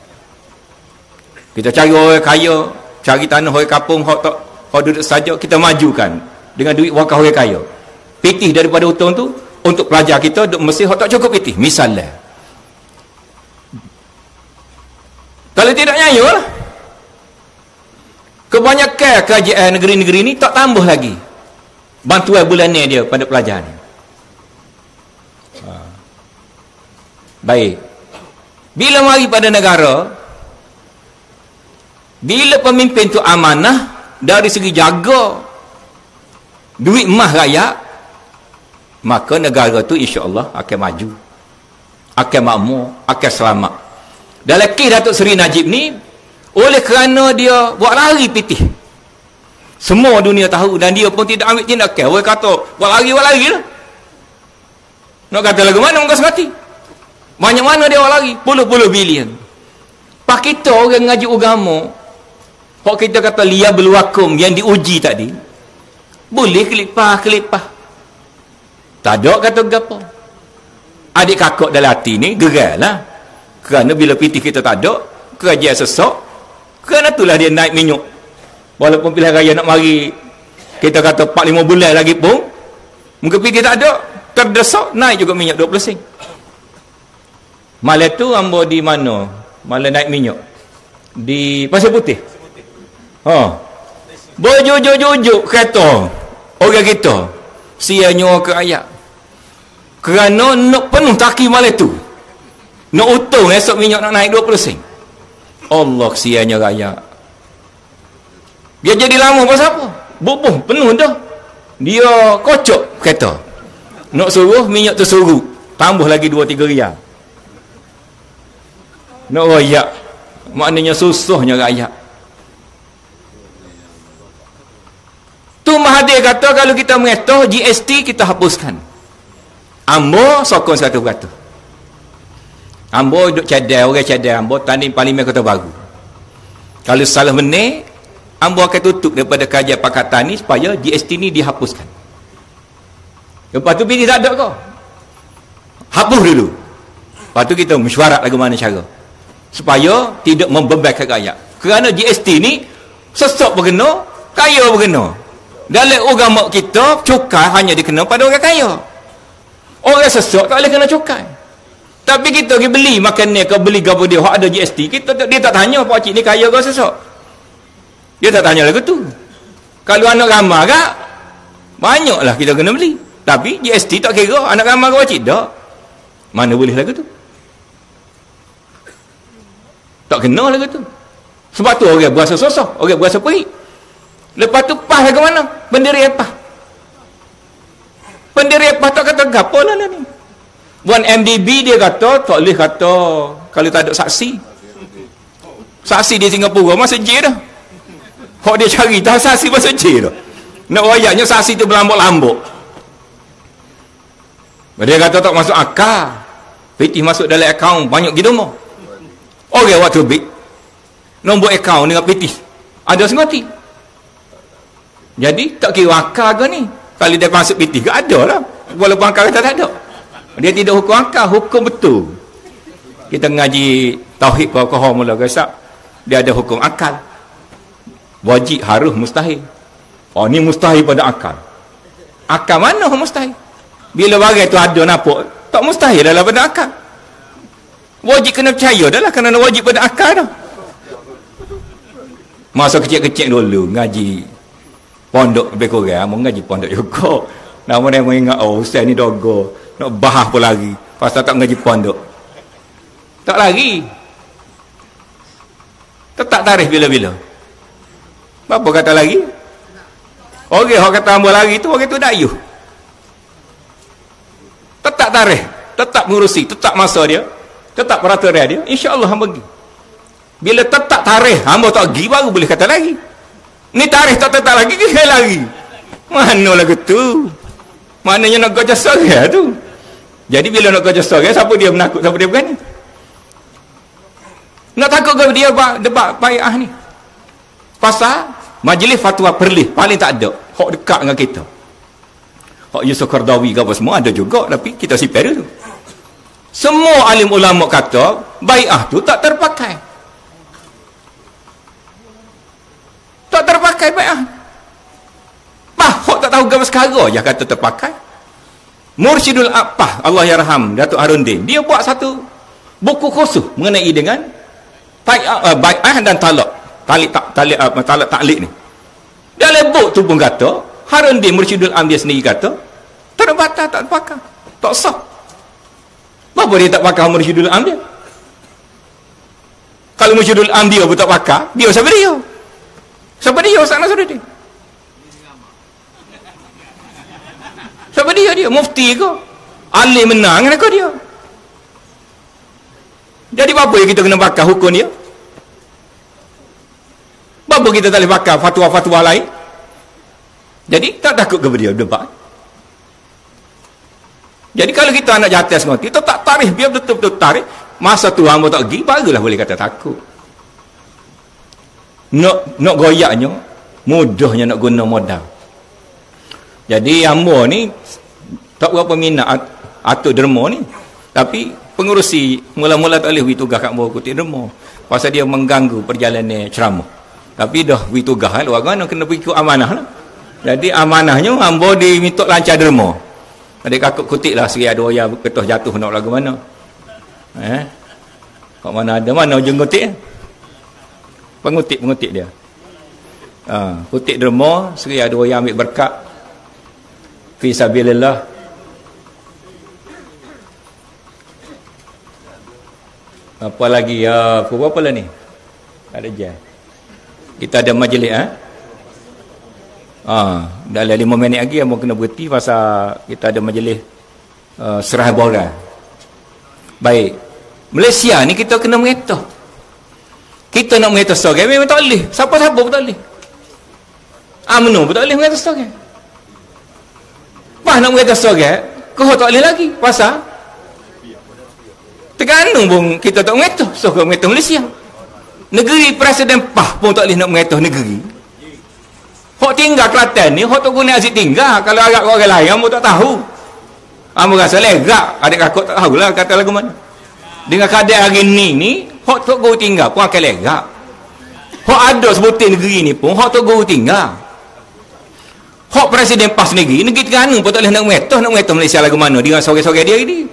Kita cari orang kaya, cari tanah orang kampung hok tak hok duduk saja, kita majukan dengan duit wakaf orang kaya. Pitih daripada hutang tu untuk pelajar kita duduk Mesir hok tak cukup pitih misalnya. Kalau tidak nyayalah. Kebanyakan kerajaan negeri-negeri ni tak tambah lagi bantuan bulanan dia pada pelajar ni. Ha. Baik. Bila mari pada negara, bila pemimpin tu amanah dari segi jaga duit emas rakyat, maka negara tu insya-Allah akan maju, akan makmur, akan selamat. Dalam kes Datuk Seri Najib ni, oleh kerana dia buat lari pitih, semua dunia tahu, dan dia pun tidak ambil tindakan. Orang kata buat lari, buat lari lah. Nak kata lagu mana muka semati, banyak mana dia buat lari, puluh-puluh bilion. Pak kita orang ngaji agama, pak kita kata liya beluakum yang diuji tadi, boleh kelipah-kelipah, tak ada kata gapo. Adik kakak dalam hati ni gerai lah, kerana bila pitih kita tak ada, kerajaan sesok, kerana itulah dia naik minyak. Walaupun pilihan raya nak mari, kita kata empat lima bulan lagi pun, mungkin pitih tak ada, terdesak, naik juga minyak dua puluh sen. Malam tu ambo di mana? Malam naik minyak di Pasir Putih. Ha. Berjujuk-jujuk kereta orang kita, sianya ke ayat. Kerana nak penuh taki malam tu, nak untung esok minyak nak naik dua puluh sen. Allah sianya rakyat. Dia jadi lama pasal apa? Bubuh penuh dah. Dia kocok kereta. Nak suruh minyak tu suruh tambah lagi dua tiga riyal. Nak royak. Maknanya susahnya rakyat. Tu Mahathir kata kalau kita mengetah G S T kita hapuskan. Ambo sokong seratus peratus. Ambo duduk cadai, orang cadai Ambo tanding Parlimen Kota Baru. Kalau salah benar, Ambo akan tutup daripada kajian Pakatan ni supaya G S T ni dihapuskan. Lepas tu pilih tak ada kau, hapus dulu. Lepas tu kita mesyuarat lagu mana cara supaya tidak membebankan rakyat. Kerana G S T ni sesok berkena, kaya berkena. Dalam agama kita, cukai hanya dikena pada orang kaya. Orang sesok tak boleh kena cukai. Tapi kita pergi beli makanan ke beli gapo dia hak ada G S T, kita dia tak tanya pak cik ni kaya ke sesok. Dia tak tanya lagu tu. Kalau anak ramah kak, banyaklah kita kena beli. Tapi G S T tak kira anak ramah ke pak cik, tak. Mana boleh lagu tu? Tak kena lagu tu. Sebab tu orang berasa susah, orang berasa perik. Lepas tu PAS ke mana? Pendiri PAS. Pendiri PAS tak kata gapo lah ni. Buat M D B dia kata tak boleh kata kalau tak ada saksi. Saksi di Singapura masuk je dah. Hak dia cari dah saksi masuk je dah. Nak wayaknya saksi tu berlambuk-lambuk. Dia kata tak masuk akal. Pitih masuk dalam akaun banyak gitu mau. Okey, waktu big. Nombor akaun dengan pitih ada sengoti. Jadi tak kira akal ke ni. Kalau dia masuk pitih ke ada lah. Walaupun akal kata tak ada. Dia tidak hukum akal, hukum betul. Kita ngaji tauhid kau mula kesak. Dia ada hukum akal. Wajib, harus, mustahil. Oh ni mustahil pada akal. Akal mana mustahil? Bila bagai tu ada nampak, tak mustahil dalam pada akal. Wajib kena percaya dah lah, kerana wajib pada akal dah. Masa kecil-kecil dulu ngaji pondok lebih kurang, mau ngaji pondok juga. Nama dia mengingat, oh ustaz ni dogo, nak bahas pun lagi pasal tak ngaji pondok. Tak lagi. Tetap tarikh bila-bila. Apa kata lagi? Okey, orang kata hamba lagi tu, orang tu dayuh. Tetap tarikh, tetap mengurusi, tetap masa dia, tetap peraturan dia, insya-Allah hamba pergi. Bila tetap tarikh, hamba tak pergi baru boleh kata lagi. Ni tarikh tak tetap lagi, ke lagi. Mana lagu tu? Maknanya nak kerja sorang tu. Jadi bila nak kerja sorang, siapa dia menakut, siapa dia berani? Nak takut ke dia debat bai'ah ni? Pasal majlis fatwa perlis paling tak ada hak dekat dengan kita. Hak Yusuf Qardawi ke apa semua ada juga, tapi kita sipir tu. Semua alim ulama kata bai'ah tu tak terpakai. Tak terpakai bai'ah. Bah, hak tak tahu gawas sekarang je kata terpakai. Mursyidul Aqpah, Allah yarham, Datuk Harundin, dia buat satu buku khusus mengenai dengan bai'ah, bai'ah dan talak. Talik tak talik uh, talak taklik ni. Dalam buku tu pun kata, Harundin Mursyidul Am dia sendiri kata, tak batal, tak pakai, tak sah. Kenapa dia tak pakai Mursyidul Am dia? Kalau Mursyidul Am dia pun tak pakai, dia siapa dia? Siapa dia Ustaz Nasruddin? Siapa dia dia? Mufti ke? Alim menang ke dia? Jadi apa yang kita kena pakai hukum dia? Apa kita tak boleh pakai fatwa-fatwa lain? Jadi tak takut kepada dia debat. Jadi kalau kita nak jatuh semua, kita tak tarikh, biar betul-betul tarikh. Masa tu hamba tak pergi, barulah boleh kata takut. Nak nak goyaknya, mudahnya nak guna modal. Jadi hamba ni tak berapa minat atuk derma ni. Tapi pengurusi mula-mula tak boleh beri tugas kat hamba kutip derma. Pasal dia mengganggu perjalanan ceramah. Tapi dah beri tugas kan, orang kena ikut amanah lah. Jadi amanahnya hamba diminta lancar derma. Adik kakak kutip lah seri ada orang ketuh jatuh nak lagu mana. Eh? Kat mana ada, mana ujung kutip? Pengutip-pengutip dia. Ha, kutip derma, seri ada orang ambil berkat. Fi sabilillah. Apa lagi? Ya, pukul berapa lah ni? Ada jam. Kita ada majlis eh? Ah, dalam lima minit lagi yang mau kena berhenti pasal kita ada majlis uh, serah borang. Baik. Malaysia ni kita kena mengetah. Kita nak mengetah seorang memang tak boleh. Siapa-siapa pun tak boleh. UMNO pun tak boleh mengetah seorang. Pas nak mengetah seorang, kau tak boleh lagi. Pasal Terengganu pun kita tak mengetah. So kau mengetah Malaysia. Negeri Presiden Pah pun tak boleh nak mengetah negeri. Hak tinggal Kelantan ni, hak tak guna asyik tinggal. Kalau agak orang lain, kamu tak tahu. Kamu rasa legak, adik kakak tak tahulah kata lagu mana. Dengan keadaan hari ni ni, hak tak guna tinggal pun akan legak. Hak ada sebutin negeri ni pun, hak tak guna tinggal. Hak Presiden Pah negeri, negeri Terengganu pun tak boleh nak mengetah, nak mengetah Malaysia lagu mana. Dengan sore-sore dia ni.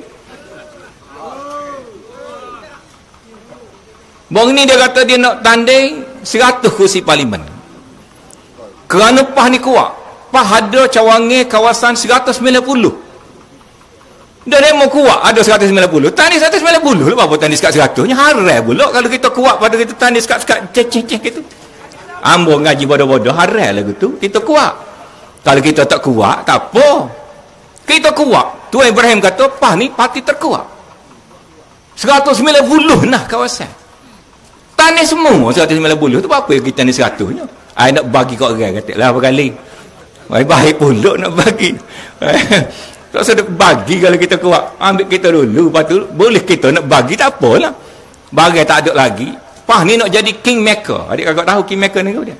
Bang ni dia kata dia nak tanding seratus kursi parlimen. Kerana Pah ni kuat. Pah ada cawangan kawasan seratus sembilan puluh. Dan dia mau kuat ada seratus sembilan puluh. Tanding seratus sembilan puluh. Lepas apa tanding sekat seratus? Nya haram pula kalau kita kuat pada kita tanding sekat-sekat cek-cek gitu. Ambo ngaji bodoh-bodoh haram lagu tu. Kita kuat. Kalau kita tak kuat, tak apa. Kita kuat. Tuan Ibrahim kata, pah ni parti terkuat. seratus sembilan puluh nah kawasan. Tanah semua seratus sembilan puluh tu apa yang kita ni seratus nya. Ai nak bagi kat orang kata lah berapa kali. Baik baik pula nak bagi. Tak usah bagi kalau kita kuat. Ambil kita dulu, lepas tu boleh kita nak bagi tak apalah. Bagai tak ada lagi. Pah ni nak jadi king maker. Adik kakak tahu king maker ni ke dia?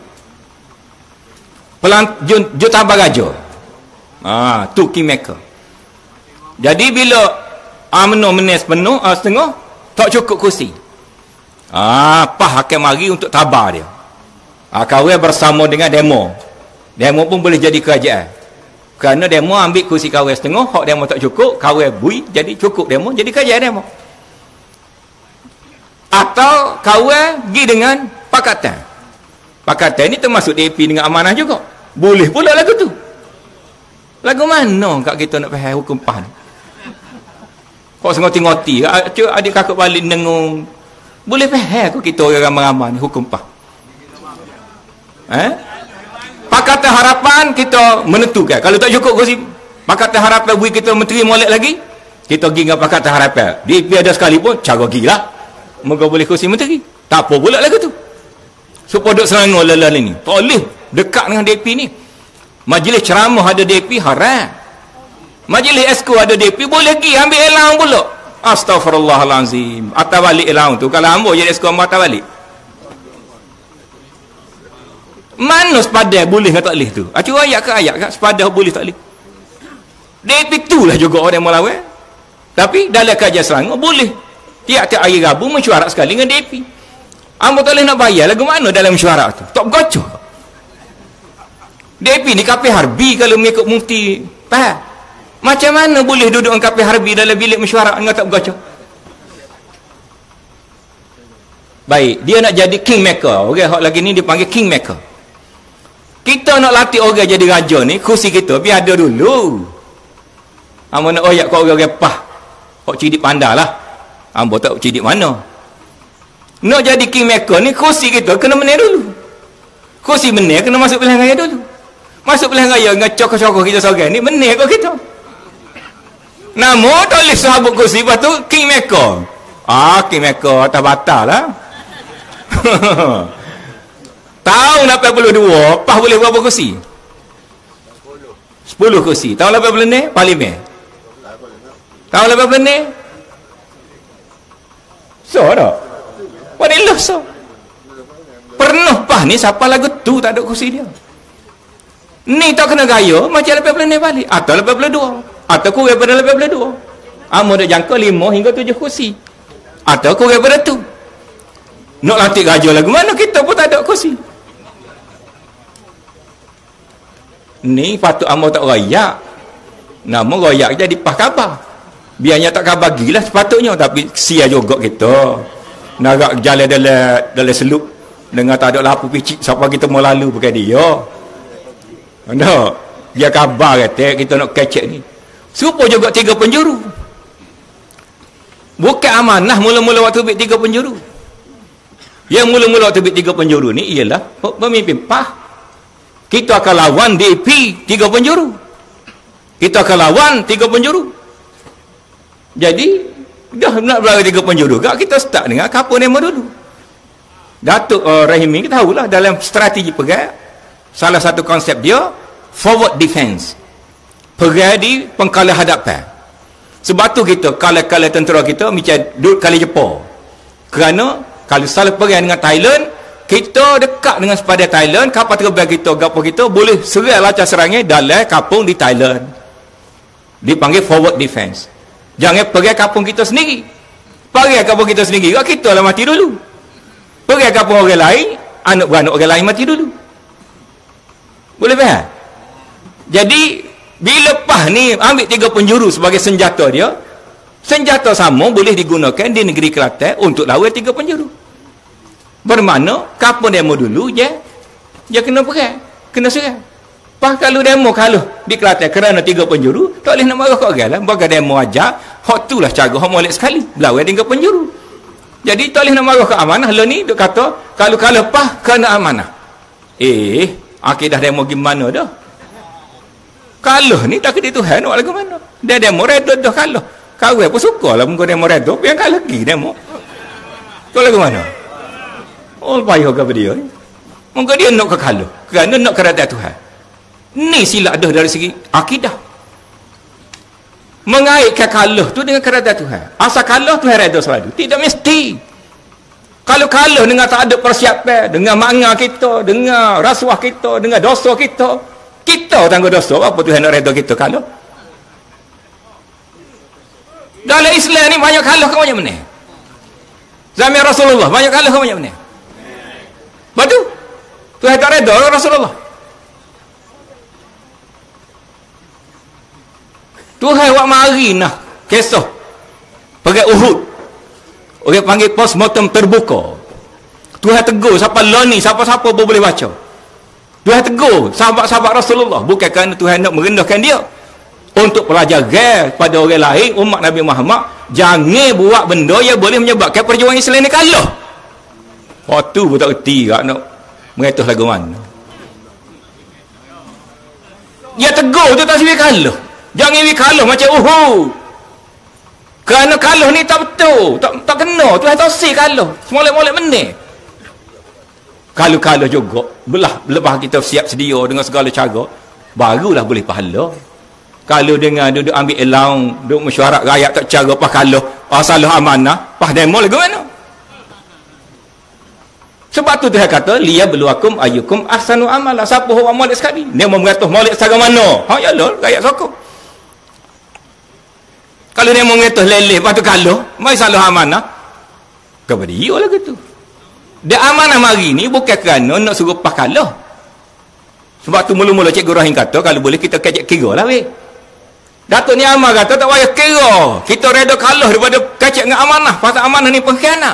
Pelan juta bagajo. Ah, tu king maker. Jadi bila amno menes penuh uh, setengah tak cukup kursi. Ah, pah akan mari untuk tabar dia. Ah, kawin bersama dengan demo. Demo pun boleh jadi kerajaan. Kerana demo ambil kursi kawin setengah, hak demo tak cukup, kawin bui jadi cukup demo, jadi kerajaan demo. Atau kawin pergi dengan pakatan. Pakatan ni termasuk D P dengan amanah juga. Boleh pula lagu tu. Lagu mana kat kita nak faham hukum PAN? Kau sengoti-ngoti, adik kakak balik dengung. Boleh faham kau kita orang ramai-ramai ni hukum PAN? Eh? Pakatan Harapan kita menentukan. Kalau tak cukup kursi Pakatan Harapan bui kita menteri molek lagi, kita pergi dengan Pakatan Harapan. D P ada sekali pun cara gila. Moga boleh kursi menteri. Tak apa pula lagu tu. Supaya duk Selangor lelah ni. Tak boleh dekat dengan D P ni. Majlis ceramah ada D P haram. Majlis esko ada D P boleh pergi ambil elang pula. Astaghfirullahalazim. Atas balik elang tu. Kalau hamba jadi esko hamba atas balik. Mana sepadan boleh ke tak boleh tu? Ah, cuma ayat ke ayat kan sepadan boleh tak boleh. D P tu lah juga orang melawan. Tapi dalam kajian Selangor boleh. Tiap-tiap hari Rabu mesyuarat sekali dengan D P. Hamba tak boleh nak bayar lagu mana dalam mesyuarat tu? Tak bergocok. D P ni kapal harbi kalau mengikut mufti. Faham? Macam mana boleh duduk dengan kapal harbi dalam bilik mesyuarat dengan tak bergocok? Baik, dia nak jadi king maker. Orang hak lagi ni dia panggil king maker. Kita nak latih orang jadi raja ni, kursi kita biar ada dulu. Hamba nak oyak kau orang repah. Kau cidik pandai lah. Hamba tak cidik mana. Nak jadi king maker ni, kursi kita kena menang dulu. Kursi menang kena masuk pilihan raya dulu. Masuk pilihan raya dengan cokok-cokok kita seorang ni, menang kau kita. Nama tak boleh sahabat kursi, lepas tu king maker. Ah, king maker atas batal lah. Tahun lapan puluh dua, PAH boleh berapa kursi? sepuluh kursi. Tahun lapan puluh enam, parlimen. Tahun lapan puluh enam, so tak? Wadilah so. Pernah PAH ni siapa lagu tu tak ada kursi dia. Ni tak kena gaya macam lapan puluh enam balik. Atau lapan puluh dua. Atau kurang pada lapan puluh dua. Amo dah jangka lima hingga tujuh kursi. Atau kurang pada tu. Nak latih raja lagu mana kita pun tak ada kursi. Ni patut amo tak royak. Nama royak jadi PAH khabar. Biarnya tak khabar gilah sepatutnya. Tapi sia juga kita. Nak jalan dalam dalam seluk. Dengan tak ada lapu picit. Siapa kita mau lalu pakai dia. No. Dia khabar kata kita nak kecek ni. Supaya juga tiga penjuru. Bukan amanah mula-mula waktu bit tiga penjuru. Yang mula-mula waktu bit tiga penjuru ni ialah pemimpin PAH. Kita akan lawan D P tiga penjuru. Kita akan lawan tiga penjuru. Jadi dah nak berlawan tiga penjuru kak, kita start dengan kapal demo dulu. Datuk uh, Rahimi kita tahulah dalam strategi perang, salah satu konsep dia forward defense. Perang di pengkala hadapan. Sebab tu kita kala-kala tentera kita macam duduk kali Jepun. Kerana kalau salah perang dengan Thailand, kita dekat dengan sepadan Thailand, kapal terbang kita, kapal kita boleh serang lacak serangan dalam kampung di Thailand. Dipanggil forward defense. Jangan pergi kampung kita sendiri. Pergi kampung kita sendiri, kita lah mati dulu. Pergi kampung orang lain, anak-beranak orang lain mati dulu. Boleh faham? Jadi, bila PAH ni ambil tiga penjuru sebagai senjata dia, senjata sama boleh digunakan di negeri Kelantan untuk lawan tiga penjuru. Bermakna kapal demo dulu je dia kena perang, kena serang. Pas kalau demo kalau di Kelantan kerana tiga penjuru, tak boleh nak marah kat orang lah. Bagi demo aja, hak tu lah cara hak molek sekali. Berlawan tiga penjuru. Jadi tak boleh nak marah kat amanah. Lah ni dia kata kalau kalau PAH kena amanah. Eh, akidah demo gimana dah? Kalau ni tak kena Tuhan nak lagu mana? Dia demo redha dah kalau. Kawan pun sukalah muka demo redha, biar kalah lagi demo. Tu lagu mana? Oh, payah ke dia ni. Muka dia nak ke kalau. Kerana nak kerana Tuhan. Ni silap dah dari segi akidah. Mengaitkan kalah tu dengan kerana Tuhan. Asal kalah Tuhan redha selalu. Tidak mesti. Kalau kalah dengan tak ada persiapan, dengan makna kita, dengan rasuah kita, dengan dosa kita, kita tangguh dosa, apa Tuhan nak redha kita kalah? Dalam Islam ni banyak kalah ke banyak mana? Zaman Rasulullah banyak kalah ke banyak mana? Betul? Tuhan tak redha Rasulullah. Tuhan buat mari nah kisah pergi Uhud. Orang panggil postmortem terbuka. Tuhan tegur siapa lah ni, siapa-siapa pun boleh baca. Tuhan tegur sahabat-sahabat Rasulullah. Bukan kerana Tuhan nak merendahkan dia. Untuk pelajaran pada orang lain, umat Nabi Muhammad, jangan buat benda yang boleh menyebabkan perjuangan Islam ni kalah. Waktu pun tak kerti tak nak mengatus lagu mana. Dia tegur tu tak sebab kalah. Jangan we kalah macam Uhud. Kerana kalah ni tak betul, tak tak kena. Tuhan tak si kalah. Semolek-molek meneh. Kalau-kalau juga belah lepas kita siap sedia dengan segala cara, barulah boleh pahala. Kalau dengan duduk ambil elang, duduk mesyuarat rakyat tak cara pas kalah, ah salah amanah, pas demo lagu mana? Sebab tu Tuhan kata, liyabluwakum ayyukum ahsanu amala. Siapa orang molek sekali? Dia mau mengatakan molek secara mana? Ha ya lah, rakyat sokong. Kalau dia mau ngetus leleh, lepas tu kalau mai salah amanah, kepada dia lah gitu. Dia amanah mari ni bukan kerana nak suruh pas kalah. Sebab tu mula-mula Cikgu Rahim kata, kalau boleh kita kejek kira lah weh. Datuk ni amal kata tak payah kira. Kita reda kalah daripada kacik dengan amanah. Pasal amanah ni pengkhianat.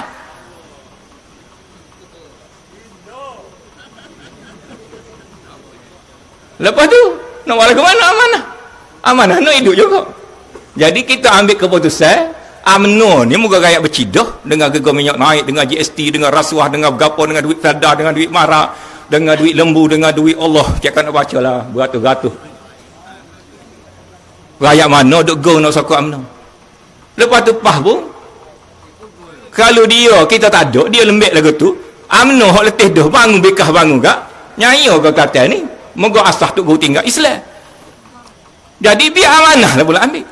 Lepas tu, nak walau ke mana amanah? Amanah nak hidup juga. Jadi kita ambil keputusan, UMNO ni moga rakyat bercidah dengan harga minyak naik, dengan G S T, dengan rasuah, dengan berapa, dengan duit perda, dengan duit marak, dengan duit lembu, dengan duit Allah. Cakap nak baca lah, beratus-ratus. Rakyat mana duk go nak sokong UMNO? Lepas tu pah pun, kalau dia, kita tak ada, dia lembek lagu tu, UMNO hak letih dah, bangun bekah bangun kak, nyanyi ke kata ni, moga asah tu go tinggal Islam. Jadi biar amanah lah pula ambil.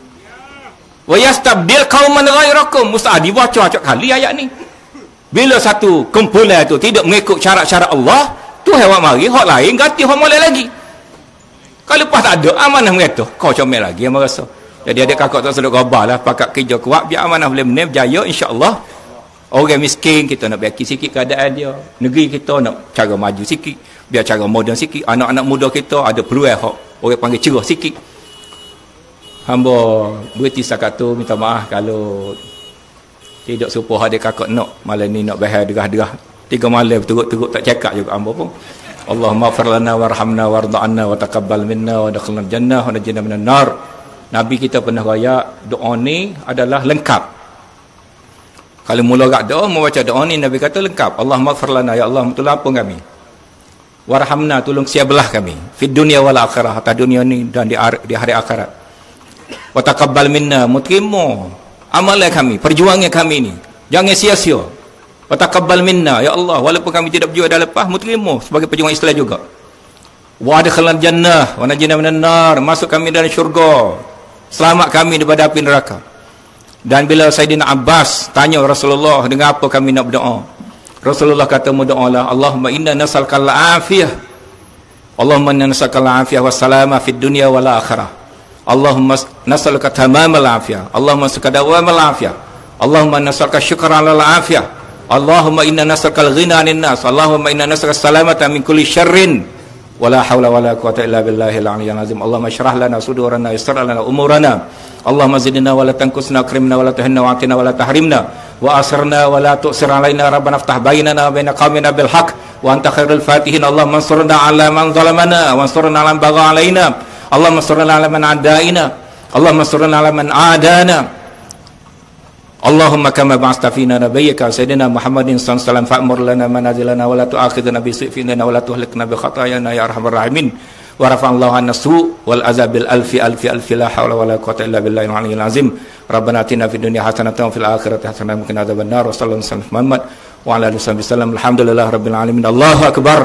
Wa yastabdil qauman ghairakum. Mustah dibaca acak kali ayat ni. Bila satu kumpulan tu tidak mengikut syarat-syarat Allah, Tuhan buat mari hak lain ganti hak molek lagi. Kalau pas tak ada amanah mengata, kau comel lagi yang merasa. Jadi adik kakak tak sedut khabarlah, pakat kerja kuat biar amanah boleh menang berjaya insya-Allah. Orang miskin kita nak baiki sikit keadaan dia. Negeri kita nak cara maju sikit, biar cara moden sikit. Anak-anak muda kita ada peluang hak orang panggil cerah sikit. Hamba berhenti setakat tu, minta maaf kalau tidak serupa adik kakak nak malam ni nak bahas derah-derah tiga malam teruk-teruk tak cakap juga hamba pun. Allahumma ighfir lana warhamna warda'anna wa taqabbal minna wa adkhilna jannah wa najjina minan nar. Nabi kita pernah raya doa ni adalah lengkap. Kalau mula kat doa membaca doa ni Nabi kata lengkap. Allahumma ighfir lana, ya Allah tolong ampun kami. Warhamna, tolong siabelah kami fid dunya wal akhirah, atas dunia ni dan di di hari akhirat. Wa taqabbal minna, mutrimu amalan kami, perjuangan kami ni jangan sia-sia. Wa taqabbal minna, ya Allah walaupun kami tidak berjuang dah lepas, mutrimu sebagai perjuangan Islam juga. Wa adkhilna jannah wa najjina minan nar, masuk kami dalam syurga, selamat kami daripada api neraka. Dan bila Sayyidina Abbas tanya Rasulullah dengan apa kami nak berdoa, Rasulullah kata berdoalah, Allahumma inna nas'alukal afiyah, Allahumma inna nas'alukal afiyah wassalama fid dunya wal akhirah, Allahumma nas'aluka tamamal afiyah, Allahumma nas'aluka dawamal afiyah, Allahumma nas'aluka syukran alal afiyah, Allahumma inna nas'alukal ghina 'anil nas, Allahumma inna nas'aluka salamata min kulli syarrin wala haula wala quwwata illa billahil aliyyil azim. Allahumma shrah lana sudurana yassir lana umurana, Allahumma zidna wala tanqusna akrimna wala tuhinna wa atina wala tahrimna wa asirna wala tu'sir alaina, rabbana iftah bainana wa baina qaumina bil haqq wa anta khairul fatihin. Allahumma ansurna ala man zalamana wa ansurna ala man bagha alaina, Allahumma ansurna ala man adaina, Allahumma ansurna ala man adana. Allahumma kama ba'asta fina nabiyyaka sayyidina Muhammadin sallallahu alaihi wasallam fa'mur lana manazilana wa la tu'akhidhna bi sifina wa la tuhlikna bi khatayana ya arhamar rahimin wa rafa'allahu an-nasu wal azabil alfi alfi alfi la hawla wa la quwwata illa billahil aliyyil azim. Rabbana atina fid dunya hasanatan wa fil akhirati hasanatan wa qina adzabannar. Wa sallallahu alaihi wasallam Muhammad wa ala alihi wasallam. Alhamdulillah rabbil alamin. Allahu akbar.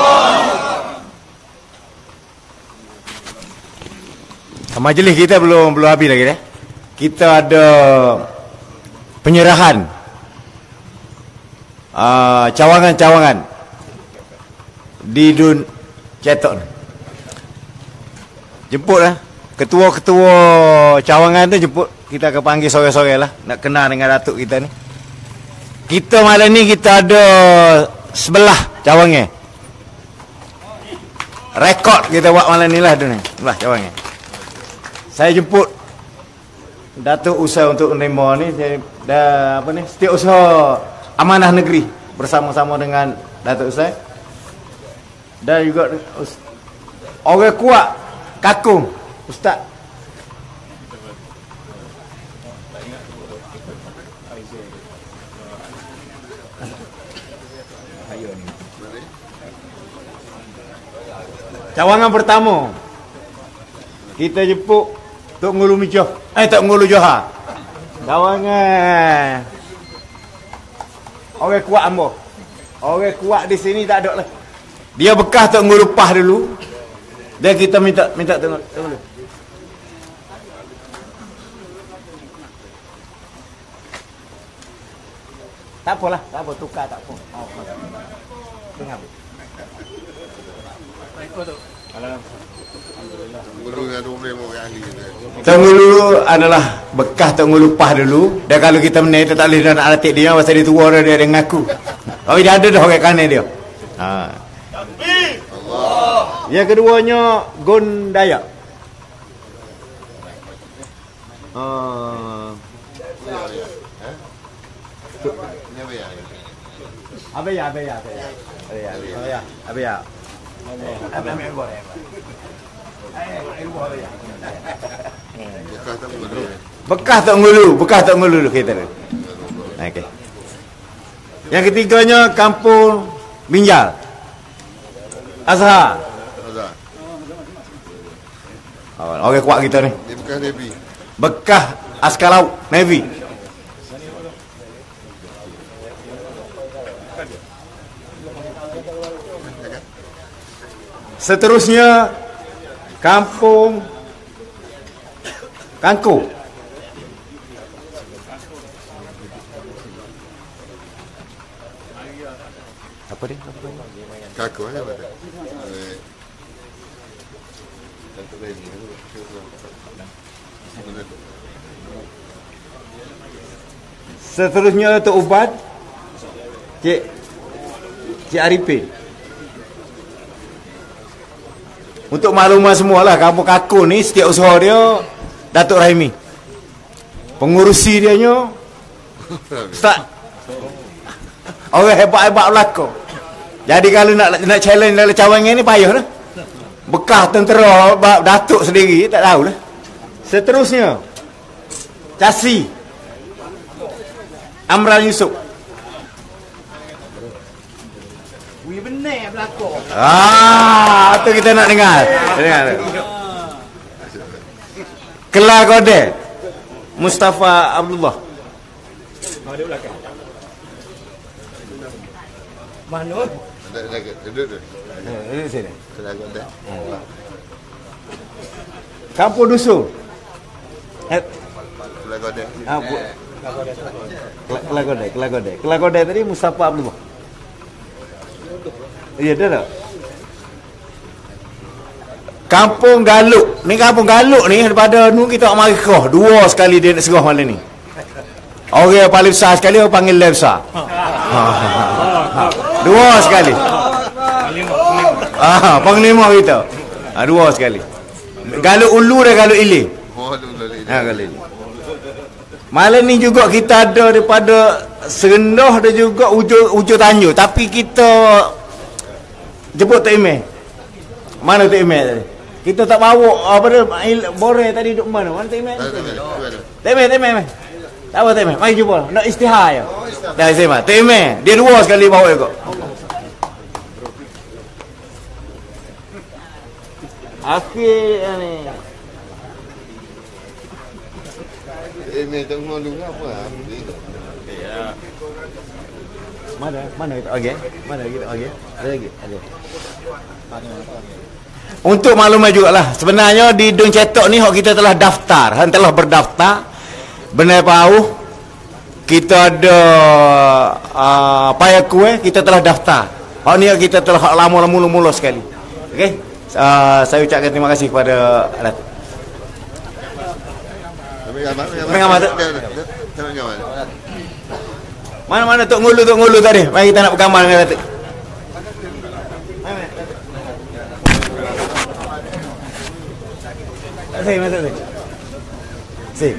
Majlis kita belum belum habis lagi deh. Kita ada penyerahan uh, cawangan-cawangan di dun cetok ni. Jemput lah ketua-ketua cawangan tu, jemput kita akan panggil sore-sore lah, nak kenal dengan datuk kita ni. Kita malam ni kita ada sebelah cawangnya. Rekod kita buat malam ni lah tu ni, sebelah cawangnya. Saya jemput Datuk usaha untuk menerima ni, saya dah apa ni, Setiausaha Amanah Negeri bersama-sama dengan Datuk Ustaz dan juga orang kuat Kakung Ustaz cawangan pertama kita jemput Tok Ngulu Mijoh. Eh, Tok Ngulu Johar. Cawangan. Orang kuat ambo. Orang kuat di sini tak ada lah. Dia bekas Tok Ngulu Pah dulu. Dan kita minta minta tengok dulu. Tak apalah, tak apa, tukar tak apa. Oh, tengah. Baik, Tok. Tok Ngulu adalah bekas Tok Ngulu Pah dulu. Dan kalau kita menang, kita tak boleh nak latih dia pasal dia tua dah, dia dengan aku. Oh, dia ada dah orang kanan dia. Ha. Allah. Yang keduanya Gun Dayak. Ah. Abaya, abaya, abaya. Abaya, abaya. Abaya. Abaya boleh. Bekas Tok Ngulu, bekas Tok Ngulu kita tu. Okey. Yang ketiganya Kampung Binjal. Azhar. Azhar. Oh, orang kuat kita ni. Dia bekas Navy. Bekas askar laut Navy. Seterusnya Kampung Kangku. Apa dia? Kangku apa dia? Seterusnya Tok Ubat, Cik Cik Arifin. Untuk maklumat semualah, Kampung Kakun ni setiausaha dia Datuk Rahimi. Pengurusi dia nya Ustaz. Orang hebat-hebat belakang. Jadi kalau nak nak challenge dalam cawangan ni payah dah. Bekas tentera Datuk sendiri tak tahu lah. Seterusnya Casi Amran Yusof. Wih benar belakang. Ah, tu kita nak dengar. Dengar. Kelah Gode Mustafa Abdullah. Oh, dia belakang. Mana? Ada ada duduk tu. Eh, sini. Kelah Gode. Kampung Dusun. Eh, Kelah Gode. Ah, bu. Kelah Gode, Kelah Gode. Kelah Gode tadi Mustafa Abdullah. Ya, dah tak? Kampung Galuk. Ni Kampung Galuk ni daripada nu kita nak mari kerah. Dua sekali dia nak serah malam ni. Orang yang paling besar sekali orang panggil leh besar. Dua sekali. Ah, panglima kita. Ah, dua sekali. Galuk Ulu dan Galuk Ilir. Oh, ha, Galuk Ilir. Malam ni juga kita ada daripada Serendah dan juga Ujung Ujung Tanjung. Tapi kita jemput Tok Imeh. Mana Tok Imeh tadi? Kita tak bawa apa dia Boreh tadi duduk mana? Mana Tok Imeh? Tok Imeh, Tok Imeh. Tak apa Temeh, mari jumpa. Nak istihar je. Dah Temeh. Temeh, dia dua sekali bawa kau. Akhir ni. Eh, ni tak malu apa? Ya. Mana? Mana kita? Okey. Mana kita? Okey. Ada lagi? Ada. Untuk maklumat jugalah. Sebenarnya di Dun Cetok ni hok kita telah daftar, han telah berdaftar. Benar Pau. Kita ada uh, payah kuih, kita telah daftar. Hok ni kita telah lama mula-mula sekali. Okey. Uh, saya ucapkan terima kasih kepada Alat. Mana-mana Tok Ngulu, Tok Ngulu tadi. Mari kita nak bergambar dengan Datuk. Sini, masuk sini. Sini.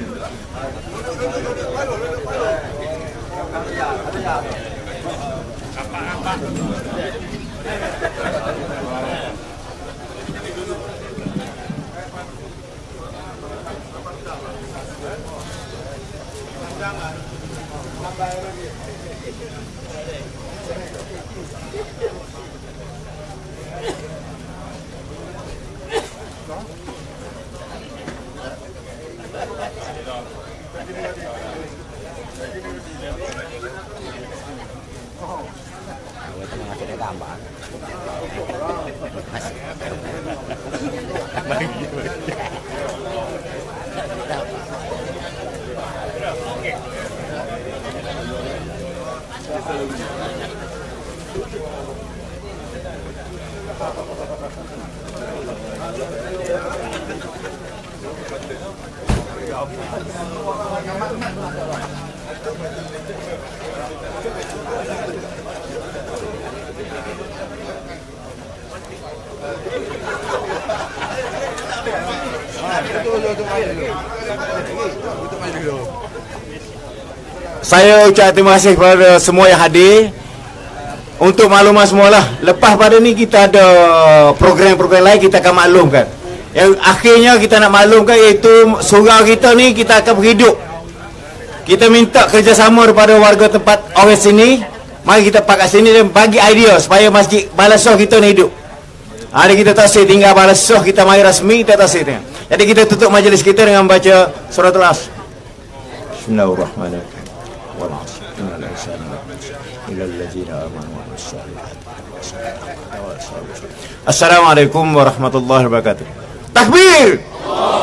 Saya ucap terima kasih kepada semua yang hadir. Untuk maklumat semualah, lepas pada ni kita ada program-program lain kita akan maklumkan. Yang akhirnya kita nak maklumkan iaitu surau kita ni kita akan berhidup. Kita minta kerjasama daripada warga tempat orang sini. Mari kita pakat sini dan bagi idea supaya masjid Balasoh kita ni hidup. Hari kita tasir tinggal Balasoh, kita mari rasmi, kita tasir tengah. Jadi kita tutup majlis kita dengan baca suratul Asr. Bismillahirrahmanirrahim. Wal 'asr innal insana illal ladzina amanu wa shalihati. Assalamualaikum warahmatullahi wabarakatuh. Takbir.